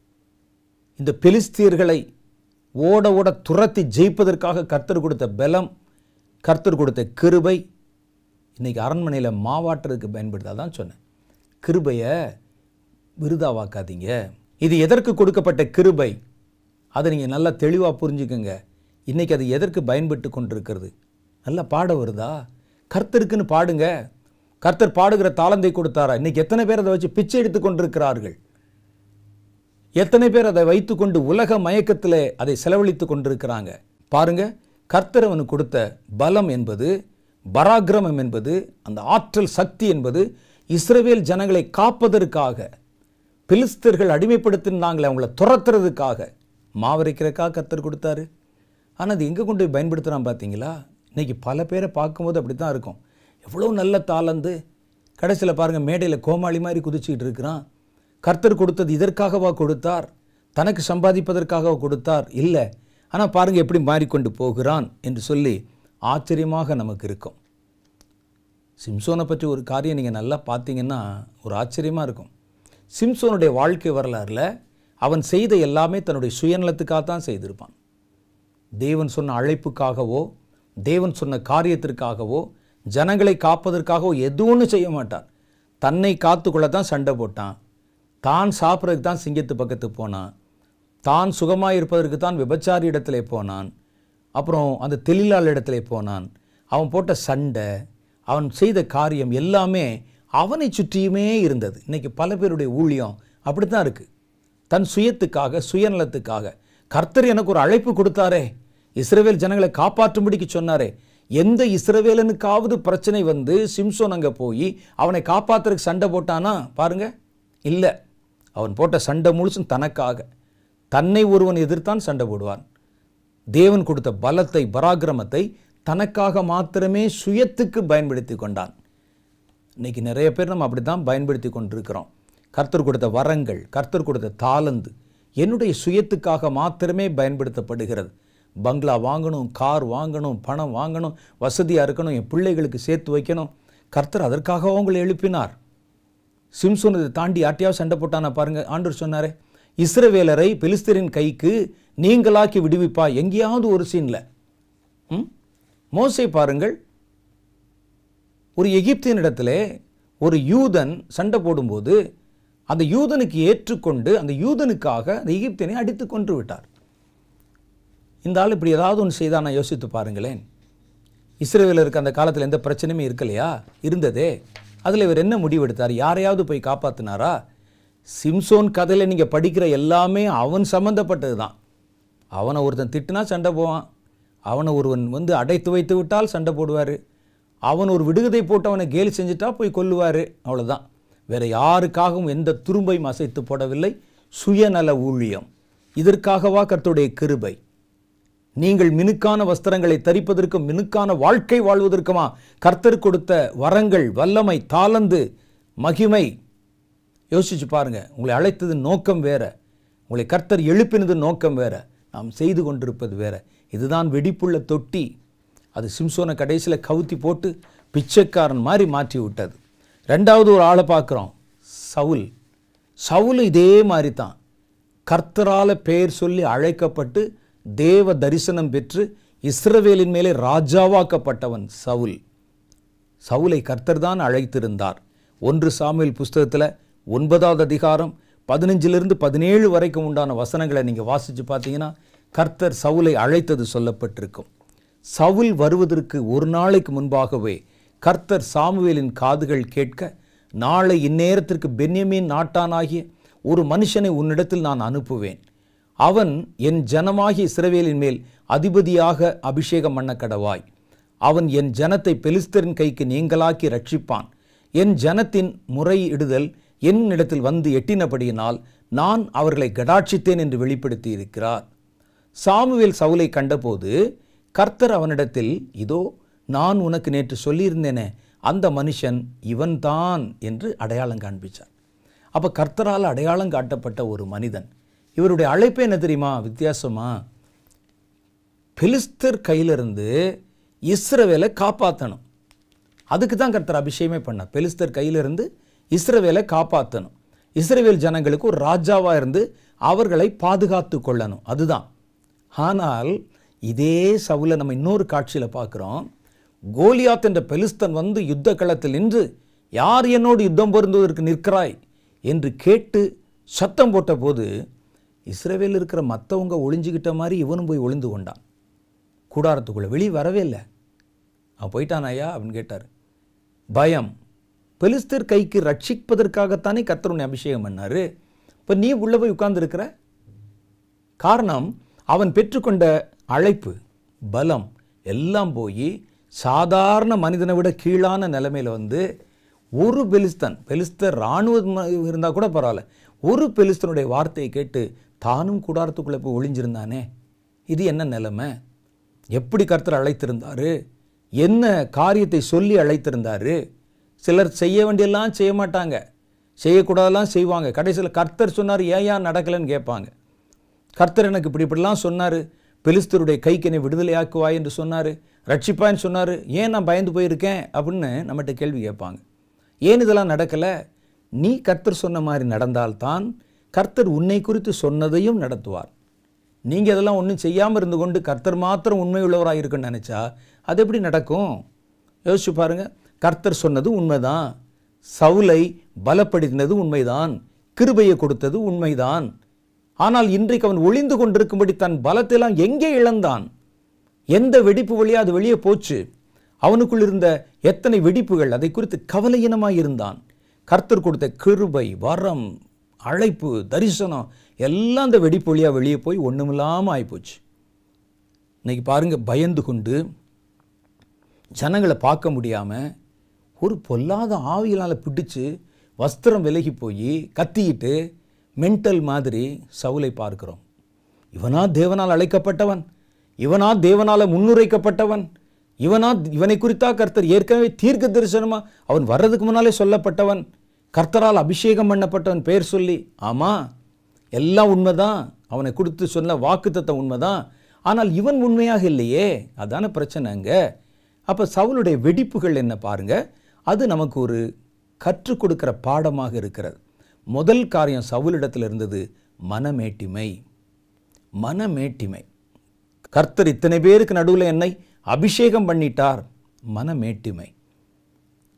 இந்த பெலிஸ்தியர்களை ஓட ஓட துரத்தி ஜெயிப்பதற்காக கர்த்தர் கொடுத்த பலம், கர்த்தர் கொடுத்த கிருபை இன்றைக்கி அரண்மனையில் மாவாட்டுறதுக்கு பயன்படுத்த தான் சொன்னேன். கிருபையை விருதாவாக்காதீங்க. இது எதற்கு கொடுக்கப்பட்ட கிருபை, அதை நீங்கள் நல்லா தெளிவாக புரிஞ்சுக்கோங்க. இன்றைக்கி அது எதற்கு பயன்பட்டு கொண்டிருக்கிறது? நல்லா பாட வருதா? கர்த்தருக்குன்னு பாடுங்க. கர்த்தர் பாடுகிற தாளந்தை கொடுத்தாரா? இன்றைக்கி எத்தனை பேர் அதை வச்சு பிச்சை எடுத்து கொண்டிருக்கிறார்கள்? எத்தனை பேர் அதை வைத்துக்கொண்டு உலக மயக்கத்தில் அதை செலவழித்து கொண்டிருக்கிறாங்க? பாருங்க, கர்த்தர் அவனுக்கு கொடுத்த பலம் என்பது, பராக்கிரமம் என்பது, அந்த ஆற்றல் சக்தி என்பது இஸ்ரவேல் ஜனங்களை காப்பதற்காக, பெலிஸ்தர்கள் அடிமைப்படுத்தினாங்களே அவங்கள துரத்துறதுக்காக, மாவரைக்கிறதுக்காக கர்த்தர் கொடுத்தாரு. ஆனால் அது எங்கே கொண்டு போய் பயன்படுத்துகிறான் பார்த்தீங்களா? இன்றைக்கி பல பேரை பார்க்கும்போது அப்படி தான் இருக்கும். எவ்வளோ நல்ல தாளந்து, கடைசியில் பாருங்கள் மேடையில் கோமாளி மாதிரி குதிச்சுக்கிட்டு இருக்கிறான். கர்த்தர் கொடுத்தது இதற்காகவா கொடுத்தார்? தனக்கு சம்பாதிப்பதற்காகவா கொடுத்தார்? இல்லை. ஆனால் பாருங்கள் எப்படி மாறிக்கொண்டு போகிறான் என்று சொல்லி ஆச்சரியமாக நமக்கு இருக்கும். சிம்சோனை பற்றி ஒரு காரியம் நீங்கள் நல்லா பார்த்தீங்கன்னா ஒரு ஆச்சரியமாக இருக்கும். சிம்சோனுடைய வாழ்க்கை வரலாறில் அவன் செய்த எல்லாமே தன்னுடைய சுயநலத்துக்காக தான் செய்திருப்பான். தேவன் சொன்ன அழைப்புக்காகவோ, தேவன் சொன்ன காரியத்திற்காகவோ, ஜனங்களை காப்பதற்காகவோ எதுவும் செய்ய மாட்டான். தன்னை காத்துக்கொள்ள தான் சண்டை போட்டான். தான் சாப்பிட்றதுக்கு தான் சிங்கத்து பக்கத்துக்கு போனான். தான் சுகமாக இருப்பதற்கு தான் விபச்சாரி இடத்துல போனான். அப்புறம் அந்த தெளிலாளர் இடத்துல போனான். அவன் போட்ட சண்டை, அவன் செய்த காரியம் எல்லாமே அவனை சுற்றியுமே இருந்தது. இன்றைக்கி பல பேருடைய ஊழியம் அப்படி தான் இருக்குது. தன் சுயத்துக்காக, சுயநலத்துக்காக. கர்த்தர் எனக்கு ஒரு அழைப்பு கொடுத்தாரே, இஸ்ரவேல் ஜனங்களை காப்பாற்றும்படிக்கு சொன்னாரே. எந்த இஸ்ரவேலனுக்காவது பிரச்சனை வந்து சிம்சோன் அங்கே போய் அவனை காப்பாற்றுறதுக்கு சண்டை போட்டானா பாருங்க? இல்லை. அவன் போட்ட சண்டை முழுசும் தனக்காக. தன்னை ஒருவன் எதிர்த்தான் சண்டை போடுவான். தேவன் கொடுத்த பலத்தை, பராக்கிரமத்தை தனக்காக மாத்திரமே சுயத்துக்கு பயன்படுத்தி கொண்டான். இன்னைக்கு நிறைய பேர் நம்ம அப்படி தான் பயன்படுத்தி கொண்டிருக்கிறோம். கர்த்தர் கொடுத்த வரங்கள், கர்த்தர் கொடுத்த தாளந்து என்னுடைய சுயத்துக்காக மாத்திரமே பயன்படுத்தப்படுகிறது. பங்களா வாங்கணும், கார் வாங்கணும், பணம் வாங்கணும், வசதியாக இருக்கணும், என் பிள்ளைகளுக்கு சேர்த்து வைக்கணும். கர்த்தர் அதற்காக உங்களை எழுப்பினார். சிம்சோன் இதை தாண்டி யார்ட்டையாவது சண்டை போட்டானா பாருங்க? ஆண்டவர் சொன்னாரே, இஸ்ரவேலரை பெலிஸ்தரின் கைக்கு நீங்களாக்கி விடுவிப்பா. எங்கேயாவது ஒரு சீனில் ம் மோசே பாருங்கள், ஒரு எகிப்தியனிடத்திலே ஒரு யூதன் சண்டை போடும்போது அந்த யூதனுக்கு ஏற்றுக்கொண்டு அந்த யூதனுக்காக அந்த எகிப்தியனை அடித்து கொன்று விட்டார். இந்த ஆள் இப்படி ஏதாவது ஒன்று செய்தால் நான் யோசித்து பாருங்களேன். இஸ்ரவேலருக்கு அந்த காலத்தில் எந்த பிரச்சனையுமே இருக்கலையா? இருந்ததே. அதில் இவர் என்ன முடிவெடுத்தார்? யாரையாவது போய் காப்பாற்றினாரா? சிம்சோன் கதையில் நீங்கள் படிக்கிற எல்லாமே அவன் சம்மந்தப்பட்டது தான். அவனை ஒருத்தன் திட்டினா சண்டை போவான், அவனை ஒருவன் வந்து அடைத்து வைத்து விட்டால் சண்டை போடுவார், அவன் ஒரு விடுகதை போட்டு அவனை கேலி செஞ்சுட்டா போய் கொல்லுவார், அவ்வளோதான். வேறு யாருக்காகவும் எந்த துரும்பையும் அசைத்து போடவில்லை. சுயநல ஊழியம். இதற்காகவா கர்த்தருடைய கிருபை? நீங்கள் மினுக்கான வஸ்திரங்களை தரிப்பதற்கும் மினுக்கான வாழ்க்கை வாழ்வதற்குமா கர்த்தர் கொடுத்த வரங்கள், வல்லமை, தாளந்து, மகிமை? யோசிச்சு பாருங்க. உங்களை அழைத்தது நோக்கம் வேற, உங்களை கர்த்தர் எழுப்பினது நோக்கம் வேற, நாம் செய்து கொண்டிருப்பது வேற. இதுதான் வெடிப்புள்ள தொட்டி. அது சிம்சோனை கடைசியில் கவுத்தி போட்டு பிச்சைக்காரன் மாதிரி மாற்றி விட்டது. ரெண்டாவது ஒரு ஆளை பார்க்குறோம், சவுல். சவுல் இதே மாதிரி தான் கர்த்தரால் பெயர் சொல்லி அழைக்கப்பட்டு தேவ தரிசனம் பெற்று இஸ்ரவேலின் மேலே ராஜாவாக்கப்பட்டவன் சவுல். சவுலை கர்த்தர் தான் அழைத்திருந்தார். ஒன்று சாமுவேல் புஸ்தகத்தில் ஒன்பதாவது அதிகாரம் பதினஞ்சிலிருந்து பதினேழு வரைக்கும் உண்டான வசனங்களை நீங்கள் வாசித்து பார்த்தீங்கன்னா கர்த்தர் சவுலை அழைத்தது சொல்லப்பட்டிருக்கும். சவுல் வருவதற்கு ஒரு நாளைக்கு முன்பாகவே கர்த்தர் சாமுவேலின் காதுகள் கேட்க, நாளை இந்நேரத்திற்கு பென்யமீன் நாட்டானாகிய ஒரு மனுஷனை உன்னிடத்தில் நான் அனுப்புவேன், அவன் என் ஜனமாகிய இஸ்ரவேலின் மேல் அதிபதியாக அபிஷேகம் பண்ண கடவாய், அவன் என் ஜனத்தை பெலிஸ்தரின் கைக்கு நீங்களாக்கி ரட்சிப்பான், என் ஜனத்தின் முறையிடுதல் என்னிடத்தில் வந்து எட்டினபடியினால் நான் அவர்களை கடாட்சித்தேன் என்று வெளிப்படுத்தி இருக்கிறார். சாமுவேல் சவுலை கண்டபோது கர்த்தர் அவனிடத்தில், இதோ நான் உனக்கு நேற்று சொல்லியிருந்தேனே அந்த மனுஷன் இவன்தான் என்று அடையாளம் காண்பித்தார். அப்போ கர்த்தரால் அடையாளம் காட்டப்பட்ட ஒரு மனிதன். இவருடைய அழைப்பு என்ன தெரியுமா? வித்தியாசமா, பெலிஸ்தர் கையிலிருந்து இஸ்ரவேலை காப்பாற்றணும். அதுக்கு தான் கர்த்தர் அபிஷேகமே பண்ணார். பெலிஸ்தர் கையிலிருந்து இஸ்ரவேலை காப்பாற்றணும், இஸ்ரவேல் ஜனங்களுக்கு ஒரு ராஜாவாக இருந்து அவர்களை பாதுகாத்து கொள்ளணும், அதுதான். ஆனால் இதே சவுலை நம்ம இன்னொரு காட்சியில் பார்க்குறோம். கோலியாத் என்ற பெலிஸ்தன் வந்து யுத்த களத்தில் நின்று, யார் என்னோடு யுத்தம் பொருந்துவதற்கு நிற்கிறாய் என்று கேட்டு சத்தம் போட்ட போது இஸ்ரவேல் இருக்கிற மற்றவங்க ஒளிஞ்சுக்கிட்ட மாதிரி இவனும் போய் ஒளிந்து கொண்டான். கூடாரத்துக்குள்ளே வெளியே வரவே இல்லை. அவன் போயிட்டான் ஐயா அப்படின்னு கேட்டார். பயம். பெலிஸ்தர் கைக்கு ரட்சிப்பதற்காகத்தானே கர்த்தருடைய அபிஷேகம் பண்ணார். இப்போ நீ உள்ளே போய் உட்கார்ந்துருக்கிற காரணம், அவன் பெற்றுக்கொண்ட அழைப்பு, பலம் எல்லாம் போய் சாதாரண மனிதனை விட கீழான நிலைமையில் வந்து ஒரு பெலிஸ்தன், பெலிஸ்தர் இராணுவம் இருந்தால் கூட பரவாயில்ல, ஒரு பெலிஸ்தனுடைய வார்த்தையை கேட்டு தானும் கூடாரத்துக்குள்ளே போய் ஒளிஞ்சிருந்தானே. இது என்ன நிலைமை? எப்படி கர்த்தர் அழைத்திருந்தார்? என்ன காரியத்தை சொல்லி அழைத்திருந்தார்? சிலர் செய்ய வேண்டியெல்லாம் செய்ய மாட்டாங்க, செய்யக்கூடாதெல்லாம் செய்வாங்க. கடைசியில் கர்த்தர் சொன்னார், ஏன் ஏன் நடக்கலைன்னு கேட்பாங்க. கர்த்தர் எனக்கு இப்படி இப்படிலாம் சொன்னார், பெலிஸ்தருடைய கைக்கு என்னை விடுதலையாக்குவாய் என்று சொன்னார், ரட்சிப்பான்னு சொன்னார், ஏன் நான் பயந்து போயிருக்கேன் அப்படின்னு நம்மகிட்ட கேள்வி கேட்பாங்க. ஏன் இதெல்லாம் நடக்கலை? நீ கர்த்தர் சொன்ன மாதிரி நடந்தால்தான் கர்த்தர் உன்னை குறித்து சொன்னதையும் நடத்துவார். நீங்கள் இதெல்லாம் ஒன்றும் செய்யாமல் இருந்து கொண்டு கர்த்தர் மாத்திரம் உண்மை உள்ளவராக இருக்குன்னு நினச்சா அது எப்படி நடக்கும்? யோசிச்சு பாருங்கள். கர்த்தர் சொன்னது உண்மைதான், சவுலை பலப்படுத்தினது உண்மைதான், கிருபையை கொடுத்தது உண்மைதான். ஆனால் இன்றைக்கு அவன் ஒளிந்து கொண்டிருக்கும்படி தன் பலத்தையெல்லாம் எங்கே இழந்தான்? எந்த வெடிப்பு வழியாக அது வெளியே போச்சு? அவனுக்குள் இருந்த எத்தனை வெடிப்புகள், அதை குறித்து கவலையினமாக இருந்தான். கர்த்தர் கொடுத்த கிருபை, வரம், அழைப்பு, தரிசனம் எல்லாம் அந்த வெடிப்பு வழியாக வெளியே போய் ஒன்றுமில்லாமல் ஆகிப்போச்சு. இன்னைக்கு பாருங்கள், பயந்து கொண்டு ஜனங்களை பார்க்க முடியாமல் ஒரு பொல்லாத ஆவியினால் பிடிச்சு வஸ்திரம் விலகி போய் கத்திக்கிட்டு மென்டல் மாதிரி சவுலை பார்க்கிறோம். இவனா தேவனால் அழைக்கப்பட்டவன், இவனா தேவனால் முன்னுரைக்கப்பட்டவன், இவனா இவனை குறித்தா கர்த்தர் ஏற்கனவே தீர்க்க தரிசனமாக அவன் வர்றதுக்கு முன்னாலே சொல்லப்பட்டவன், கர்த்தரால் அபிஷேகம் பண்ணப்பட்டவன் பெயர் சொல்லி. ஆமாம், எல்லாம் உண்மைதான், அவனை கொடுத்து சொன்ன வாக்குத்தத்தம் உண்மைதான். ஆனால் இவன் உண்மையாக இல்லையே, அதான பிரச்சனைங்க. அப்போ சவுலுடைய வெடிப்புகள் என்ன பாருங்க, அது நமக்கு ஒரு கற்றுக் கொடுக்கிற பாடமாக இருக்கிறது. முதல் காரியம் சவுலிடத்தில் இருந்தது மனமேட்டிமை. மனமேட்டிமை. கர்த்தர் இத்தனை பேருக்கு நடுவில் என்னை அபிஷேகம் பண்ணிட்டார். மனமேட்டிமை.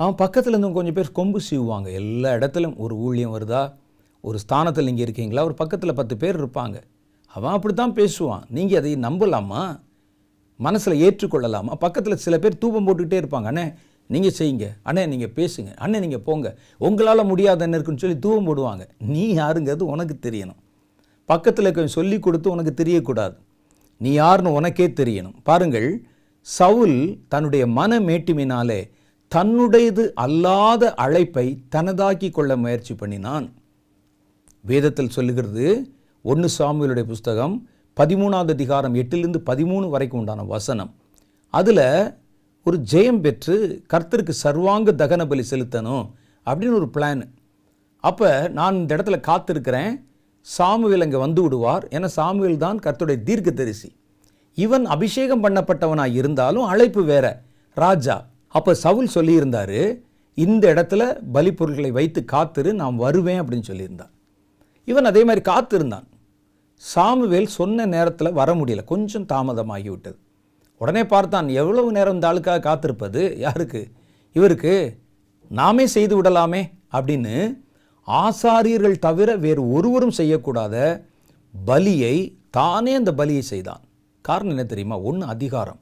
அவன் பக்கத்தில் இருந்து கொஞ்சம் பேர் கொம்பு சீவுவாங்க. எல்லா இடத்துலையும் ஒரு ஊழியம் வருதா, ஒரு ஸ்தானத்தில் நீங்கள் இருக்கீங்களா, ஒரு பக்கத்தில் பத்து பேர் இருப்பாங்க. அவன் அப்படி தான் பேசுவான். நீங்கள் அதை நம்பலாமா, மனசில் ஏற்றுக்கொள்ளலாமா? பக்கத்தில் சில பேர் தூபம் போட்டுக்கிட்டே இருப்பாங்க. அண்ணே நீங்கள் செய்யுங்க, அண்ணே நீங்கள் பேசுங்க, அண்ணே நீங்கள் போங்க, உங்களால் முடியாத என்ன இருக்குன்னு சொல்லி தூபம் போடுவாங்க. நீ யாருங்கிறது உனக்கு தெரியணும். பக்கத்தில் கொஞ்சம் சொல்லி கொடுத்து உனக்கு தெரியக்கூடாது. நீ யாருன்னு உனக்கே தெரியணும். பாருங்கள், சவுல் தன்னுடைய மன மேட்டிமினாலே தன்னுடையது அல்லாத அழைப்பை தனதாக்கி கொள்ள முயற்சி பண்ணினான். வேதத்தில் சொல்லுகிறது, ஒன்று சாமுவேலுடைய புஸ்தகம் பதிமூணாவது அதிகாரம் எட்டிலிருந்து பதிமூணு வரைக்கும் உண்டான வசனம். அதில் ஒரு ஜெயம் பெற்று கர்த்தருக்கு சர்வாங்க தகன பலி செலுத்தணும் அப்படின்னு ஒரு பிளான். அப்போ நான் இந்த இடத்துல காத்திருக்கிறேன், சாமுவேல் அங்கே வந்து விடுவார். ஏன்னா சாமுவேல் தான் கர்த்தருடைய தீர்க்கதரிசி. இவன் அபிஷேகம் பண்ணப்பட்டவனாக இருந்தாலும் அழைப்பு வேற, ராஜா. அப்போ சவுல் சொல்லியிருந்தார், இந்த இடத்துல பலி பொருட்களை வைத்து காத்திரு, நான் வருவேன் அப்படின்னு சொல்லியிருந்தான். இவன் அதே மாதிரி காத்திருந்தான். சாமுவேல் சொன்ன நேரத்தில் வர முடியல, கொஞ்சம் தாமதமாகிவிட்டது. உடனே பார்த்தான், எவ்வளவு நேரம் இந்த ஆளுக்காக காத்திருப்பது, யாருக்கு, இவருக்கு, நாமே செய்து விடலாமே அப்படின்னு ஆசாரியர்கள் தவிர வேறு ஒருவரும் செய்யக்கூடாத பலியை தானே அந்த பலியை செய்தான். காரணம் என்ன தெரியுமா? ஒன்று, அதிகாரம்.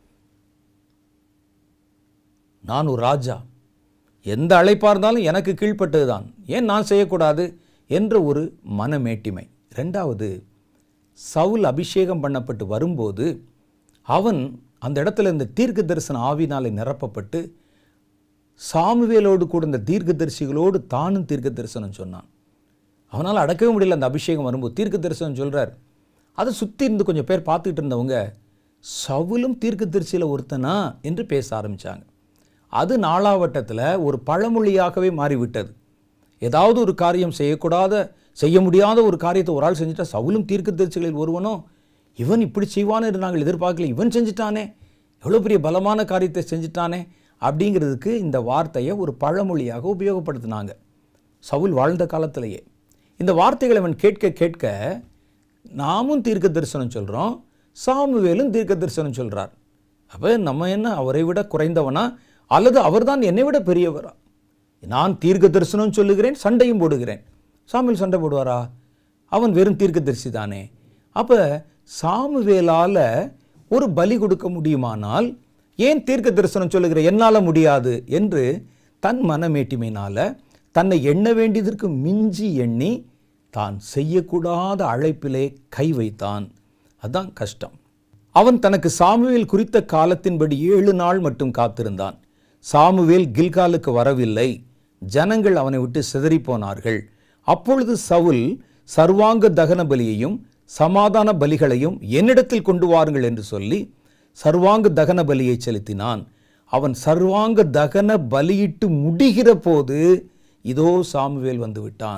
நான் ஒரு ராஜா, எந்த அழைப்பாக இருந்தாலும் எனக்கு கீழ்ப்பட்டது தான், ஏன் நான் செய்யக்கூடாது என்ற ஒரு மனமேட்டிமை. ரெண்டாவது, சவுல் அபிஷேகம் பண்ணப்பட்டு வரும்போது அவன் அந்த இடத்துல இந்த தீர்க்க தரிசன ஆவினாலே நிரப்பப்பட்டு சாமுவேலோடு கூட இந்த தீர்க்க தரிசிகளோடு தானும் தீர்க்க தரிசனம் சொன்னான். அவனால் அடக்கவே முடியல. அந்த அபிஷேகம் வரும்போது தீர்க்க தரிசனம் சொல்கிறார். அதை சுற்றி இருந்து கொஞ்சம் பேர் பார்த்துக்கிட்டு இருந்தவங்க, சவுலும் தீர்க்க தரிசியில் ஒருத்தனா என்று பேச ஆரம்பித்தாங்க. அது நாளாவட்டத்தில் ஒரு பழமொழியாகவே மாறிவிட்டது. ஏதாவது ஒரு காரியம் செய்யக்கூடாத, செய்ய முடியாத ஒரு காரியத்தை ஒரு ஆள் செஞ்சுட்டா, சவுலும் தீர்க்க தரிசிகளில் ஒருவனோ, இவன் இப்படி செய்வான்னு என்று நாங்கள் எதிர்பார்க்கல, இவன் செஞ்சுட்டானே, எவ்வளோ பெரிய பலமான காரியத்தை செஞ்சுட்டானே அப்படிங்கிறதுக்கு இந்த வார்த்தையை ஒரு பழமொழியாக உபயோகப்படுத்தினாங்க சவுல் வாழ்ந்த காலத்திலேயே. இந்த வார்த்தைகளை அவன் கேட்க கேட்க, நாமும் தீர்க்க தரிசனம் சொல்கிறோம், சாமுவேலும் தீர்க்க தரிசனம் சொல்கிறார். அப்போ நம்ம என்ன அவரை விட குறைந்தவனா, அல்லது அவர்தான் என்னை விட பெரியவரா? நான் தீர்க்க தரிசனம் சொல்லுகிறேன், சண்டையும் போடுகிறேன். சாமுவேல் சண்டை போடுவாரா? அவன் வெறும் தீர்க்க தரிசி தானே. அப்போ சாமுவேலால் ஒரு பலி கொடுக்க முடியுமானால் ஏன் தீர்க்க தரிசனம் சொல்லுகிற என்னால் முடியாது என்று தன் மனமேட்டிமையினால் தன்னை எண்ண வேண்டியதற்கு மிஞ்சி எண்ணி தான் செய்யக்கூடாத அழைப்பிலே கை வைத்தான். அதுதான் கஷ்டம். அவன் தனக்கு சாமுவேல் குறித்த காலத்தின்படி ஏழு நாள் மட்டும் காத்திருந்தான். சாமுவேல் கில்காலுக்கு வரவில்லை. ஜனங்கள் அவனை விட்டு சிதறி போனார்கள். அப்பொழுது சவுல், சர்வாங்க தகன பலியையும் சமாதான பலிகளையும் என்னிடத்தில் கொண்டு வாருங்கள் என்று சொல்லி சர்வாங்க தகன பலியை செலுத்தினான். அவன் சர்வாங்க தகன பலியிட்டு முடிகிற போது இதோ சாமுவேல் வந்து விட்டான்.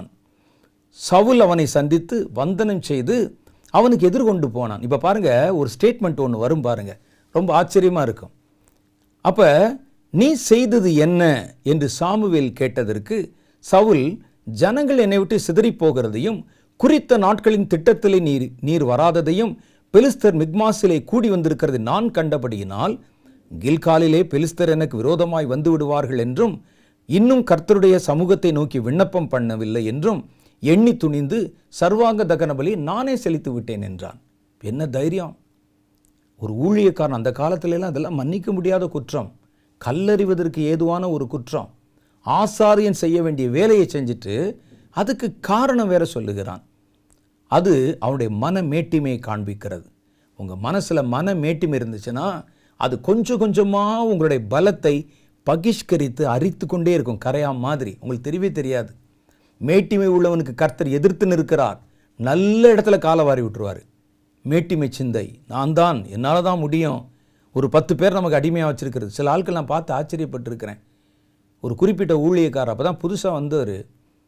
சவுல் அவனை சந்தித்து வந்தனம் செய்து அவனுக்கு எதிர்கொண்டு போனான். இப்போ பாருங்க, ஒரு ஸ்டேட்மெண்ட் ஒன்று வரும் பாருங்க, ரொம்ப ஆச்சரியமா இருக்கும். அப்ப நீ செய்தது என்ன என்று சாமுவேல் கேட்டதற்கு சவுல், ஜனங்கள் என்னை விட்டு சிதறி போகிறதையும் குறித்த நாட்களின் திட்டத்திலே நீர் நீர் வராததையும் பெலிஸ்தர் மிக்மாசிலே கூடி வந்திருக்கிறது நான் கண்டபடியினால் கில்காலிலே பெலிஸ்தர் எனக்கு விரோதமாய் வந்து விடுவார்கள் என்றும் இன்னும் கர்த்தருடைய சமூகத்தை நோக்கி விண்ணப்பம் பண்ணவில்லை என்றும் எண்ணி துணிந்து சர்வாங்க தகன பலி நானே செலுத்தி விட்டேன் என்றான். என்ன தைரியம்! ஒரு ஊழியக்காரன் அந்த காலத்திலெல்லாம் அதெல்லாம் மன்னிக்க முடியாத குற்றம், கல்லறிவதற்கு ஏதுவான ஒரு குற்றம். ஆசாரியன் செய்ய வேண்டிய வேலையை செஞ்சுட்டு அதுக்கு காரணம் வேற சொல்லுகிறான். அது அவனுடைய மன மேட்டிமையை காண்பிக்கிறது. உங்கள் மனசில் மன மேட்டிமை இருந்துச்சுன்னா அது கொஞ்சம் கொஞ்சமாக உங்களுடைய பலத்தை பகிஷ்கரித்து அரித்து கொண்டே இருக்கும், கரையா மாதிரி. உங்களுக்கு தெரியவே தெரியாது. மேட்டிமை உள்ளவனுக்கு கர்த்தர் எதிர்த்து நிற்கிறார், நல்ல இடத்துல காலை வாரி விட்டுருவார். மேட்டிமை சிந்தை, நான் தான், என்னால் தான் முடியும். ஒரு பத்து பேர் நமக்கு அடிமையாக வச்சுருக்கிறது. சில ஆட்கள் நான் பார்த்து ஆச்சரியப்பட்டிருக்கிறேன். ஒரு குறிப்பிட்ட ஊழியக்காரர் அப்போ தான் புதுசாக வந்தவர்.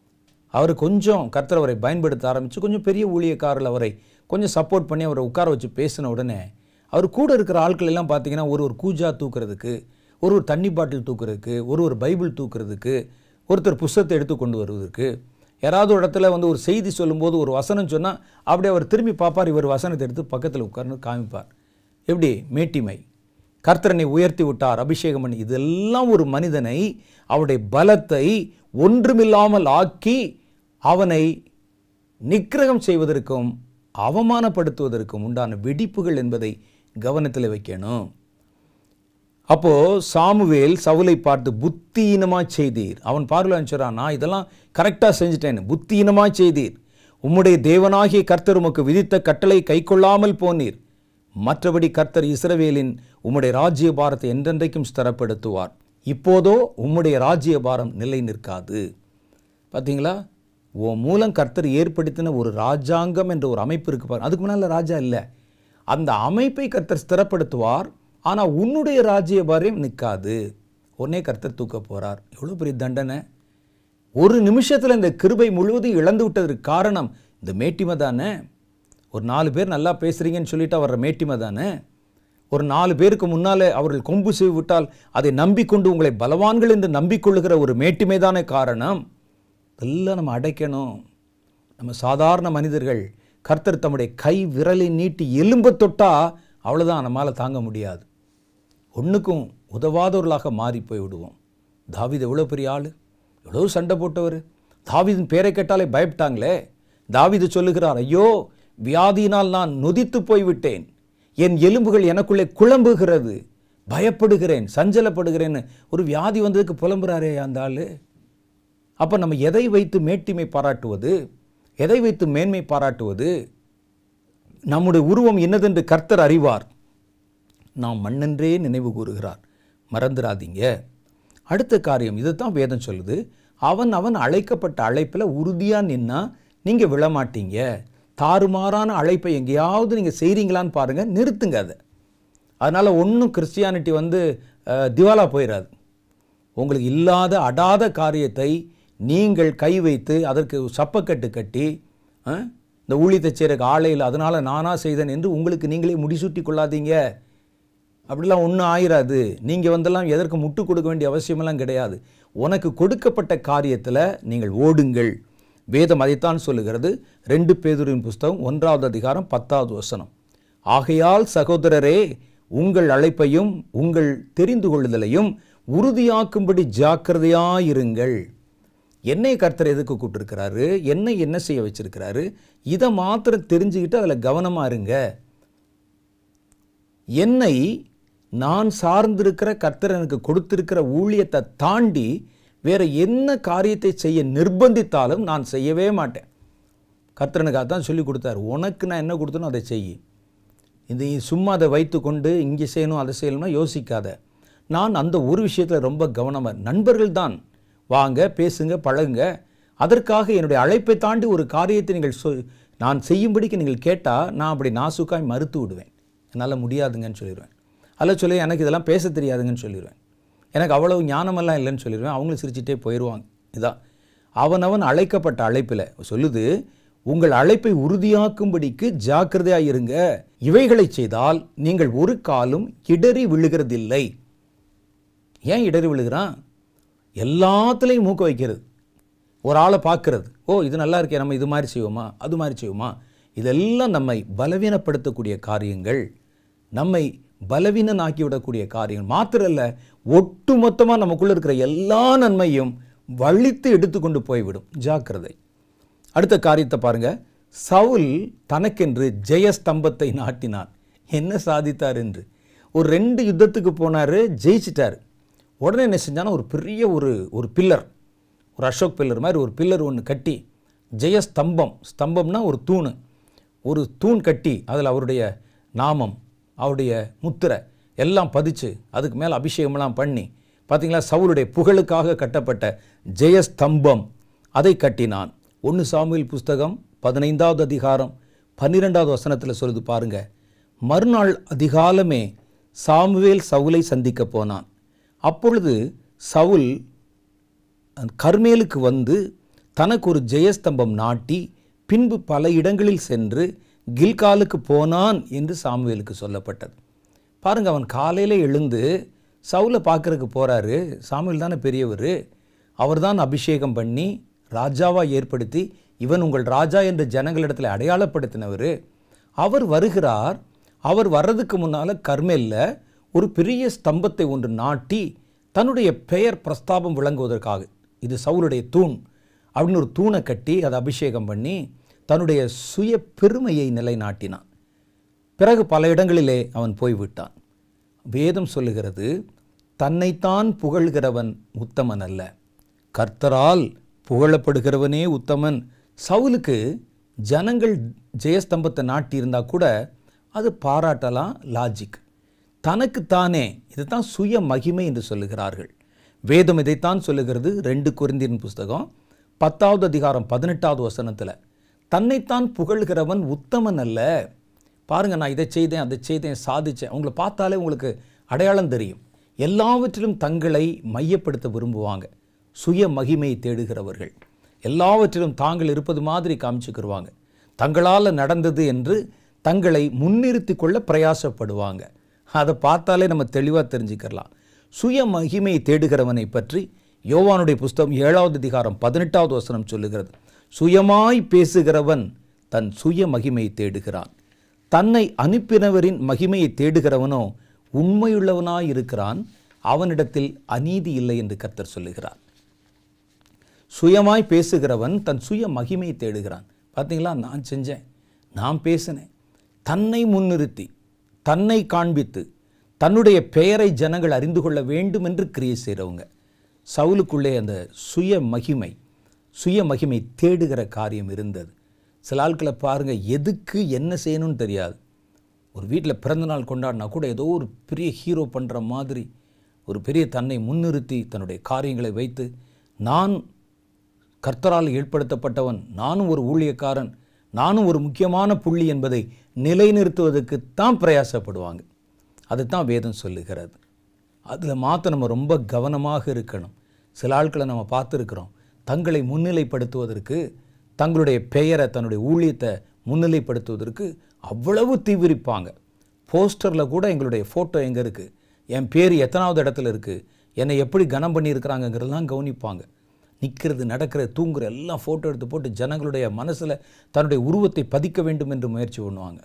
அவர் கொஞ்சம் கர்த்தர் அவரை பயன்படுத்த ஆரம்பித்து கொஞ்சம் பெரிய ஊழியக்காரில் அவரை கொஞ்சம் சப்போர்ட் பண்ணி அவரை உட்கார வச்சு பேசின உடனே அவர் கூட இருக்கிற ஆட்கள் எல்லாம் பார்த்தீங்கன்னா ஒரு ஒரு கூஜா தூக்குறதுக்கு, ஒரு ஒரு தண்ணி பாட்டில் தூக்குறதுக்கு, ஒரு ஒரு பைபிள் தூக்குறதுக்கு, ஒருத்தர் புஸ்தகத்தை எடுத்து கொண்டு வருவதற்கு, யாராவது ஒரு இடத்துல வந்து ஒரு செய்தி சொல்லும்போது ஒரு வசனம் சொன்னால் அப்படியே அவர் திரும்பி பார்ப்பார், இவர் வசனத்தை எடுத்து பக்கத்தில் உட்கார்ந்து காமிப்பார். எப்படி? மேட்டிமை. கர்த்தரனை உயர்த்தி விட்டார், அபிஷேகம் பண்ணி. இதெல்லாம் ஒரு மனிதனை, அவருடைய பலத்தை ஒன்றுமில்லாமல் ஆக்கி அவனை நிக்கிரகம் செய்வதற்கும் அவமானப்படுத்துவதற்கும் உண்டான வெடிப்புகள் என்பதை கவனத்தில் வைக்கணும். அப்போ சாமுவேல் சவுலை பார்த்து புத்தியினமா செய்தீர். அவன் பார்வையில் சொல்றான், நான் இதெல்லாம் கரெக்டாக செஞ்சுட்டேன், புத்தியினமா செய்தீர். உம்முடைய தேவனாகிய கர்த்தர் உமக்கு விதித்த கட்டளை கை கொள்ளாமல் போனீர். மற்றபடி கர்த்தர் இஸ்ரவேலின் உம்முடைய ராஜ்ய பாரத்தை என்றென்றைக்கும் ஸ்திரப்படுத்துவார். இப்போதோ உம்முடைய ராஜ்ய பாரம் நிலை நிற்காது. பார்த்தீங்களா, உன் மூலம் கர்த்தர் ஏற்படுத்தின ஒரு ராஜாங்கம் என்ற ஒரு அமைப்பு இருக்கு பாரு. அதுக்கு முன்னால் ராஜா இல்லை. அந்த அமைப்பை கர்த்தர் ஸ்திரப்படுத்துவார். ஆனால் உன்னுடைய ராஜ்ய பாரம் நிற்காது. உடனே கர்த்தர் தூக்க போகிறார். எவ்வளோ பெரிய தண்டனை! ஒரு நிமிஷத்தில் இந்த கிருபை முழுவதும் இழந்து விட்டதற்கு காரணம் இந்த மேட்டிமை தானே. ஒரு நாலு பேர் நல்லா பேசுகிறீங்கன்னு சொல்லிட்டு வர்ற மேட்டிமை தானே. ஒரு நாலு பேருக்கு முன்னால் அவர்கள் கொம்பு செய்து விட்டால் அதை நம்பிக்கொண்டு உங்களை பலவான்கள் என்று நம்பிக்கொள்ளுகிற ஒரு மேட்டிமை தானே காரணம். இதெல்லாம் நம்ம அடைக்கணும். நம்ம சாதாரண மனிதர்கள். கர்த்தர் தம்முடைய கை விரலை நீட்டி எலும்பை தொட்டா அவ்வளோதான், நம்மளால் தாங்க முடியாது. ஒன்றுக்கும் உதவாதவர்களாக மாறி போய் விடுவோம். தாவீது எவ்வளோ பெரிய ஆள், எவ்வளோ சண்டை போட்டவர். தாவீதின் பேரை கேட்டாலே பயப்பட்டாங்களே. தாவீது சொல்லுகிறார், ஐயோ வியாதியினால் நான் நொதித்து போய்விட்டேன், என் எலும்புகள் எனக்குள்ளே குழம்புகிறது, பயப்படுகிறேன், சஞ்சலப்படுகிறேன்னு ஒரு வியாதி வந்ததுக்கு புலம்புறாரே அந்த ஆள். அப்போ நம்ம எதை வைத்து மேட்டிமை பாராட்டுவது, எதை வைத்து மேன்மை பாராட்டுவது? நம்முடைய உருவம் என்னதென்று கர்த்தர் அறிவார். நாம் மண்ணென்றே நினைவு கூறுகிறார், மறந்துடாதீங்க. அடுத்த காரியம், இதுதான் வேதம் சொல்லுது, அவன் அவன் அழைக்கப்பட்ட அழைப்பில் உறுதியாக நின்னா நீங்கள் விழமாட்டீங்க. தாறுமாறான அழைப்பை எங்கேயாவது நீங்கள் செய்கிறீங்களான்னு பாருங்கள், நிறுத்துங்க அதை. அதனால் ஒன்றும் கிறிஸ்டியானிட்டி வந்து திவாலா போயிடாது. உங்களுக்கு இல்லாத அடாத காரியத்தை நீங்கள் கை வைத்து அதற்கு சப்பக்கட்டு கட்டி இந்த ஊழியத்தை செய்கிறக்கு ஆளையில் அதனால் நானாக செய்தேன் என்று உங்களுக்கு நீங்களே முடிசூட்டி கொள்ளாதீங்க. அப்படிலாம் ஒன்றும் ஆயிராது. நீங்கள் வந்தெல்லாம் எதற்கு முட்டு கொடுக்க வேண்டிய அவசியமெல்லாம் கிடையாது. உனக்கு கொடுக்கப்பட்ட காரியத்தில் நீங்கள் ஓடுங்கள். வேதம் அதைத்தான் சொல்லுகிறது. ரெண்டு பேதுருவின் புஸ்தகம் ஒன்றாவது அதிகாரம் பத்தாவது வசனம். ஆகையால் சகோதரரே, உங்கள் அழைப்பையும் உங்கள் தெரிந்து கொள்ளுதலையும் உறுதியாக்கும்படி ஜாக்கிரதையாயிருங்கள். என்னை கர்த்தர் எதுக்கு கூப்பிட்டுருக்கிறாரு, என்னை என்ன செய்ய வச்சிருக்கிறாரு, இதை மாத்திரம் தெரிஞ்சுக்கிட்டு அதில் கவனமாக இருங்க. என்னை நான் சார்ந்திருக்கிற கர்த்தர் எனக்கு கொடுத்திருக்கிற ஊழியத்தை தாண்டி வேற என்ன காரியத்தை செய்ய நிர்பந்தித்தாலும் நான் செய்யவே மாட்டேன். கர்த்தரனுக்கு அதான் சொல்லி கொடுத்தாரு, உனக்கு நான் என்ன கொடுத்தனோ அதை செய். இது சும்மா அதை வைத்து கொண்டு இங்கே செய்யணும் அதை செய்யணும்னா யோசிக்காத. நான் அந்த ஒரு விஷயத்தில் ரொம்ப கவனமாக, நண்பர்கள் தான், வாங்க பேசுங்க பழகுங்க. அதற்காக என்னுடைய அழைப்பை தாண்டி ஒரு காரியத்தை நீங்கள் சொ நான் செய்யும்படிக்கு நீங்கள் கேட்டால் நான் அப்படி நாசுக்காய் மறுத்து விடுவேன். என்னால் முடியாதுங்கன்னு சொல்லிடுவேன். அதில் சொல்லி எனக்கு இதெல்லாம் பேச தெரியாதுங்கன்னு சொல்லிடுவேன். எனக்கு அவ்வளவு ஞானமெல்லாம் இல்லைன்னு சொல்லிடுவேன். அவங்களும் சிரிச்சிட்டே போயிடுவாங்க. இதான் அவனவன் அழைக்கப்பட்ட அழைப்பில் சொல்லுது, உங்கள் அழைப்பை உறுதியாக்கும்படிக்கு ஜாக்கிரதையாக இருங்க. இவைகளை செய்தால் நீங்கள் ஒரு காலும் இடறி விழுகிறதில்லை. ஏன் இடறி விழுகிறான்? எல்லாத்துலேயும் மூக்க வைக்கிறது, ஒரு ஆளை பார்க்கறது, ஓ இது நல்லா இருக்கே, நம்ம இது மாதிரி செய்வோமா, அது மாதிரி செய்வோமா. இதெல்லாம் நம்மை பலவீனப்படுத்தக்கூடிய காரியங்கள், நம்மை பலவீனனாக்கிவிடக்கூடிய காரியங்கள் மாத்திரம் இல்லை, ஒட்டு மொத்தமாக நமக்குள்ளே இருக்கிற எல்லா நன்மையும் வலித்து எடுத்துக்கொண்டு போய்விடும். ஜாக்கிரதை. அடுத்த காரியத்தை பாருங்க. சவுல் தனக்கென்று ஜெயஸ்தம்பத்தை நாட்டினான். என்ன சாதித்தார் என்று. ஒரு ரெண்டு யுத்தத்துக்கு போனார், ஜெயிச்சிட்டார். உடனே என்ன செஞ்சானா, ஒரு பெரிய ஒரு ஒரு பில்லர், ஒரு அசோக் பில்லர் மாதிரி ஒரு பில்லர் ஒன்று கட்டி, ஜெயஸ்தம்பம், ஸ்தம்பம்னா ஒரு தூண், ஒரு தூண் கட்டி அதில் அவருடைய நாமம், அவருடைய முத்திரை எல்லாம் பதிச்சு அதுக்கு மேலே அபிஷேகம்லாம் பண்ணி, பார்த்தீங்களா, சவுலுடைய புகழுக்காக கட்டப்பட்ட ஜெயஸ்தம்பம் அதை கட்டினான். ஒன்று சாமுவேல் புஸ்தகம் பதினைந்தாவது அதிகாரம் பன்னிரெண்டாவது வசனத்தில் சொல்லுது பாருங்க. மறுநாள் அதிகாலமே சாமுவேல் சவுலை சந்திக்க போனான். அப்பொழுது சவுல் கர்மேலுக்கு வந்து தனக்கு ஒரு ஜெயஸ்தம்பம் நாட்டி பின்பு பல இடங்களில் சென்று கில்காலுக்கு போனான் என்று சாமுவேலுக்கு சொல்லப்பட்டது. பாருங்கள், அவன் காலையில் எழுந்து சவுலை பார்க்கறதுக்கு போகிறாரு. சாமுவேல் தானே பெரியவர், அவர் தான் அபிஷேகம் பண்ணி ராஜாவாக ஏற்படுத்தி இவன் உங்கள் ராஜா என்ற ஜனங்களிடத்தில் அடையாளப்படுத்தினவர். அவர் வருகிறார். அவர் வர்றதுக்கு முன்னால் கர்மேலில் ஒரு பெரிய ஸ்தம்பத்தை ஒன்று நாட்டி தன்னுடைய பெயர் பிரஸ்தாபம் விளங்குவதற்காக, இது சவுலுடைய தூண் அப்படின்னு ஒரு தூணை கட்டி அதை அபிஷேகம் பண்ணி தன்னுடைய சுய பெருமையை நிலைநாட்டினான். பிறகு பல இடங்களிலே அவன் போய்விட்டான். வேதம் சொல்லுகிறது, தன்னைத்தான் புகழ்கிறவன் உத்தமன் அல்ல, கர்த்தரால் புகழப்படுகிறவனே உத்தமன். சவுலுக்கு ஜனங்கள் ஜெயஸ்தம்பத்தை நாட்டியிருந்தா கூட அது பாராட்டலாம், லாஜிக். தனக்குத்தானே, இதுதான் சுய மகிமை என்று சொல்லுகிறார்கள். வேதம் இதைத்தான் சொல்லுகிறது. ரெண்டு கொரிந்தியர் புஸ்தகம் பத்தாவது அதிகாரம் பதினெட்டாவது வசனத்தில், தன்னைத்தான் புகழ்கிறவன் உத்தமன் அல்ல. பாருங்க, நான் இதை செய்தேன், அதை செய்தேன், சாதித்தேன். உங்களை பார்த்தாலே உங்களுக்கு அடையாளம் தெரியும். எல்லாவற்றிலும் தங்களை மையப்படுத்த விரும்புவாங்க. சுய மகிமையை தேடுகிறவர்கள் எல்லாவற்றிலும் தாங்கள் இருப்பது மாதிரி காமிச்சுக்கிடுவாங்க. தங்களால் நடந்தது என்று தங்களை முன்னிறுத்தி கொள்ள பிரயாசப்படுவாங்க. அதை பார்த்தாலே நம்ம தெளிவாக தெரிஞ்சுக்கலாம். சுய மகிமையை தேடுகிறவனை பற்றி யோவானுடைய புஸ்தகம் ஏழாவது அதிகாரம் பதினெட்டாவது வசனம் சொல்லுகிறது, சுயமாய் பேசுகிறவன் தன் சுய மகிமையை தேடுகிறான், தன்னை அனுப்பினவரின் மகிமையை தேடுகிறவனோ உண்மையுள்ளவனாய் இருக்கிறான், அவனிடத்தில் அநீதி இல்லை என்று கர்த்தர் சொல்லுகிறார். சுயமாய் பேசுகிறவன் தன் சுய மகிமையை தேடுகிறான். பார்த்தீங்களா, நான் செஞ்சேன், நான் பேசினேன். தன்னை முன்னிறுத்தி, தன்னை காண்பித்து, தன்னுடைய பெயரை ஜனங்கள் அறிந்து கொள்ள வேண்டும் என்று கிரியை செய்கிறவங்க. சவுலுக்குள்ளே அந்த சுய மகிமை சுய மகிமை தேடுகிற காரியம் இருந்தது. சில ஆட்களை பாருங்கள், எதுக்கு என்ன செய்யணும்னு தெரியாது. ஒரு வீட்டில் பிறந்தநாள் கொண்டாடினா கூட ஏதோ ஒரு பெரிய ஹீரோ பண்ணுற மாதிரி ஒரு பெரிய தன்னை முன்னிறுத்தி தன்னுடைய காரியங்களை வைத்து, நான் கர்த்தரால் ஏற்படுத்தப்பட்டவன், நானும் ஒரு ஊழியக்காரன், நானும் ஒரு முக்கியமான புள்ளி என்பதை நிலைநிறுத்துவதற்கு தான் பிரயாசப்படுவாங்க. அதுதான் வேதம் சொல்லுகிறது. அதில் மாற்ற நம்ம ரொம்ப கவனமாக இருக்கணும். சில ஆட்களை நம்ம பார்த்துருக்குறோம், தங்களை முன்னிலைப்படுத்துவதற்கு, தங்களுடைய பெயரை, தன்னுடைய ஊழியத்தை முன்னிலைப்படுத்துவதற்கு அவ்வளவு தீவிரிப்பாங்க. போஸ்டரில் கூட எங்களுடைய ஃபோட்டோ எங்கே இருக்குது, என் பேர் எத்தனாவது இடத்துல இருக்குது, என்னை எப்படி கனம் பண்ணியிருக்கிறாங்கங்கிறதெல்லாம் கவனிப்பாங்க. நிற்கிறது, நடக்கிறது, தூங்குற எல்லாம் ஃபோட்டோ எடுத்து போட்டு ஜனங்களுடைய மனசில் தன்னுடைய உருவத்தை பதிக்க வேண்டும் என்று முயற்சி பண்ணுவாங்க.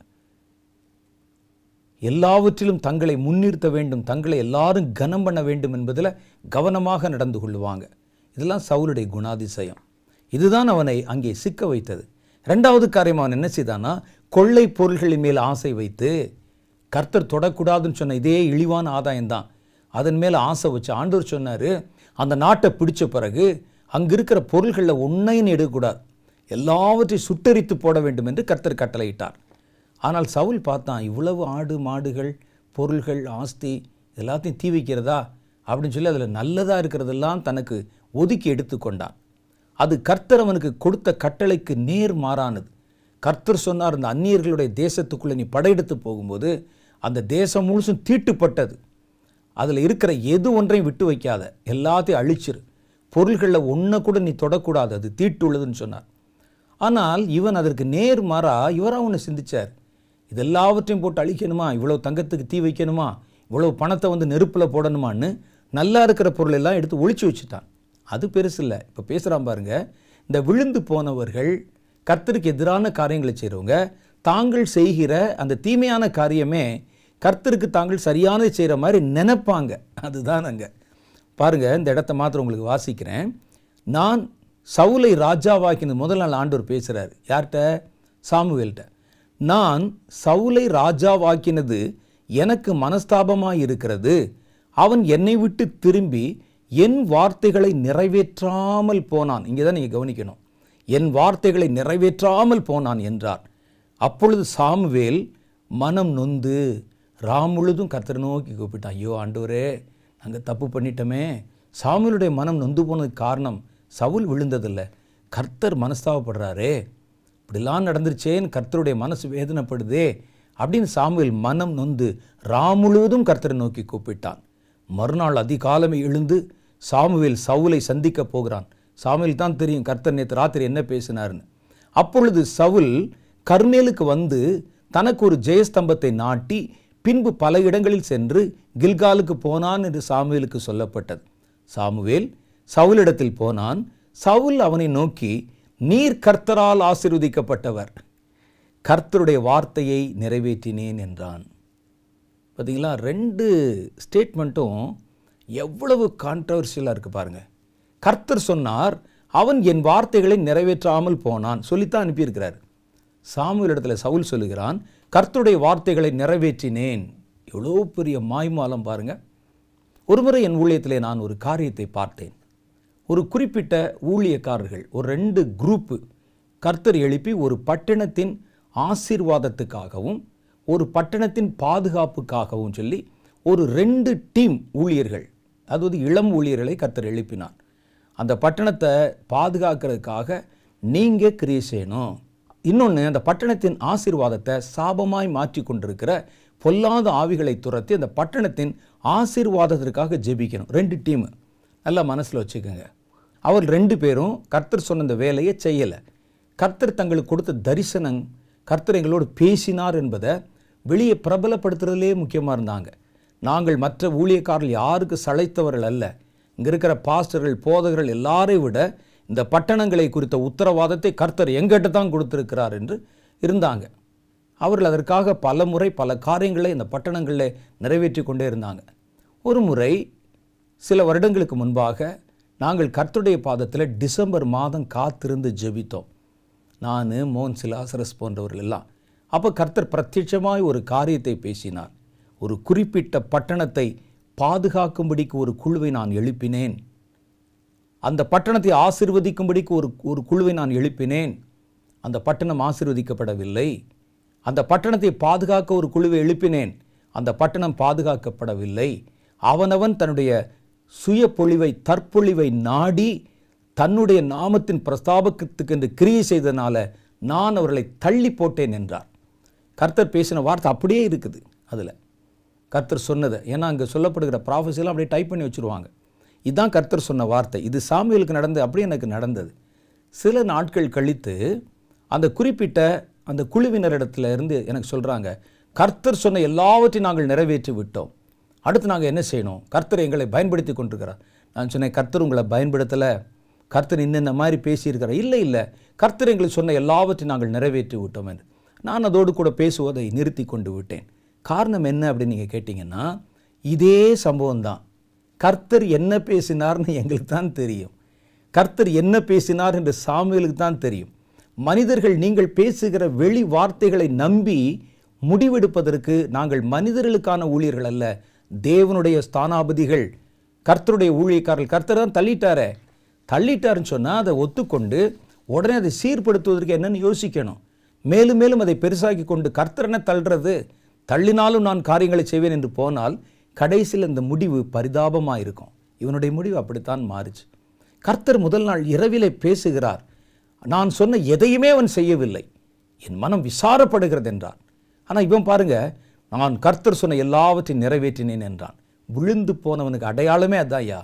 எல்லாவற்றிலும் தங்களை முன்னிறுத்த வேண்டும், தங்களை எல்லாரும் கனம் பண்ண வேண்டும் என்பதில் கவனமாக நடந்து கொள்ளுவாங்க. இதெல்லாம் சவுலுடைய குணாதிசயம். இதுதான் அவனை அங்கே சிக்க வைத்தது. ரெண்டாவது காரியம், அவன் என்ன செய்தானா, கொள்ளை பொருள்களின் மேல் ஆசை வைத்து, கர்த்தர் தொடக்கூடாதுன்னு சொன்ன இதே இழிவான ஆதாயம்தான், அதன் மேலே ஆசை வச்சு ஆண்டவர் சொன்னார், அந்த நாட்டை பிடிச்ச பிறகு அங்கே இருக்கிற பொருள்களில் ஒன்றையும் எடுக்கக்கூடாது, எல்லாவற்றையும் சுட்டரித்து போட வேண்டும் என்று கர்த்தர் கட்டளையிட்டார். ஆனால் சவுல் பார்த்தான், இவ்வளவு ஆடு மாடுகள், பொருள்கள், ஆஸ்தி எல்லாத்தையும் தீ வைக்கிறதா அப்படின்னு சொல்லி அதில் நல்லதாக இருக்கிறதெல்லாம் தனக்கு ஒதுக்கி எடுத்துக்கொண்டான். அது கர்த்தர் அவனுக்கு கொடுத்த கட்டளைக்கு நேர் மாறானது. கர்த்தர் சொன்னார், அந்த அந்நியர்களுடைய தேசத்துக்குள்ளே நீ படையெடுத்து போகும்போது அந்த தேசம் முழுசும் தீட்டுப்பட்டது, அதில் இருக்கிற எது ஒன்றையும் விட்டு வைக்காத, எல்லாத்தையும் அழிச்சிரு, பொருள்களில் ஒன்றை கூட நீ தொடக்கூடாது, அது தீட்டு உள்ளதுன்னு சொன்னார். ஆனால் இவன் அதற்கு நேர் மாறா இவராக ஒன்று சிந்திச்சார், இது எல்லாவற்றையும் போட்டு அழிக்கணுமா, இவ்வளோ தங்கத்துக்கு தீ வைக்கணுமா, இவ்வளோ பணத்தை வந்து நெருப்பில் போடணுமான்னு நல்லா இருக்கிற பொருள் எல்லாம் எடுத்து ஒழிச்சு வச்சுட்டான். அது பெருசு இல்லை. இப்போ பேசுகிறான் பாருங்க, இந்த விழுந்து போனவர்கள், கர்த்தருக்கு எதிரான காரியங்களை செய்கிறவங்க, தாங்கள் செய்கிற அந்த தீமையான காரியமே கர்த்தருக்கு தாங்கள் சரியானதை செய்கிற மாதிரி நினைப்பாங்க. அதுதான் அங்கே பாருங்கள். இந்த இடத்த மாத்திரம் உங்களுக்கு வாசிக்கிறேன். நான் சவுலை ராஜாவாக்கினது முதல் நாள் ஆண்டவர் பேசுகிறார். யார்கிட்ட? சாமுவேல்கிட்ட. நான் சவுலை ராஜாவாக்கினது எனக்கு மனஸ்தாபமாக இருக்கிறது, அவன் என்னை விட்டு திரும்பி என் வார்த்தைகளை நிறைவேற்றாமல் போனான். இங்கே தான் நீங்கள் கவனிக்கணும், என் வார்த்தைகளை நிறைவேற்றாமல் போனான் என்றார். அப்பொழுது சாமுவேல் மனம் நொந்து ராம் முழுதும் கர்த்தரை நோக்கி கூப்பிட்டான், ஐயோ ஆண்டவரே, நாங்கள் தப்பு பண்ணிட்டோமே. சாமுவேலுடைய மனம் நொந்து போனதுக்கு காரணம் சவுல் விழுந்ததில்லை, கர்த்தர் மனஸ்தாபப்படுறாரே, இப்படிலாம் நடந்துருச்சேன்னு கர்த்தருடைய மனசு வேதனைப்படுதே அப்படின்னு சாமுவேல் மனம் நொந்து ராம் முழுவதும் கர்த்தரை நோக்கி கூப்பிட்டான். மறுநாள் அதிகாலமே எழுந்து சாமுவேல் சவுலை சந்திக்க போகிறான். சாமுவேல் தான் தெரியும் கர்த்தர் நேற்று ராத்திரி என்ன பேசினார்னு. அப்பொழுது சவுல் கர்மேலுக்கு வந்து தனக்கு ஒரு ஜெயஸ்தம்பத்தை நாட்டி பின்பு பல இடங்களில் சென்று கில்காலுக்கு போனான் என்று சாமுவேலுக்கு சொல்லப்பட்டது. சாமுவேல் சவுலிடத்தில் போனான். சவுல் அவனை நோக்கி, நீர் கர்த்தரால் ஆசீர்வதிக்கப்பட்டவர், கர்த்தருடைய வார்த்தையை நிறைவேற்றினேன் என்றான். பார்த்தீங்களா, ரெண்டு ஸ்டேட்மெண்ட்டும் எவ்வளவு கான்ட்ரவர்ஷியலாக இருக்குது பாருங்கள். கர்த்தர் சொன்னார், அவன் என் வார்த்தைகளை நிறைவேற்றாமல் போனான், சொல்லித்தான் அனுப்பியிருக்கிறார். சாமுவேல் இடத்துல சவுல் சொல்லுகிறான், கர்த்தருடைய வார்த்தைகளை நிறைவேற்றினேன். எவ்வளோ பெரிய மாய்மாலம் பாருங்கள். ஒருமுறை என் ஊழியத்திலே நான் ஒரு காரியத்தை பார்த்தேன். ஒரு குறிப்பிட்ட ஊழியக்காரர்கள் ஒரு ரெண்டு குரூப்பு கர்த்தர் எழுப்பி ஒரு பட்டணத்தின் ஆசீர்வாதத்துக்காகவும் ஒரு பட்டணத்தின் பாதுகாப்புக்காகவும் சொல்லி ஒரு ரெண்டு டீம் ஊழியர்கள், அதாவது இளம் ஊழியர்களை கர்த்தர் எழுப்பினார். அந்த பட்டணத்தை பாதுகாக்கிறதுக்காக நீங்கள் கிரியை செய்யணும். இன்னொன்று, அந்த பட்டணத்தின் ஆசீர்வாதத்தை சாபமாய் மாற்றி கொண்டிருக்கிற பொல்லாத ஆவிகளை துரத்தி அந்த பட்டணத்தின் ஆசீர்வாதத்திற்காக ஜெபிக்கணும். ரெண்டு டீமு நல்லா மனசில் வச்சுக்கோங்க. அவர் ரெண்டு பேரும் கர்த்தர் சொன்ன இந்த வேலையை செய்யலை. கர்த்தர் தங்களுக்கு கொடுத்த தரிசனம், கர்த்தர் எங்களோடு பேசினார் என்பதை வெளியே பிரபலப்படுத்துறதுலே முக்கியமாக இருந்தாங்க. நாங்கள் மற்ற ஊழியக்காரர்கள் யாருக்கு சளைத்தவர்கள் அல்ல. இங்கே இருக்கிற பாஸ்டர்கள், போதகர்கள் எல்லாரையும் விட இந்த பட்டணங்களை குறித்த உத்தரவாதத்தை கர்த்தர் எங்கிட்ட தான் கொடுத்திருக்கிறார் என்று இருந்தாங்க. அவர்கள் அதற்காக பல முறை பல காரியங்களை இந்த பட்டணங்களில் நிறைவேற்றி கொண்டே இருந்தாங்க. ஒரு முறை சில வருடங்களுக்கு முன்பாக நாங்கள் கர்த்தருடைய பாதத்தில் டிசம்பர் மாதம் காத்திருந்து ஜெபித்தோம். நான், மோன் சிலாசரஸ் போன்றவர்கள் எல்லாம். அப்போ கர்த்தர் பிரத்யட்சமாய் ஒரு காரியத்தை பேசினார். ஒரு குறிப்பிட்ட பட்டணத்தை பாதுகாக்கும்படிக்கு ஒரு குழுவை நான் எழுப்பினேன். அந்த பட்டணத்தை ஆசீர்வதிக்கும்படிக்கு ஒரு ஒரு குழுவை நான் எழுப்பினேன். அந்த பட்டணம் ஆசீர்வதிக்கப்படவில்லை. அந்த பட்டணத்தை பாதுகாக்க ஒரு குழுவை எழுப்பினேன். அந்த பட்டணம் பாதுகாக்கப்படவில்லை. அவனவன் தன்னுடைய சுய பொழிவை, தற்பொழிவை நாடி தன்னுடைய நாமத்தின் பிரஸ்தாபத்துக்கு என்று கிரியை செய்தனால நான் அவர்களை தள்ளி போட்டேன் என்றார். கர்த்தர் பேசின வார்த்தை அப்படியே இருக்குது. அதில் கர்த்தர் சொன்னதை, ஏன்னா அங்கே சொல்லப்படுகிற ப்ராஃபஸிலாம் அப்படியே டைப் பண்ணி வச்சுருவாங்க. இதுதான் கர்த்தர் சொன்ன வார்த்தை. இது சாமுவேலுக்கு நடந்து அப்படியே எனக்கு நடந்தது. சில நாட்கள் கழித்து அந்த குறிப்பிட்ட அந்த குழுவினரிடத்துல இருந்து எனக்கு சொல்கிறாங்க, கர்த்தர் சொன்ன எல்லாவற்றையும் நாங்கள் நிறைவேற்றி விட்டோம், அடுத்து நாங்கள் என்ன செய்யணும்? கர்த்தர் எங்களை பயன்படுத்தி கொண்டிருக்கிறார். நான் சொன்னேன், கர்த்தர் உங்களை பயன்படுத்தலை, கர்த்தர் இன்னும் இந்த மாதிரி பேசியிருக்கிறார். இல்லை இல்லை, கர்த்தர் எங்களுக்கு சொன்ன எல்லாவற்றையும் நாங்கள் நிறைவேற்றி விட்டோம் என்று நான் அதோடு கூட பேசுவதை நிறுத்தி கொண்டு விட்டேன். காரணம் என்ன அப்படின்னு நீங்கள் கேட்டிங்கன்னா, இதே சம்பவம் தான். கர்த்தர் என்ன பேசினார்னு எங்களுக்கு தான் தெரியும். கர்த்தர் என்ன பேசினார் என்று சாமுவேலுக்கு தான் தெரியும். மனிதர்கள் நீங்கள் பேசுகிற வெளி வார்த்தைகளை நம்பி முடிவெடுப்பதற்கு நாங்கள் மனிதர்களுக்கான ஊழியர்கள் அல்ல, தேவனுடைய ஸ்தானாபதிகள், கர்த்தருடைய ஊழியக்காரர்கள். கர்த்தர் தான் தள்ளிட்டாரே, தள்ளிட்டாருன்னு சொன்னால் அதை ஒத்துக்கொண்டு உடனே அதை சீர்படுத்துவதற்கு என்னென்னு யோசிக்கணும். மேலும் மேலும் அதை பெருசாக்கி கொண்டு கர்த்தர் என்ன தள்ளுறது, தள்ளினாலும் நான் காரியங்களை செய்வேன் என்று போனால் கடைசியில் இந்த முடிவு பரிதாபமாக இருக்கும். இவனுடைய முடிவு அப்படித்தான் மாறுச்சு. கர்த்தர் முதல் நாள் இரவிலே பேசுகிறார். நான் சொன்ன எதையுமே அவன் செய்யவில்லை, என் மனம் விசாரப்படுகிறது என்றான். ஆனால் இவன் பாருங்க, நான் கர்த்தர் சொன்ன எல்லாவற்றையும் நிறைவேற்றினேன் என்றான். விழுந்து போனவனுக்கு அடையாளமே அதான்யா.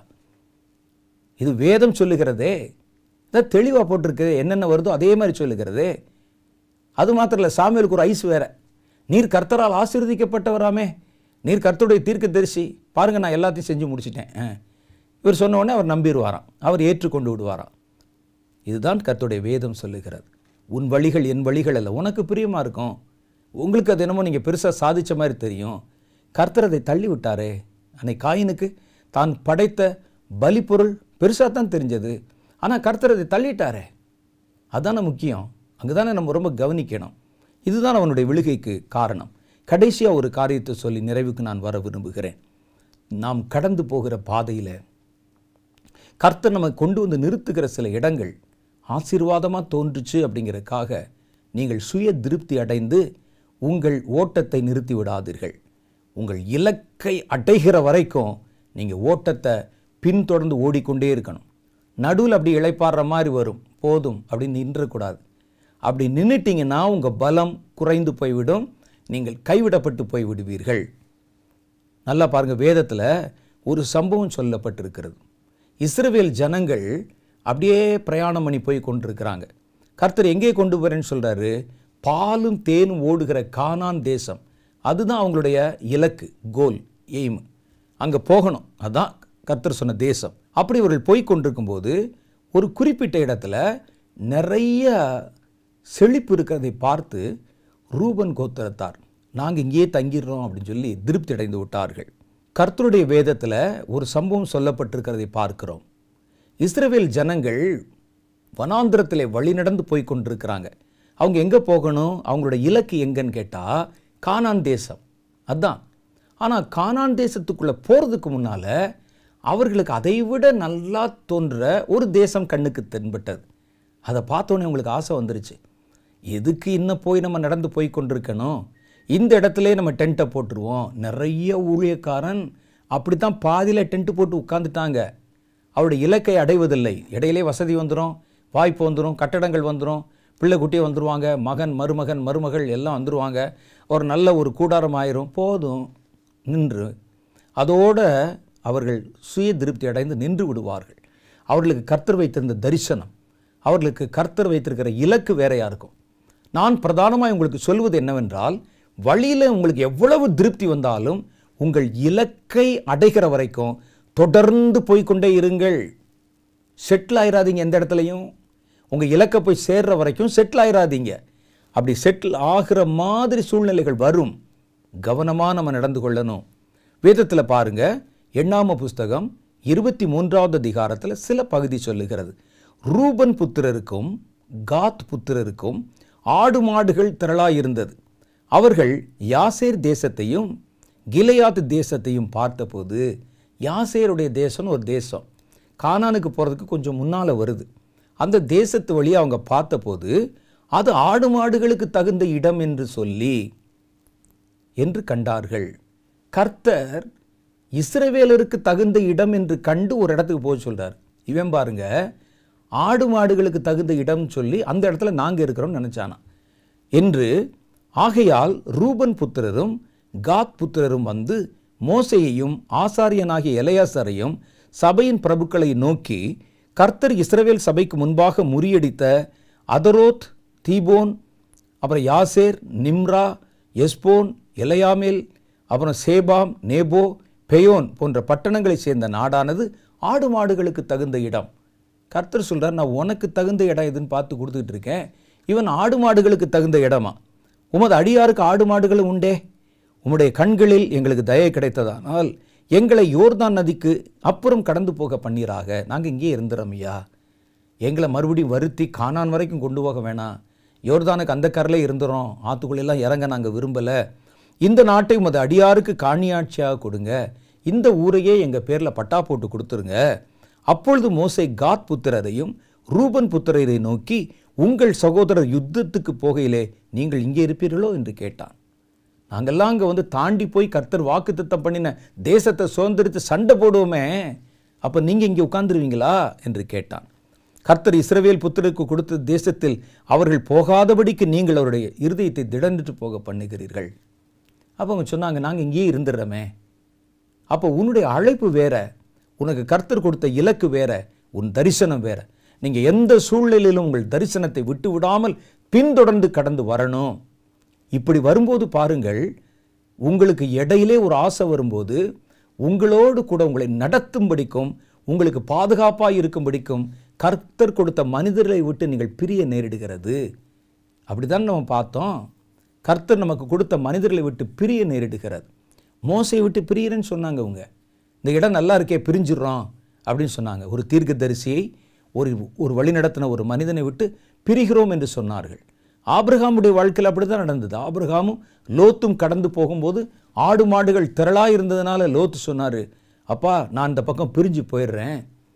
இது வேதம் சொல்லுகிறதே, இதான் தெளிவாக போட்டிருக்கு. என்னென்ன வருதோ அதே மாதிரி சொல்லுகிறதே. அது மாத்திரம் இல்லை, சாமுவேலுக்கு ஒரு ஐஸ் வேற. நீர் கர்த்தரால் ஆசீர்வதிக்கப்பட்டவராமே, நீர் கர்த்தருடைய தீர்க்கதரிசி, பாருங்கள் நான் எல்லாத்தையும் செஞ்சு முடிச்சிட்டேன். இவர் சொன்ன உடனே அவர் நம்பிடுவாராம், அவர் ஏற்றுக்கொண்டு விடுவாராம். இதுதான் கர்த்தருடைய வேதம் சொல்லுகிறது. உன் வழிகள் என் வழிகள் அல்ல. உனக்கு பிரியமாக இருக்கும், உங்களுக்கு அது என்னமோ நீங்கள் பெருசாக சாதித்த மாதிரி தெரியும். கர்த்தர் அதை தள்ளி விட்டாரே. அன்னைக்கு காயினுக்கு தான் படைத்த பலிப்பொருள் பெருசாக தான் தெரிஞ்சது, ஆனால் கர்த்தர் அதை தள்ளிட்டாரே. அதுதானே முக்கியம். அங்கே தானே நம்ம ரொம்ப கவனிக்கணும். இதுதான் அவனுடைய விழுகைக்கு காரணம். கடைசியாக ஒரு காரியத்தை சொல்லி நிறைவுக்கு நான் வர விரும்புகிறேன். நாம் கடந்து போகிற பாதையில் கர்த்தர் நம்ம கொண்டு வந்து நிறுத்துகிற சில இடங்கள் ஆசீர்வாதமாக தோன்றுச்சு அப்படிங்கிறதுக்காக நீங்கள் சுய திருப்தி அடைந்து உங்கள் ஓட்டத்தை நிறுத்தி விடாதீர்கள். உங்கள் இலக்கை அடைகிற வரைக்கும் நீங்கள் ஓட்டத்தை பின்தொடர்ந்து ஓடிக்கொண்டே இருக்கணும். நடுவில் அப்படி இளைப்பாடுற மாதிரி வரும், போதும் அப்படின்னு நின்றக்கூடாது. அப்படி நின்றுட்டிங்கன்னா உங்கள் பலம் குறைந்து போய்விடும், நீங்கள் கைவிடப்பட்டு போய் விடுவீர்கள். நல்லா பாருங்கள், வேதத்தில் ஒரு சம்பவம் சொல்லப்பட்டிருக்கிறது. இஸ்ரவேல் ஜனங்கள் அப்படியே பிரயாணம் பண்ணி போய் கொண்டிருக்கிறாங்க. கர்த்தர் எங்கே கொண்டு போகிறேன்னு சொல்கிறாரு, பாலும் தேனும் ஓடுகிற கானான் தேசம். அதுதான் அவங்களுடைய இலக்கு, கோல், எய்ம். அங்கே போகணும், அதுதான் கர்த்தர் சொன்ன தேசம். அப்படி இவர்கள் போய் கொண்டிருக்கும்போது ஒரு குறிப்பிட்ட இடத்துல நிறைய செழிப்பு இருக்கிறதை பார்த்து ரூபன் கோத்திரத்தார், நாங்கள் இங்கேயே தங்கிடுறோம் அப்படின்னு சொல்லி திருப்தி அடைந்து விட்டார்கள். கர்த்தருடைய வேதத்தில் ஒரு சம்பவம் சொல்லப்பட்டிருக்கிறதை பார்க்கிறோம். இஸ்ரவேல் ஜனங்கள் வனாந்திரத்திலே வழி நடந்து போய் கொண்டிருக்கிறாங்க. அவங்க எங்கே போகணும், அவங்களோட இலக்கு எங்கன்னு கேட்டால் கானான் தேசம். அதுதான். ஆனால் கானான் தேசத்துக்குள்ளே போகிறதுக்கு முன்னால் அவர்களுக்கு அதைவிட நல்லா தோன்ற ஒரு தேசம் கண்ணுக்கு தென்பட்டது. அதை பார்த்தோன்னே உங்களுக்கு ஆசை வந்துருச்சு. எதுக்கு இன்னும் போய் நம்ம நடந்து போய் கொண்டிருக்கணும், இந்த இடத்துல நம்ம டென்ட்டை போட்டுருவோம். நிறைய ஊழியக்காரன் அப்படி தான் பாதியில் டென்ட்டு போட்டு உட்காந்துட்டாங்க. அவருடைய இலக்கை அடைவதில்லை. இடையிலே வசதி வந்துடும், வாய்ப்பு வந்துடும், கட்டடங்கள் வந்துடும், பிள்ளை குட்டியை வந்துடுவாங்க, மகன் மருமகன் மருமகள் எல்லாம் வந்துடுவாங்க, ஒரு நல்ல ஒரு கூடாரம் ஆயிரும், போதும் நின்று அதோடு அவர்கள் சுய திருப்தி அடைந்து நின்று விடுவார்கள். அவர்களுக்கு கர்த்தர் வைத்திருந்த தரிசனம், அவர்களுக்கு கர்த்தர் வைத்திருக்கிற இலக்கு வேறையாக இருக்கும். நான் பிரதானமாக உங்களுக்கு சொல்வது என்னவென்றால், வழியில் உங்களுக்கு எவ்வளவு திருப்தி வந்தாலும் உங்கள் இலக்கை அடைகிற வரைக்கும் தொடர்ந்து போய்கொண்டே இருங்கள். செட்டில் ஆயிராதீங்க. எந்த இடத்துலையும் உங்கள் இலக்கை போய் சேர்ற வரைக்கும் செட்டில் ஆயிராதீங்க. அப்படி செட்டில் ஆகிற மாதிரி சூழ்நிலைகள் வரும். கவனமாக நம்ம நடந்து கொள்ளணும். வேதத்தில் பாருங்க, எண்ணாம புஸ்தகம் இருபத்தி மூன்றாவது அதிகாரத்தில் சில பகுதி சொல்லுகிறது. ரூபன் புத்திரருக்கும் காத் புத்திரருக்கும் ஆடு மாடுகள் திரளாயிருந்தது. அவர்கள் யாசேர் தேசத்தையும் கிலையாத் தேசத்தையும் பார்த்தபோது, யாசேருடைய தேசம் ஒரு தேசம் கானானுக்கு போகிறதுக்கு கொஞ்சம் முன்னால் வருது. அந்த தேசத்து வழியாக அவங்க பார்த்தபோது அது ஆடு மாடுகளுக்கு தகுந்த இடம் என்று சொல்லி என்று கண்டார்கள். கர்த்தர் இஸ்ரவேலருக்கு தகுந்த இடம் என்று கண்டு ஒரு இடத்துக்கு போய் சொல்கிறார். இவன் பாருங்க, ஆடு மாடுகளுக்கு தகுந்த இடம் சொல்லி அந்த இடத்துல நாங்கள் இருக்கிறோம்னு நினச்சானா என்று. ஆகையால் ரூபன் புத்திரரும் காத் புத்திரரும் வந்து மோசேயையும் ஆசாரியனாகிய எலெயாசாரையும் சபையின் பிரபுக்களை நோக்கி, கர்த்தர் இஸ்ரவேல் சபைக்கு முன்பாக முறியடித்த அதரோத், தீபோன், அப்புறம் யாசேர், நிம்ரா, எஸ்போன், எலையாமேல், அப்புறம் சேபாம், நேபோ, பெயோன் போன்ற பட்டணங்களை சேர்ந்த நாடானது ஆடு மாடுகளுக்கு தகுந்த இடம். கர்த்தர் சொல்கிறார், நான் உனக்கு தகுந்த இடம் எதுன்னு பார்த்து கொடுத்துக்கிட்டு இருக்கேன். இவன் ஆடு மாடுகளுக்கு தகுந்த இடமா? உமது அடியாருக்கு ஆடு மாடுகள் உண்டே. உம்முடைய கண்களில் எங்களுக்கு தயை கிடைத்ததானால் எங்களை யோர்தான் நதிக்கு அப்புறம் கடந்து போக பண்ணீராக. நாங்கள் இங்கே இருந்துறோம்யா. எங்களை மறுபடியும் வருத்தி கானான் வரைக்கும் கொண்டு போக வேணாம். யோர்தானுக்கு அந்த கரையிலே இருந்துறோம். ஆற்றுக்குள்ளெல்லாம் இறங்க நாங்கள் விரும்பலை. இந்த நாட்டை உமது அடியாருக்கு காணியாட்சியாக கொடுங்க. இந்த ஊரையே எங்கள் பேரில் பட்டா போட்டு கொடுத்துருங்க. அப்பொழுது மோசே காத் புத்திரரையும் ரூபன் புத்திரரை நோக்கி, உங்கள் சகோதரர் யுத்தத்துக்கு போகையிலே நீங்கள் இங்கே இருப்பீர்களோ என்று கேட்டான். நாங்கள்லாம் அங்கே வந்து தாண்டி போய் கர்த்தர் வாக்கு தத்தம் பண்ணின தேசத்தை சுதந்திரித்து சண்டை போடுவோமே, அப்போ நீங்கள் இங்கே உட்கார்ந்துருவீங்களா என்று கேட்டான். கர்த்தர் இஸ்ரவேல் புத்திரருக்கு கொடுத்த தேசத்தில் அவர்கள் போகாதபடிக்கு நீங்கள் அவருடைய இருதயத்தை திடனிட்டு போக பண்ணுகிறீர்கள். அப்போ அவங்க சொன்னாங்க, நாங்கள் இங்கேயே இருந்துடுறோமே. அப்போ உன்னுடைய அழைப்பு வேற, உனக்கு கர்த்தர் கொடுத்த இலக்கு வேற, உன் தரிசனம் வேற. நீங்கள் எந்த சூழ்நிலையிலும் உங்கள் தரிசனத்தை விட்டு விடாமல் பின்தொடர்ந்து கடந்து வரணும். இப்படி வரும்போது பாருங்கள், உங்களுக்கு இடையிலே ஒரு ஆசை வரும்போது உங்களோடு கூட உங்களை நடத்தும்படிக்கும் உங்களுக்கு பாதுகாப்பாக இருக்கும்படிக்கும் கர்த்தர் கொடுத்த மனிதர்களை விட்டு நீங்கள் பிரிய நேரிடுகிறது. அப்படிதான் நம்ம பார்த்தோம். கர்த்தர் நமக்கு கொடுத்த மனிதர்களை விட்டு பிரிய நேரிடுகிறது. மோசையை விட்டு பிரியறேன்னு சொன்னாங்க. அவங்க இந்த இடம் நல்லா இருக்கே, பிரிஞ்சிடுறோம் அப்படின்னு சொன்னாங்க. ஒரு தீர்க்கதரிசியை, ஒரு ஒரு வழி நடத்தின ஒரு மனிதனை விட்டு பிரிகிறோம் என்று சொன்னார்கள். ஆபிரகாமுடைய வாழ்க்கையில் அப்படி தான் நடந்தது. ஆபிரகாமும் லோத்தும் கடந்து போகும்போது ஆடு மாடுகள் திரளாக இருந்ததுனால லோத்து சொன்னார், அப்பா நான் இந்த பக்கம் பிரிஞ்சு போயிடுறேன்,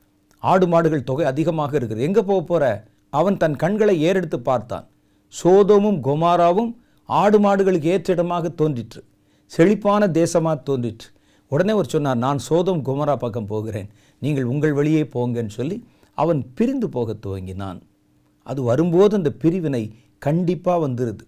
ஆடு மாடுகள் தொகை அதிகமாக இருக்குது, எங்கே போக போகிற? அவன் தன் கண்களை ஏறெடுத்து பார்த்தான். சோதோமும் கொமாராவும் ஆடு மாடுகளுக்கு ஏற்ற இடமாக தோன்றிற்று, செழிப்பான தேசமாக தோன்றிற்று. உடனே அவர் சொன்னார், நான் சோதோம் கொமாரா பக்கம் போகிறேன், நீங்கள் உங்கள் வழியே போங்கன்னு சொல்லி அவன் பிரிந்து போக துவங்கினான். அது வரும்போது அந்த பிரிவினை கண்டிப்பாக வந்துடுது.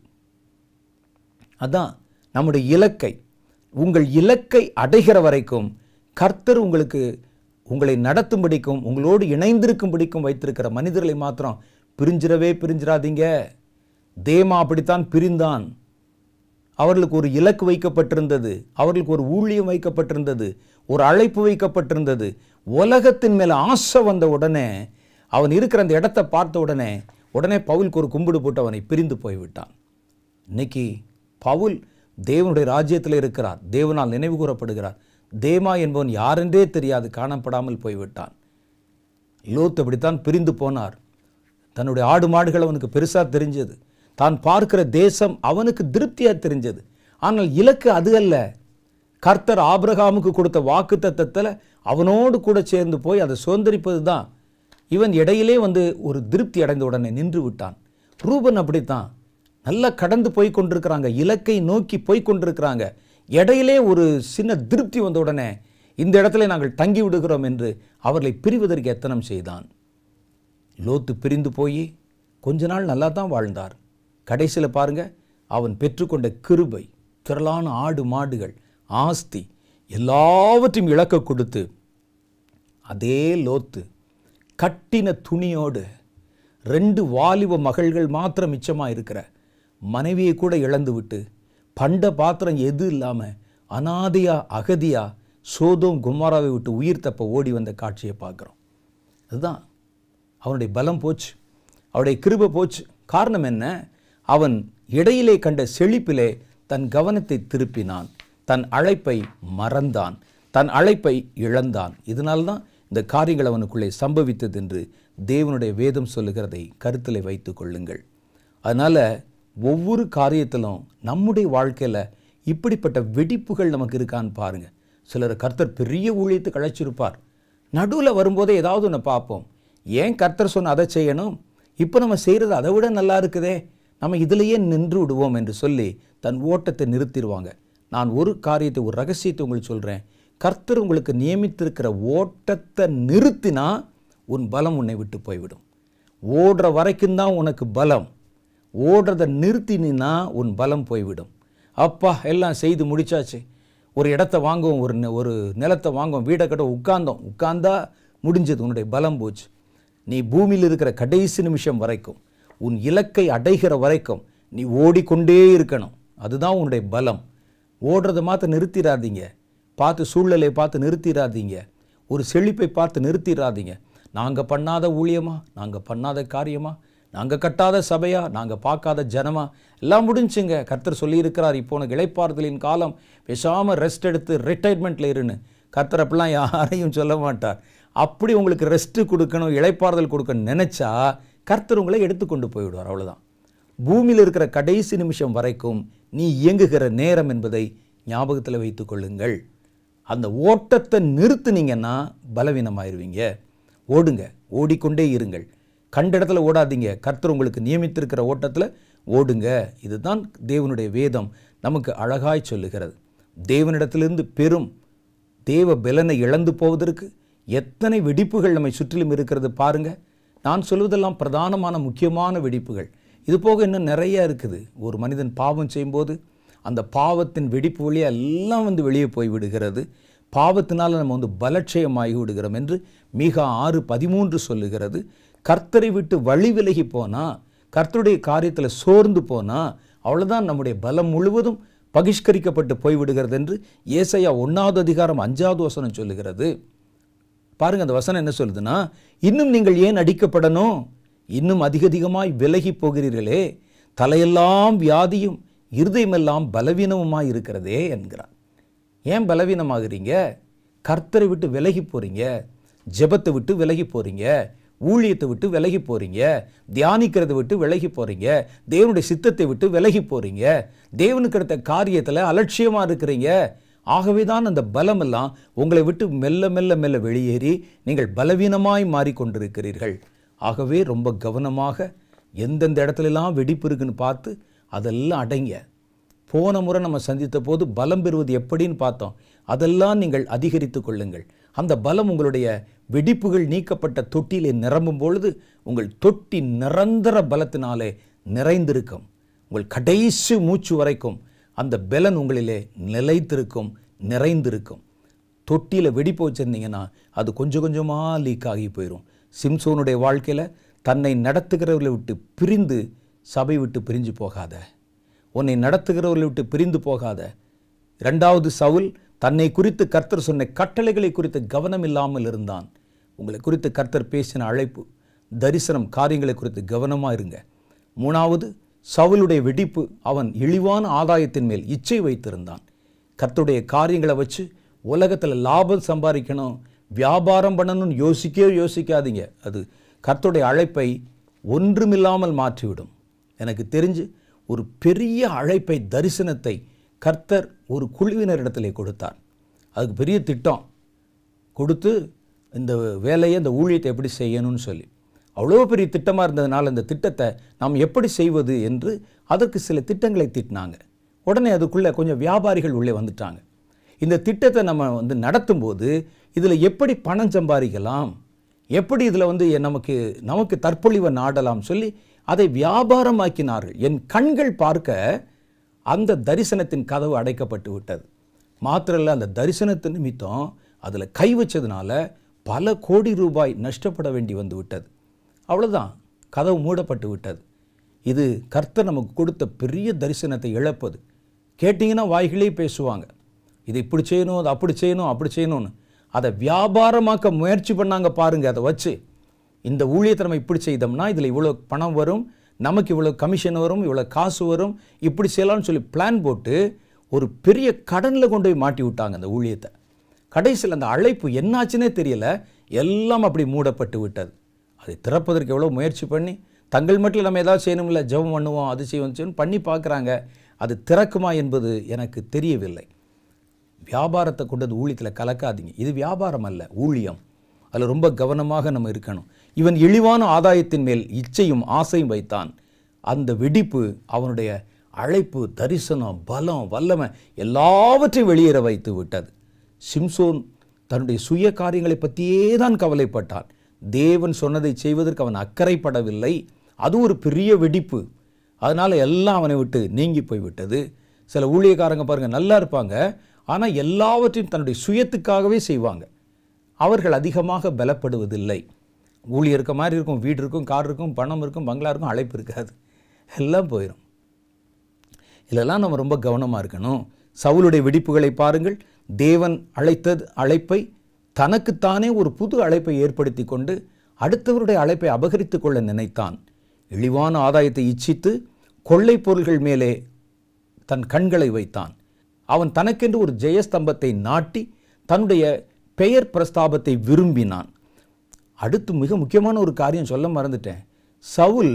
அதான் நம்முடைய இலக்கை, உங்கள் இலக்கை அடைகிற வரைக்கும் கர்த்தர் உங்களுக்கு உங்களை நடத்தும்படிக்கும் உங்களோடு இணைந்திருக்கும்படிக்கும் வைத்திருக்கிற மனிதர்களை மாத்திரம் பிரிஞ்சிடவே பிரிஞ்சிடாதீங்க. தேமா அப்படித்தான் பிரிந்தான். அவர்களுக்கு ஒரு இலக்கு வைக்கப்பட்டிருந்தது, அவர்களுக்கு ஒரு ஊழியம் வைக்கப்பட்டிருந்தது, ஒரு அழைப்பு வைக்கப்பட்டிருந்தது. உலகத்தின் மேலே ஆசை வந்த உடனே, அவன் இருக்கிற அந்த இடத்தை பார்த்த உடனே உடனே பவுலுக்கு ஒரு கும்பிடு போட்டு அவனை பிரிந்து போய்விட்டான். இன்னைக்கு பவுல் தேவனுடைய ராஜ்யத்தில் இருக்கிறார், தேவனால் நினைவு கூறப்படுகிறார். தேமா என்பவன் யாரென்றே தெரியாது, காணப்படாமல் போய்விட்டான். லோத் அப்படித்தான் பிரிந்து போனார். தன்னுடைய ஆடு மாடுகள் அவனுக்கு பெருசாக தெரிஞ்சது, தான் பார்க்கிற தேசம் அவனுக்கு திருப்தியாக தெரிஞ்சது. ஆனால் இலக்கு அது அல்ல. கர்த்தர் ஆபிரகாமுக்கு கொடுத்த வாக்கு தத்தத்தில் அவனோடு கூட சேர்ந்து போய் அதை சுதந்திரிப்பது தான். இவன் இடையிலே வந்து ஒரு திருப்தி அடைந்த உடனே நின்று விட்டான். ரூபன் அப்படித்தான், நல்லா கடந்து போய் கொண்டிருக்கிறாங்க, இலக்கை நோக்கி போய் கொண்டிருக்கிறாங்க. இடையிலே ஒரு சின்ன திருப்தி வந்த உடனே இந்த இடத்துல நாங்கள் தங்கி விடுகிறோம் என்று அவர்களை பிரிவதற்கு எத்தனம் செய்தான். லோத்து பிரிந்து போய் கொஞ்ச நாள் நல்லா தான் வாழ்ந்தார். கடைசியில் பாருங்க, அவன் பெற்றுக்கொண்ட கிருபை, திரளான ஆடு மாடுகள், ஆஸ்தி எல்லாவற்றையும் இழக்க கொடுத்து, அதே லோத்து கட்டின துணியோடு ரெண்டு வாலிப மகள்கள் மாத்திரம் மிச்சமாக இருக்கிற மனைவியை கூட இழந்து விட்டு, பண்ட பாத்திரம் எது இல்லாமல் அனாதையா அகதியா சோதோம் குமாராவை விட்டு உயிர் தப்ப ஓடி வந்த காட்சியை பார்க்குறோம். அதுதான் அவனுடைய பலம் போச்சு, அவருடைய கிருபை போச்சு. காரணம் என்ன? அவன் இடையிலே கண்ட செழிப்பிலே தன் கவனத்தை திருப்பினான், தன் அழைப்பை மறந்தான், தன் அழைப்பை இழந்தான். இதனால்தான் இந்த காரியங்கள் அவனுக்குள்ளே சம்பவித்தது என்று தேவனுடைய வேதம் சொல்லுகிறதை கருத்திலே வைத்து கொள்ளுங்கள். அதனால் ஒவ்வொரு காரியத்திலும் நம்முடைய வாழ்க்கையில் இப்படிப்பட்ட வெடிப்புகள் நமக்கு இருக்கான்னு பாருங்கள். சிலர் கர்த்தர் பெரிய ஊழியத்துக்கு அழைச்சிருப்பார், நடுவில் வரும்போதே ஏதாவது ஒன்று பார்ப்போம். ஏன் கர்த்தர் சொன்ன அதை செய்யணும், இப்போ நம்ம செய்கிறது அதை விட நல்லா இருக்குதே, நம்ம இதிலேயே நின்று விடுவோம் என்று சொல்லி தன் ஓட்டத்தை நிறுத்திடுவாங்க. நான் ஒரு காரியத்தை, ஒரு ரகசியத்தை உங்களுக்கு சொல்கிறேன். கர்த்தர் உங்களுக்கு நியமித்திருக்கிற ஓட்டத்தை நிறுத்தினா உன் பலம் உன்னை விட்டு போய்விடும். ஓடுற வரைக்கும் தான் உனக்கு பலம், ஓடுறதை நிறுத்தினா உன் பலம் போய்விடும். அப்பா எல்லாம் செய்து முடிச்சாச்சு, ஒரு இடத்த வாங்குவோம், ஒரு ஒரு நிலத்தை வாங்குவோம், வீடை கட்ட உட்கார்ந்தோம், உட்கார்ந்தா முடிஞ்சது, உன்னுடைய பலம் போச்சு. நீ பூமியில் இருக்கிற கடைசி நிமிஷம் வரைக்கும், உன் இலக்கை அடைகிற வரைக்கும் நீ ஓடிக்கொண்டே இருக்கணும். அதுதான் உன்னுடைய பலம். ஓடுறதை மாற்ற நிறுத்திடாதீங்க, பார்த்து சூழ்நிலையை பார்த்து நிறுத்திடாதீங்க, ஒரு செழிப்பை பார்த்து நிறுத்திடாதீங்க. நாங்கள் பண்ணாத ஊழியமா, நாங்கள் பண்ணாத காரியமா, நாங்கள் கட்டாத சபையா, நாங்கள் பார்க்காத ஜனமா, எல்லாம் முடிஞ்சுங்க. கர்த்தர் சொல்லியிருக்கிறார், இப்போ உனக்கு இளைப்பாறுதலின் காலம், பேசாமல் ரெஸ்ட் எடுத்து ரிட்டைர்மெண்ட்டில் இருன்னு. கர்த்தர் அப்படிலாம் யாரையும் சொல்ல மாட்டார். அப்படி உங்களுக்கு ரெஸ்ட்டு கொடுக்கணும், இளைப்பாறுதல் கொடுக்கணும்னு நினச்சா கர்த்தர் உங்களை எடுத்துக்கொண்டு போய்விடுவார். அவ்வளோதான். பூமியில் இருக்கிற கடைசி நிமிஷம் வரைக்கும் நீ இயங்குகிற நேரம் என்பதை ஞாபகத்தில் வைத்து கொள்ளுங்கள். அந்த ஓட்டத்தை நிறுத்துனீங்கன்னா பலவீனமாயிருவீங்க. ஓடுங்க, ஓடிக்கொண்டே இருங்கள், கண்ட இடத்துல ஓடாதீங்க. கர்த்தர் உங்களுக்கு நியமித்திருக்கிற ஓட்டத்தில் ஓடுங்க. இதுதான் தேவனுடைய வேதம் நமக்கு அழகாய் சொல்லுகிறது. தேவனிடத்திலிருந்து பெரும் தேவ பலனை இழந்து போவதற்கு எத்தனை வெடிப்புகள் நம்மை சுற்றிலும் இருக்கிறது பாருங்க. நான் சொல்வதெல்லாம் பிரதானமான முக்கியமான வெடிப்புகள். இது போக இன்னும் நிறைய இருக்குது. ஒரு மனிதன் பாவம் செய்யும்போது அந்த பாவத்தின் வெடிப்பு வழியாக எல்லாம் வந்து வெளியே போய் விடுகிறது. பாவத்தினால் நம்ம வந்து பலட்சயமாகி விடுகிறோம் என்று மீகா ஆறு பதிமூன்று சொல்லுகிறது. கர்த்தரை விட்டு வழி விலகி போனால், கர்த்தருடைய காரியத்தில் சோர்ந்து போனால், அவ்வளோதான், நம்முடைய பலம் முழுவதும் பகிஷ்கரிக்கப்பட்டு போய்விடுகிறது என்று ஏசாயா ஒன்றாவது அதிகாரம் அஞ்சாவது வசனம் சொல்லுகிறது. பாருங்க, அந்த வசனம் என்ன சொல்லுதுன்னா, இன்னும் நீங்கள் ஏன் அடிக்கப்படணும், இன்னும் அதிக அதிகமாய் விலகி போகிறீர்களே, தலையெல்லாம் வியாதியும் இருதயமெல்லாம் பலவீனமுமாய் இருக்கிறதே என்கிறார். ஏன் பலவீனமாகிறீங்க? கர்த்தரை விட்டு விலகி போறீங்க, ஜெபத்தை விட்டு விலகி போறீங்க, ஊழியத்தை விட்டு விலகி போறீங்க, தியானிக்கிறதை விட்டு விலகி போறீங்க, தேவனுடைய சித்தத்தை விட்டு விலகி போறீங்க, தேவனுக்கு அடுத்த காரியத்தில் அலட்சியமா இருக்கிறீங்க. ஆகவே தான் அந்த பலம் எல்லாம் உங்களை விட்டு மெல்ல மெல்ல மெல்ல வெளியேறி நீங்கள் பலவீனமாய் மாறிக்கொண்டிருக்கிறீர்கள். ஆகவே ரொம்ப கவனமாக எந்தெந்த இடத்துலலாம் வெடிப்பு இருக்குன்னு பார்த்து அதெல்லாம் அடைங்க. போன முறை நம்ம சந்தித்த போது பலம் பெறுவது எப்படின்னு பார்த்தோம். அதெல்லாம் நீங்கள் அதிகரித்து கொள்ளுங்கள். அந்த பலம் உங்களுடைய வெடிப்புகள் நீக்கப்பட்ட தொட்டியிலே நிரம்பும் பொழுது உங்கள் தொட்டி நிரந்தர பலத்தினாலே நிறைந்திருக்கும். உங்கள் கடைசி மூச்சு வரைக்கும் அந்த பலன் உங்களிலே நிலைத்திருக்கும், நிறைந்திருக்கும். தொட்டியில் வெடிப்பு வச்சுருந்தீங்கன்னா அது கொஞ்சம் கொஞ்சமாக லீக் ஆகி போயிடும். சிம்சோனுடைய வாழ்க்கையில் தன்னை நடத்துகிறவர்களை விட்டு பிரிந்து சபை விட்டு பிரிஞ்சு போகாத, உன்னை நடத்துகிறவர்களை விட்டு பிரிந்து போகாத. இரண்டாவது சவுல் தன்னை குறித்து கர்த்தர் சொன்ன கட்டளைகளை குறித்து கவனம் இல்லாமல் இருந்தான். உங்களை குறித்து கர்த்தர் பேசின அழைப்பு, தரிசனம், காரியங்களை குறித்து கவனமாக இருங்க. மூணாவது, சவுலுடைய வெடிப்பு, அவன் இழிவான ஆதாயத்தின் மேல் இச்சை வைத்திருந்தான். கர்த்தருடைய காரியங்களை வச்சு உலகத்தில் லாபம் சம்பாதிக்கணும், வியாபாரம் பண்ணணும்னு யோசிக்கவே யோசிக்காதீங்க. அது கர்த்தருடைய அழைப்பை ஒன்றுமில்லாமல் மாற்றிவிடும். எனக்கு தெரிஞ்சு ஒரு பெரிய அழைப்பை, தரிசனத்தை கர்த்தர் ஒரு குழுவினரிடத்திலே கொடுத்தார். அதுக்கு பெரிய திட்டம் கொடுத்து இந்த வேலையை, இந்த ஊழியத்தை எப்படி செய்யணும்னு சொல்லி அவ்வளோ பெரிய திட்டமாக இருந்ததுனால இந்த திட்டத்தை நாம் எப்படி செய்வது என்று அதற்கு சில திட்டங்களை திட்டினாங்க. உடனே அதுக்குள்ளே கொஞ்சம் வியாபாரிகள் உள்ளே வந்துட்டாங்க. இந்த திட்டத்தை நம்ம வந்து நடத்தும்போது இதில் எப்படி பணம் சம்பாதிக்கலாம், எப்படி இதில் வந்து நமக்கு நமக்கு தற்பொழிவை நாடலாம் சொல்லி அதை வியாபாரமாக்கினார்கள். என் கண்கள் பார்க்க அந்த தரிசனத்தின் கதவு அடைக்கப்பட்டு விட்டது. மாத்திரல்ல, அந்த தரிசனத்தின் நிமித்தம் அதில் கை வச்சதுனால பல கோடி ரூபாய் நஷ்டப்பட வேண்டி வந்து விட்டது. அவ்வளோதான், கதவு மூடப்பட்டு விட்டது. இது கர்த்தர் நமக்கு கொடுத்த பெரிய தரிசனத்தை இழப்பது. கேட்டிங்கன்னா வாய்களே பேசுவாங்க, இது இப்படி செய்யணும், அது அப்படி செய்யணும், அப்படி செய்யணும்னு. அதை வியாபாரமாக்க முயற்சி பண்ணாங்க பாருங்கள். அதை வச்சு இந்த ஊழியத்தை நம்ம இப்படி செய்தோம்னா இதில் இவ்வளோ பணம் வரும், நமக்கு இவ்வளோ கமிஷன் வரும், இவ்வளோ காசு வரும், இப்படி செய்யலாம்னு சொல்லி பிளான் போட்டு ஒரு பெரிய கடனில் கொண்டு போய் மாட்டி விட்டாங்க அந்த ஊழியத்தை. கடைசியில் அந்த அழைப்பு என்னாச்சுன்னே தெரியல, எல்லாம் அப்படி மூடப்பட்டு விட்டது. அதை திறப்பதற்கு எவ்வளோ முயற்சி பண்ணி தங்கள் மட்டும் நம்ம ஏதாவது செய்யணும்ல, ஜெபம் பண்ணுவோம், அது செய்வோம் பண்ணி பார்க்குறாங்க. அது திறக்குமா என்பது எனக்கு தெரியவில்லை. வியாபாரத்தை கொண்டது ஊழியத்தில் கலக்காதீங்க. இது வியாபாரம் அல்ல, ஊழியம். அதில் ரொம்ப கவனமாக நம்ம இருக்கணும். இவன் இழிவான ஆதாயத்தின் மேல் இச்சையும் ஆசையும் வைத்தான். அந்த வெடிப்பு அவனுடைய அழைப்பு, தரிசனம், பலம், வல்லமை எல்லாவற்றையும் வெளியேற வைத்து விட்டது. சிம்சோன் தன்னுடைய சுய காரியங்களை பற்றியே தான் கவலைப்பட்டான். தேவன் சொன்னதை செய்வதற்கு அவன் அக்கறைப்படவில்லை. அது ஒரு பெரிய வெடிப்பு. அதனால் எல்லாம் அவனை விட்டு நீங்கி போய்விட்டது. சில ஊழியக்காரங்க பாருங்கள், நல்லா இருப்பாங்க, ஆனால் எல்லாவற்றையும் தன்னுடைய சுயத்துக்காகவே செய்வாங்க. அவர்கள் அதிகமாக பலப்படுவதில்லை. ஊழியர் இருக்க மாதிரி இருக்கும், வீடு இருக்கும், கார் இருக்கும், பணம் இருக்கும், பங்களா இருக்கும், அழைப்பு இருக்காது, எல்லாம் போயிடும். இதெல்லாம் நம்ம ரொம்ப கவனமாக இருக்கணும். சவுலுடைய வெடிப்புகளை பாருங்கள். தேவன் அழைத்தது அழைப்பை தனக்குத்தானே ஒரு புது அழைப்பை ஏற்படுத்தி கொண்டு அடுத்தவருடைய அழைப்பை அபகரித்து கொள்ள நினைத்தான். இழிவான ஆதாயத்தை இச்சித்து கொள்ளை பொருள்கள் மேலே தன் கண்களை வைத்தான். அவன் தனக்கென்று ஒரு ஜெயஸ்தம்பத்தை நாட்டி தன்னுடைய பெயர் பிரஸ்தாபத்தை விரும்பினான். அடுத்து மிக முக்கியமான ஒரு காரியம் சொல்ல மறந்துட்டேன். சவுல்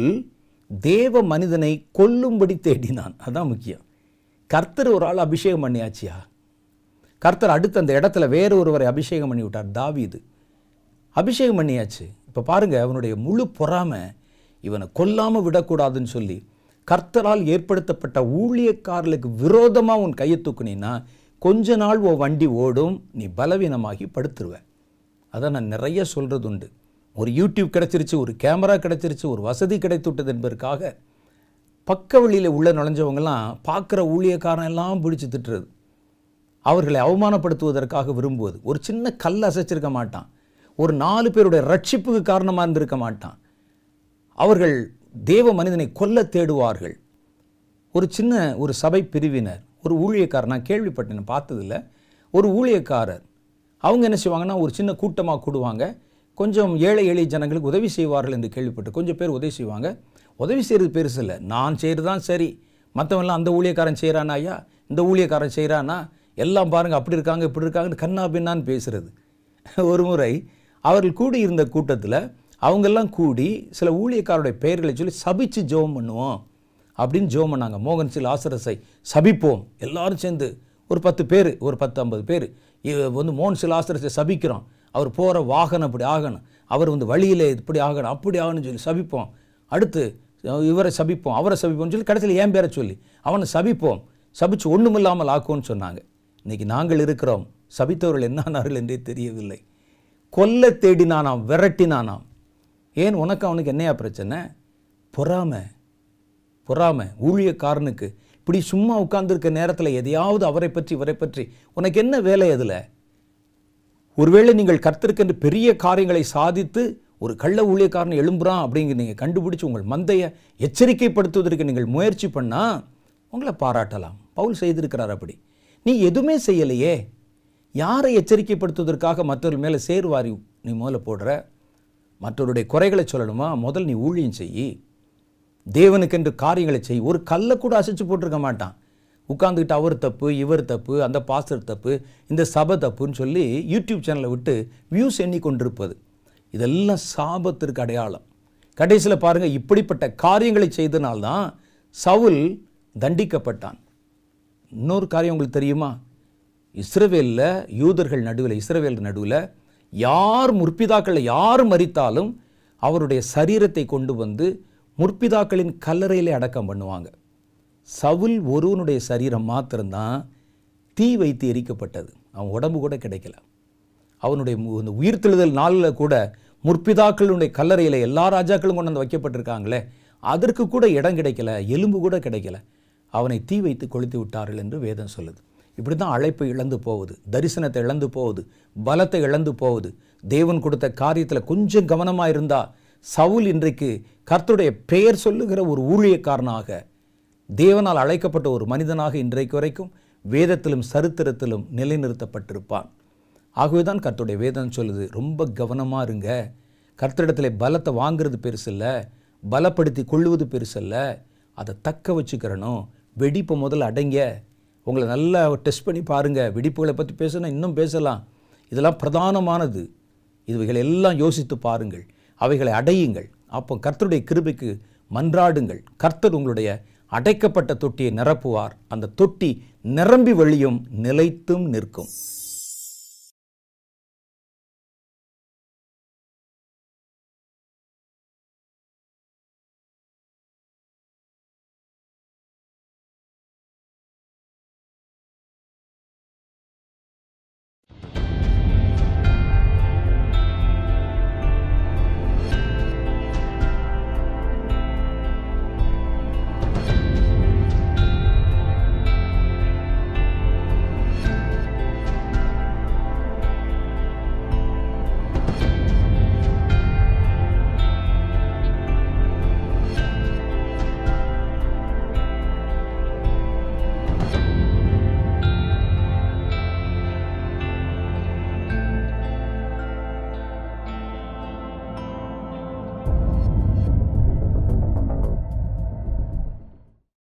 தேவ மனிதனை கொல்லும்படி தேடினான். அதான் முக்கியம். கர்த்தர் ஒரு ஆள் அபிஷேகம் பண்ணியாச்சியா? கர்த்தர் அடுத்து அந்த இடத்துல வேற ஒருவரை அபிஷேகம் பண்ணி விட்டார், தாவீது. அபிஷேகம் பண்ணியாச்சு. இப்போ பாருங்க, அவனுடைய முழு பொறாமை இவனை கொல்லாமல் விடக்கூடாதுன்னு சொல்லி கர்த்தரால் ஏற்படுத்தப்பட்ட ஊழியக்காரர்களுக்கு விரோதமாக உன் கையை தூக்குனீன்னா கொஞ்ச நாள் ஓ வண்டி ஓடும், நீ பலவீனமாகி படுத்துருவ. அதான் நான் நிறைய சொல்கிறது உண்டு. ஒரு யூடியூப் கிடச்சிருச்சு, ஒரு கேமரா கிடச்சிருச்சு, ஒரு வசதி கிடைத்துவிட்டது என்பதற்காக பக்க வழியில் உள்ள நுழைஞ்சவங்கெல்லாம் பார்க்குற ஊழியக்காரன் எல்லாம் பிடிச்சி திட்டுறது, அவர்களை அவமானப்படுத்துவதற்காக விரும்புவது. ஒரு சின்ன கல் அசைச்சிருக்க மாட்டான், ஒரு நாலு பேருடைய ரட்சிப்புக்கு காரணமாக இருந்திருக்க மாட்டான். அவர்கள் தேவ மனிதனை கொல்ல தேடுவார்கள். ஒரு சின்ன ஒரு சபை பிரிவினர், ஒரு ஊழியக்காரர், நான் கேள்விப்பட்டேன், பார்த்ததில்லை, ஒரு ஊழியக்காரர், அவங்க என்ன செய்வாங்கன்னா ஒரு சின்ன கூட்டமாக கூடுவாங்க, கொஞ்சம் ஏழை எளிய ஜனங்களுக்கு உதவி செய்வார்கள் என்று கேள்விப்பட்டு கொஞ்சம் பேர் உதவி செய்வாங்க. உதவி செய்கிறது பெருசு இல்லை, நான் செய்கிறது தான் சரி, மற்றவெல்லாம் அந்த ஊழியக்காரன் செய்கிறானா, ஐயா இந்த ஊழியக்காரன் செய்கிறானா, எல்லாம் பாருங்கள் அப்படி இருக்காங்க இப்படி இருக்காங்கன்னு கண்ணா பின்னான்னு பேசுகிறது. ஒரு முறை அவர்கள் கூடி இருந்த கூட்டத்தில் அவங்கெல்லாம் கூடி சில ஊழியக்காரருடைய பெயர்களை சொல்லி சபித்து ஜெபம் பண்ணுவோம் அப்படின்னு ஜெபம் பண்ணாங்க. மோகன் சில் ஆசரசை சபிப்போம் எல்லாரும் சேர்ந்து, ஒரு பத்து பேர், ஒரு பத்து ஐம்பது பேர் வந்து மோகன் சில் ஆசரசை சபிக்கிறோம், அவர் போகிற வாகனம் இப்படி ஆகணும், அவர் வந்து வழியில் இப்படி ஆகணும் அப்படி ஆகணும்னு சொல்லி சபிப்போம். அடுத்து இவரை சபிப்போம் அவரை சபிப்போம்னு சொல்லி கடைசியில் ஏன் பேரை சொல்லி அவனை சபிப்போம், சபிச்சு ஒன்றுமில்லாமல் ஆக்குவோன்னு சொன்னாங்க. இன்றைக்கி நாங்கள் இருக்கிறோம், சபித்தவர்கள் என்னானார்கள் என்றே தெரியவில்லை. கொல்ல தேடினானாம், விரட்டினானாம். ஏன்? உனக்கு அவனுக்கு என்னையா பிரச்சனை? பொறாமை. பொறாமை ஊழியக்காரனுக்கு. இப்படி சும்மா உட்கார்ந்துருக்க நேரத்தில் எதையாவது அவரை பற்றி இவரை பற்றி உனக்கு என்ன வேலை? அதில் ஒருவேளை நீங்கள் கர்த்தருக்கென்று பெரிய காரியங்களை சாதித்து ஒரு கள்ள ஊழியக்காரன் எழும்புறான் அப்படிங்கிற நீங்கள் கண்டுபிடிச்சு உங்கள் மந்தையை எச்சரிக்கைப்படுத்துவதற்கு நீங்கள் முயற்சி பண்ணால் உங்களை பாராட்டலாம். பவுல் செய்திருக்கிறார். அப்படி நீ எதுவுமே செய்யலையே, யாரை எச்சரிக்கைப்படுத்துவதற்காக மற்றவர்கள் மேலே சேர்வாரி நீ முதல்ல போடுற? மற்றவருடைய குறைகளை சொல்லணுமா? முதல் நீ ஊழியம் செய்யி. தேவனுக்கென்று காரியங்களை செய். ஒரு கல்லை கூட அசைச்சு போட்டிருக்க மாட்டான். உட்கார்ந்துக்கிட்டு அவர் தப்பு, இவர் தப்பு, அந்த பாஸ்டர் தப்பு, இந்த சபை தப்புன்னு சொல்லி யூடியூப் சேனலை விட்டு வியூஸ் எண்ணி கொண்டிருப்பது இதெல்லாம் சாபத்திற்கு அடையாளம். கடைசியில் பாருங்கள், இப்படிப்பட்ட காரியங்களை செய்தனால்தான் சவுல் தண்டிக்கப்பட்டான். இன்னொரு காரியம் உங்களுக்கு தெரியுமா? இஸ்ரவேலில் யூதர்கள் நடுவில் இஸ்ரவேல் நடுவில் யார் முற்பிதாக்களை யார் மரித்தாலும் அவருடைய சரீரத்தை கொண்டு வந்து முற்பிதாக்களின் கல்லறையிலே அடக்கம் பண்ணுவாங்க. சவுல் ஒருவனுடைய சரீரம் மாத்திரம்தான் தீ வைத்து எரிக்கப்பட்டது. அவன் உடம்பு கூட கிடைக்கல. அவனுடைய உயிர்த்தெழுதல் நாளில் கூட முற்பிதாக்களுடைய கல்லறையில் எல்லா ராஜாக்களும் கொண்டு வந்து வைக்கப்பட்டிருக்காங்களே, அதற்கு கூட இடம் கிடைக்கல, எலும்பு கூட கிடைக்கல. அவனை தீ வைத்து கொளுத்தி விட்டார்கள் என்று வேதம் சொல்லுது. இப்படி தான் அழைப்பு இழந்து போகுது, தரிசனத்தை இழந்து போகுது, பலத்தை இழந்து போகுது. தேவன் கொடுத்த காரியத்தில் கொஞ்சம் கவனமாக இருந்தால் சவுல் இன்றைக்கு கர்த்தருடைய பெயர் சொல்லுகிற ஒரு ஊழியக்காரனாக, தேவனால் அழைக்கப்பட்ட ஒரு மனிதனாக இன்றைக்கு வரைக்கும் வேதத்திலும் சரித்திரத்திலும் நிலைநிறுத்தப்பட்டிருப்பான். ஆகவே தான் கர்த்தருடைய வேதம் சொல்லுது, ரொம்ப கவனமாக இருங்க. கர்த்தரிடத்தில் பலத்தை வாங்கிறது பெருசு இல்லை, பலப்படுத்தி கொள்ளுவது பெருசு இல்லை, அதை தக்க வச்சுக்கிறணும். வெடிப்பு முதல்ல அடங்க. உங்களை நல்லா டெஸ்ட் பண்ணி பாருங்கள். வெடிப்புகளை பற்றி பேசணும், இன்னும் பேசலாம். இதெல்லாம் பிரதானமானது. இதுவைகளை எல்லாம் யோசித்து பாருங்கள், அவைகளை அடையுங்கள். அப்போ கர்த்தருடைய கிருபைக்கு மன்றாடுங்கள். கர்த்தர் உங்களுடைய அடைக்கப்பட்ட தொட்டியை நிரப்புவார். அந்த தொட்டி நிரம்பி வழியும் நிலைத்தும் நிற்கும்.